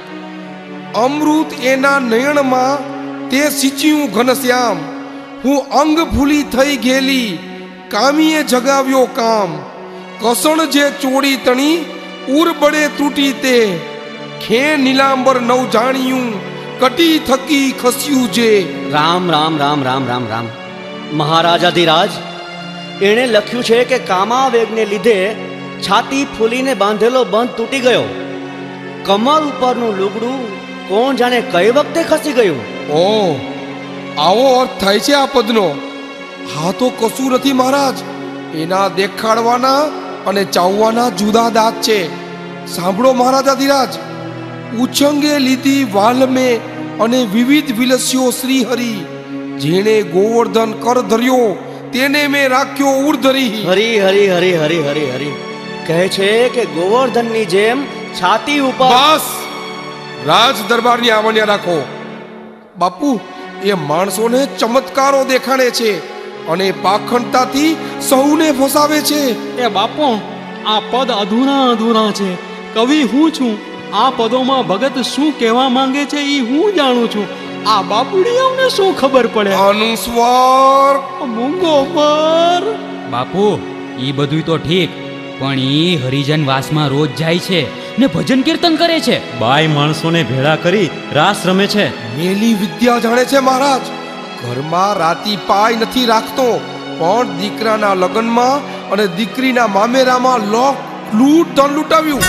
અમૃત એના નયણમાં તે સિંચ્યું ઘનશ્યામ, હું અંગ ભૂલી થઈ ગયેલી, કામીએ જગાવ્યો કામ. કસણ જે ચોડી તણી, ઉર બળે તૂટી તે, ખે નીલાંબર નવ જાણ્યું, કટી થકી ખસ્યું જે. રામ રામ રામ રામ રામ રામ. મહારાજાધિરાજ, એણે લખ્યું છે કે કામાવેગને લીધે છાતી ફૂલીને બાંધેલો બંધ તૂટી ગયો. કમર ઉપરનું લુગડું કોણ જાણે કઈ વખતે ખસી ગયું. ઓ, આવો અર્થ થાય છે આ પદનો. હા તો કશું નથી મહારાજ, એના દેખાડવાના અને ચાવવાના જુદા દાંત છે. સાંભળો મહારાજાધિરાજ, ઉછંગે લીધી વાલમે અને વિવિધ વિલસ્યો શ્રી હરિ, જેણે ગોવર્ધન કર ધર્યો તેને મેં રાખ્યો ઉર્ધરી. હરી હરી હરી હરી હરી હરી કહે છે કે ગોવર્ધનની જેમ છાતી ઉપર. બસ, રાજ દરબારની આવણ્યા રાખો. બાપુ, એ માણસોને ચમત્કારો દેખાડે છે અને પાખંડતાથી સૌને ફસાવે છે. એ બાપો, આ પદ અધૂરા અધૂરા છે. કવિ હું છું, આ પદોમાં ભગત શું કહેવા માંગે છે એ હું જાણું છું. આ બાપુડિયાઓને શું ખબર પડે? અનુસ્વાર મૂંગો પર. બાપુ, ઈ બધું તો ઠીક, પણ ઈ હરિજન વાસમાં રોજ જાય છે ને ભજન કીર્તન કરે છે. બાઈ માણસોને ભેળા કરી રાસ રમે છે. મેલી વિદ્યા જાણે છે મહારાજ. ઘરમાં રાતી પાય નથી રાખતો, પણ દીકરાના લગ્નમાં અને દીકરીના મામેરામાં લોક લૂંટ ધન લૂંટાવ્યું.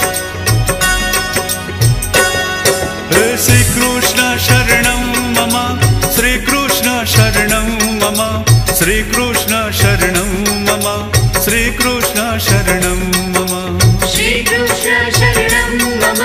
શ્રી કૃષ્ણ શરણમ મમ, શ્રી કૃષ્ણ શરણમ મમ, શ્રી કૃષ્ણ શરણમ મમ, શ્રી કૃષ્ણ શરણમ મમ, શ્રી કૃષ્ણ શરણમ મમ,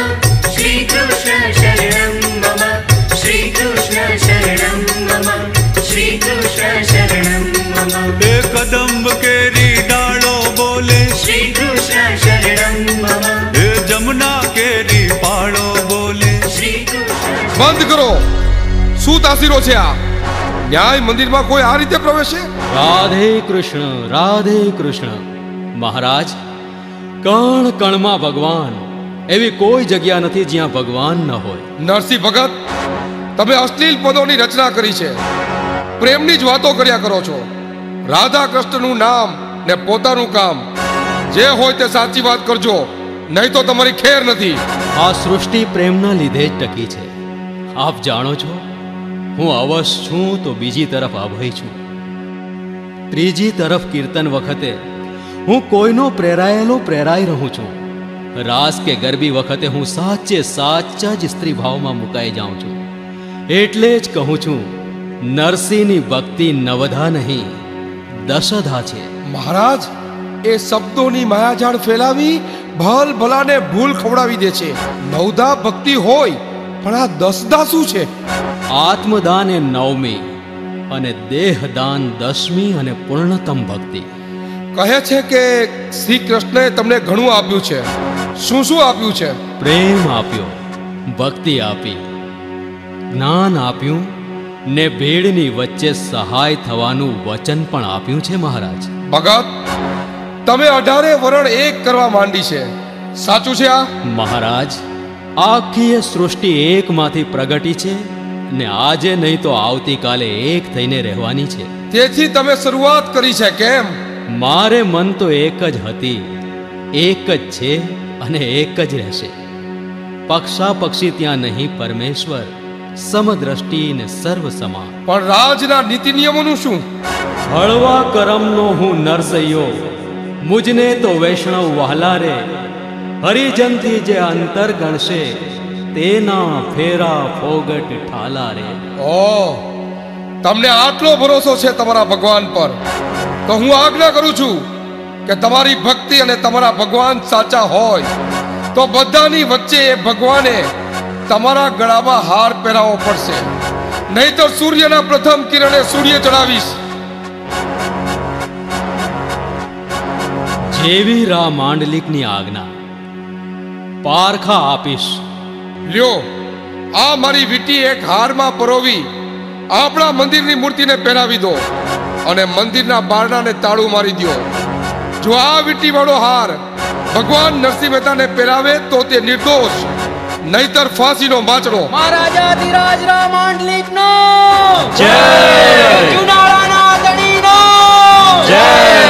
બંધ કરો. શું તાસીરો છે આ? ન્યાય મંદિરમાં કોઈ આ રીતે પ્રવેશે? રાધે કૃષ્ણ, રાધે કૃષ્ણ. મહારાજ, કણ કણમાં ભગવાન, એવી કોઈ જગ્યા નથી જ્યાં ભગવાન ન હોય. નરસિંહ ભગત, તમે અશ્લીલ પદોની રચના કરી છે. પ્રેમની જ વાતો કર્યા કરો છો. રાધા કૃષ્ણનું નામ ને પોતાનું કામ, જે હોય તે સાચી વાત કરજો, નહીં તો તમારી ખેર નથી. આ સૃષ્ટિ પ્રેમના લીધે જ ટકી છે. આપ જાણો છો, હું અવશ છું તો બીજી તરફ અભય છું. ત્રીજી તરફ કીર્તન વખતે હું કોઈનો પ્રેરાયેલો પ્રેરાઈ રહું છું. રાસ કે ગરબી વખતે હું સાચે સાચા જ સ્ત્રી ભાવમાં મુકાઈ જાઉં છું. એટલે જ કહું છું, નરસિંહની ભક્તિ નવધા નહીં, દશધા છે. મહારાજ, એ શબ્દોની માયાજાળ ફેલાવી ભલ ભલાને ભૂલ ખવડાવી દે છે. નવધા ભક્તિ હોય, પણ આ દસદા શું છે? આત્મદાન એ નવમી અને દેહદાન દસમી અને પૂર્ણતમ ભક્તિ. કહે છે કે શ્રી કૃષ્ણએ તમને ઘણું આપ્યું છે. શું શું આપ્યું છે? પ્રેમ આપ્યો, ભક્તિ આપી, જ્ઞાન આપ્યું ને ભીડની વચ્ચે સહાય થવાનું વચન પણ આપ્યું છે. મહારાજ ભગત, તમે અઢારે વરણ એક કરવા માંડી છે, સાચું છે આ? મહારાજ, આખી એ સૃષ્ટિ એકમાંથી પ્રગટી છે ને આજે નહીં તો આવતીકાલે એક થઈને રહેવાની છે. તેથી તમે શરૂઆત કરી છે કેમ? મારે મન તો એક જ હતી, એક જ છે અને એક જ રહેશે. પક્ષા પક્ષી ત્યાં નહીં પરમેશ્વર, સમદ્રષ્ટિ ને સર્વ સમાન. પણ રાજના નીતિ નિયમોનું શું? હળવા કરમનો હું નરસૈયો, મુજને તો વૈષ્ણવ વહાલા રે. હરિજનથી જે અંતર ગણશે, તેના ફેરા ફોગટ ઠાલા રે. ઓ, તમને આટલો ભરોસો છે તમારા ભગવાન પર, તો હું આજ્ઞા કરું છું કે તમારી ભક્તિ અને તમારા ભગવાન સાચા હોય તો બધાની વચ્ચે એ ભગવાને તમારા ગળામાં હાર પહેરાવવો પડશે, નહીતર સૂર્યના પ્રથમ કિરણે સૂર્ય ચડાવીશ. જેવી રા માંડલિકની આજ્ઞા, પારખા આપીશ. લ્યો, આ મારી વીટી એક હારમાં પરોવી આપણા મંદિરની મૂર્તિને પહેરાવી દો અને મંદિરના બારણાને તાળું મારી દો. જો આ વીટી વાળો હાર ભગવાન નરસિંહ મહેતાને પહેરાવે તો તે નિર્દોષ, નહીતર ફાંસીનો માચડો. મહારાજાધિરાજ રા માંડલિકનો જય! ચુનાળાના ધણીનો જય!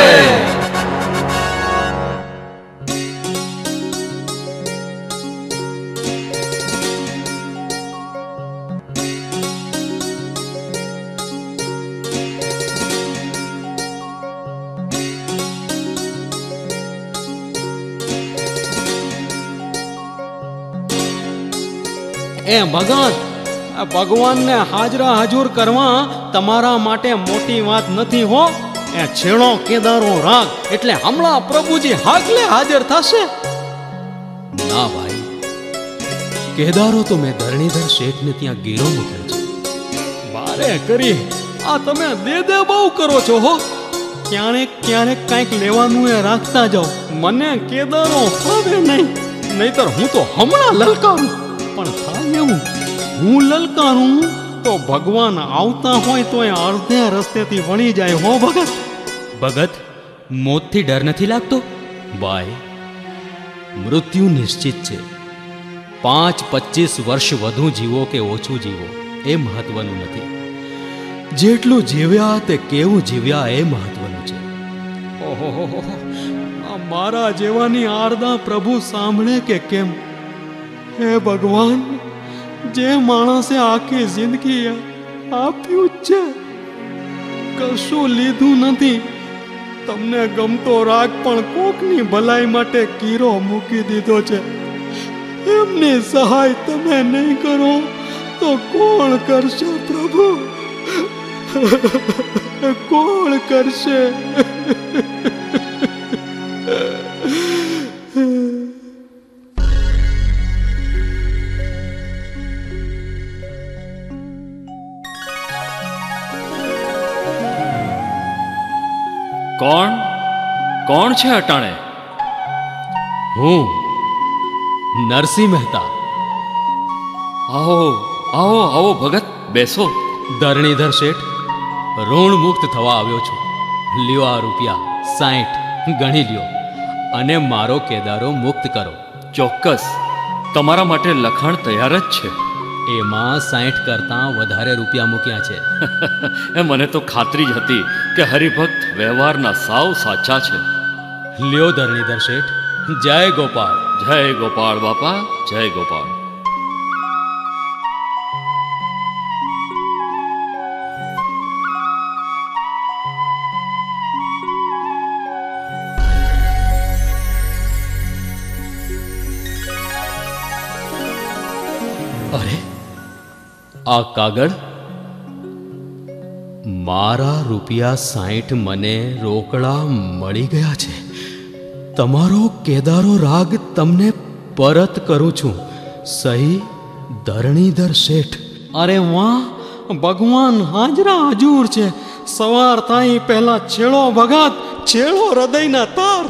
એ ભગત, ભગવાનને હાજરા હાજુર કરવા તમારા માટે મોટી વાત નથી હો. એ છેડો કેદારો રાગ એટલે હમણાં પ્રભુજી હાકલે હાજર થશે. ના ભાઈ, કેદારો તો મેં ધરણીધર શેઠને ત્યાં ગીરો મૂક્યો છે. બારે કરી આ તમે દે દે બહુ કરો છો હો. ક્યારેક ક્યારેક કંઈક લેવાનું એ રાખતા જાઓ. મને કેદારો ફાવે નહીં, નહીતર હું તો હમણાં લલકારું. પણ થાય એવું, હું લલકારું તો ભગવાન આવતા હોય તો એ અડધે રસ્તેથી વળી જાય હો ભગત. ભગત, મોતથી ડર નથી લાગતો? ભાઈ, મૃત્યુ નિશ્ચિત છે. પાંચ પચીસ વર્ષ વધુ જીવો કે ઓછું જીવો એ મહત્વનું નથી. જેટલું જીવ્યા તે કેવું જીવ્યા એ મહત્વનું છે. ઓહો, આ મારા જેવાની આરદા પ્રભુ સાંભળે કે કેમ? હે ભગવાન, જે માણસે આખી જિંદગી આપ્યું છે, કશું લીધું નથી. તમને ગમતો રાગ પણ કોકની ભલાઈ માટે કીરો મૂકી દીધો છે. એમની સહાય તમે નહીં કરો તો કોણ કરશે પ્રભુ? કોણ કરશે? કોણ કોણ છે અટાણે? હું નરસિંહ મહેતા. આવો આવો આવો ભગત, બેસો. ધરણીધર શેઠ, ઋણ મુક્ત થવા આવ્યો છું. લ્યો આ રૂપિયા સાઠ ગણી લ્યો અને મારો કેદારો મુક્ત કરો. ચોક્કસ, તમારા માટે લખાણ તૈયાર જ છે. એમાં સાઠ કરતાં વધારે રૂપિયા મૂક્યા છે. એ મને તો ખાતરી જ હતી કે હરિભક્ત વ્યવહારના સાવ સાચા છે. લ્યો ધરણીધર શેઠ, જય ગોપાળ. જય ગોપાળ બાપા, જય ગોપાળ. અરે, આ કાગળ, મારા રૂપિયા સાઠ મને રોકડા મળી ગયા છે. તમારો કેદારો રાગ તમને પરત કરું છું. સહી ધરણીધર શેઠ. અરે વાહ, ભગવાન હાજરા હજૂર છે. સવાર થાય પહેલા છેડો ભગત, છેડો હૃદયના તાર.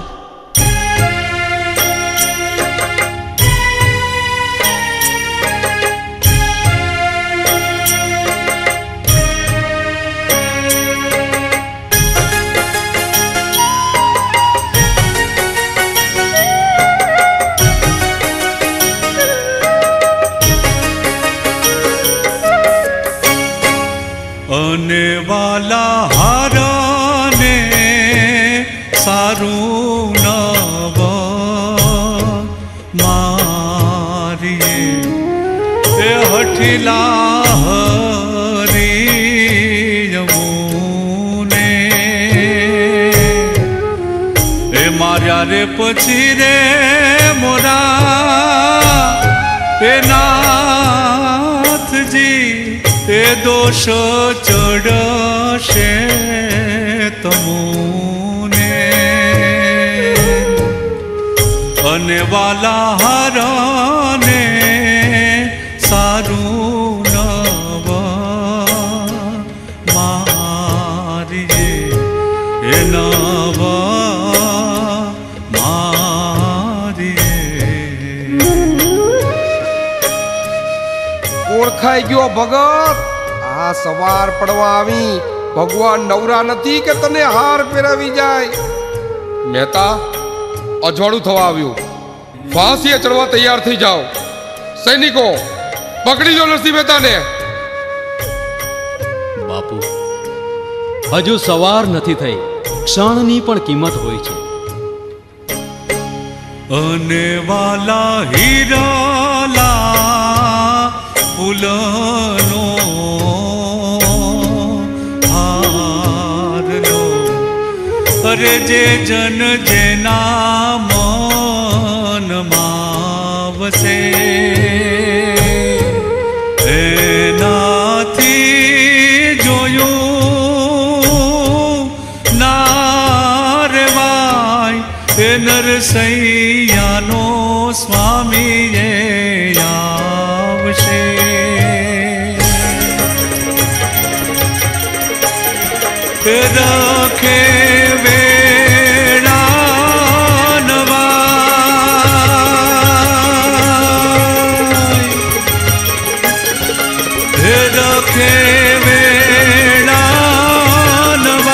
અને વાલા હારાને સારું નવ મારીએ એ હઠીલા હરિયમુને એ માર્યા રે પછી રે મોરા એ નાથજી એ દોષ ચડશે તમુને અને વાલા હારાને સારું નવ મારીએ એ નવ ઓળખાઈ ગયો ભગત. આ સવાર પડવા આવી, ભગવાન નવરા નથી કે તને હાર પહેરાવી જાય. મહેતા, અજવાળું થવા આવ્યું. ફાંસીએ ચડવા તૈયાર થઈ જાઓ. સૈનિકો, પકડી જો નરસિંહ મહેતાને. બાપુ, હજુ સવાર નથી થઈ. ક્ષણની પણ કિંમત હોય છે. અને વાલા હીરાલા ફૂલનો હારનો અરે જે જન જેના મનમાં વસે એનાથી જોયું ના રેવાય એ નરસૈયાનો સ્વામી એ આવશે. રખે વેળા નવાય રખે વેળા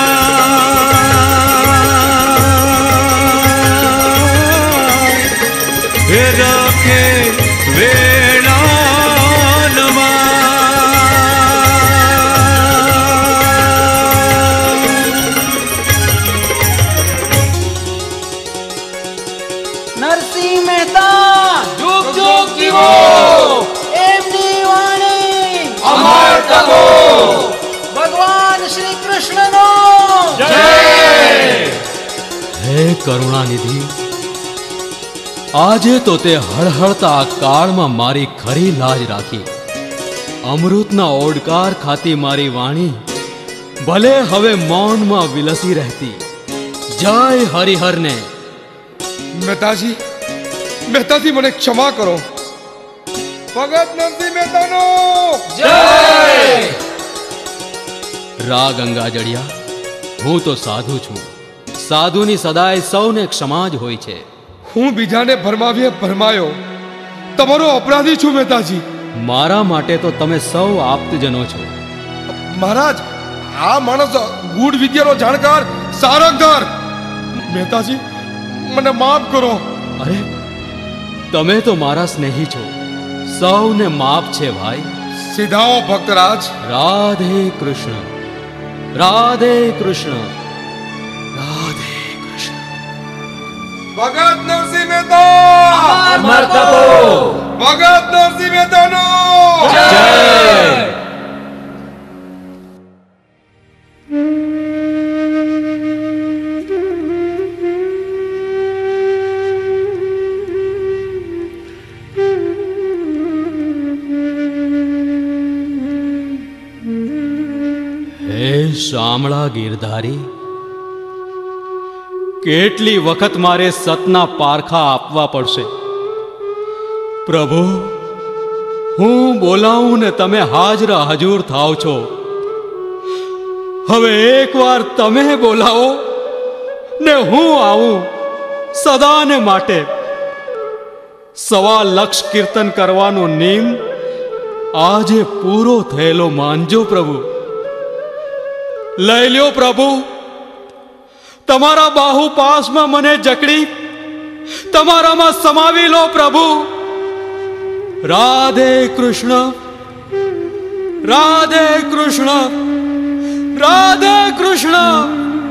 નવાય રખે વેળા નરસિંહ મહેતા જુગ જુગ જીવો, એમની વાણી અમર તકો. ભગવાન શ્રી કૃષ્ણનો જય. હે કરુણાનિધિ, આજે તો તે હળહળતા આ કાળમાં મારી ખરી લાજ રાખી. અમૃતના ઓડકાર ખાતી મારી વાણી ભલે હવે મૌનમાં વિલસી રહેતી. જય હરિહરને. મહેતાજી, મહેતાજી મને ક્ષમા કરો. ભગત નરસિંહ મહેતાનો જય. રા ગંગાજળિયા, હું તો સાધુ છું. સાધુની સદાય સૌને ક્ષમા જ હોય છે. હું બીજાને ભરમાવીએ ભરમાયો, તમારો અપરાધી છું મહેતાજી. મારા માટે તો તમે સૌ આપ્તજનો છો. મહારાજ, આ માણસ ગૂઢ વિદ્યાનો જાણકાર સારંગધર. મહેતાજી, મને માફ કરો. અરે, તમે તો મારા સ્નેહી છો. સૌને માફ છે ભાઈ. સીધાઓ ભક્તરાજ. રાધે કૃષ્ણ, રાધે કૃષ્ણ, રાધે કૃષ્ણ. ભગત નરસિંહ મહેતા અમર તપો. ભગત નરસિંહ મહેતાનો જય. શામળા ગીરધારી, કેટલી વખત મારે સતના પારખા આપવા પડશે. પ્રભુ, હું બોલાવું ને તમે હાજરા હજૂર થાવ છો. હવે એકવાર તમે બોલાવો ને હું આવું સદાને માટે. સવા લક્ષ કીર્તન કરવાનો નિયમ આજે પૂરો થયેલો માનજો પ્રભુ. લઈ લ્યો પ્રભુ, તમારા બાહુ પાસમાં મને જકડી તમારામાં સમાવી લો પ્રભુ. રાધે કૃષ્ણ, રાધે કૃષ્ણ, રાધે કૃષ્ણ.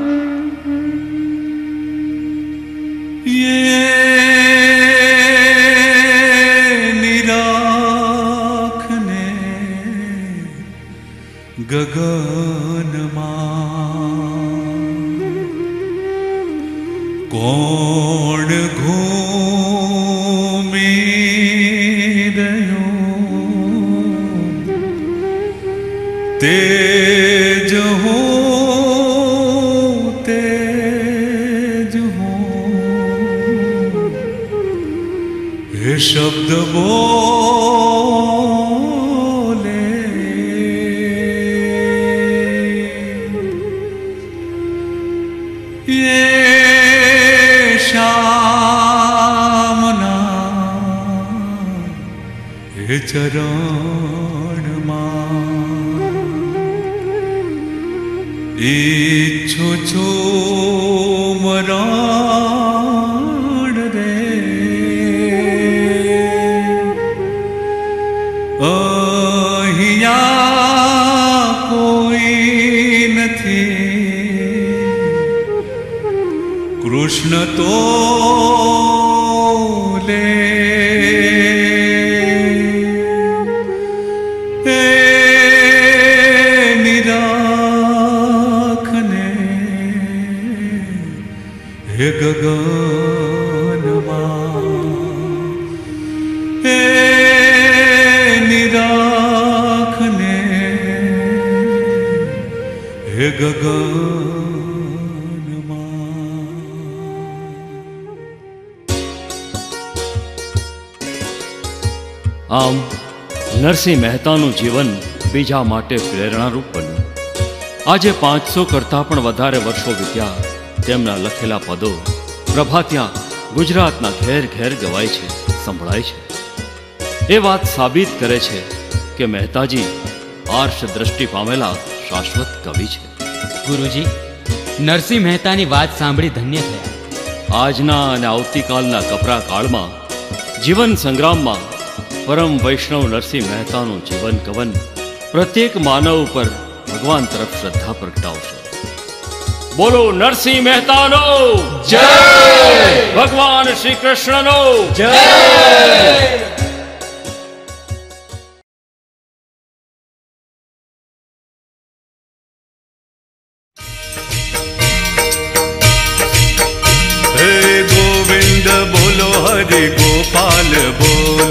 નિરાખને ગગનમાં કોણ ઘૂમી રહ્યો તેજ હો તેજ હો હે શબ્દ બોલે ये श्यामना हे चरणમાં ઈચ્છો છો મરણ રે અહીંયા કોઈ નથી. કૃષ્ણ તો લે હે નિરાખને હે ગગનમાં હે નિરાખને હે ગગન. આમ નરસિંહ મહેતાનું જીવન બીજા માટે પ્રેરણારૂપ બન્યું. આજે પાંચસો કરતાં પણ વધારે વર્ષો વીત્યા. તેમના લખેલા પદો પ્રભાત્યા ગુજરાતના ઘેર ઘેર ગવાય છે, સંભળાય છે. એ વાત સાબિત કરે છે કે મહેતાજી આર્ષ દ્રષ્ટિ પામેલા શાશ્વત કવિ છે. ગુરુજી, નરસિંહ મહેતાની વાત સાંભળી ધન્ય થયા. આજના અને આવતીકાલના કપરા કાળમાં જીવન સંગ્રામમાં પરમ વૈષ્ણવ નરસિંહ મહેતાનું જીવન કવન પ્રત્યેક માનવ ઉપર ભગવાન તરફ શ્રદ્ધા પ્રગટાવશે. બોલો નરસિંહ મહેતાનો જય, ભગવાન શ્રી કૃષ્ણનો જય. હે ગોવિંદ બોલો, હરે ગોપાલ બોલો.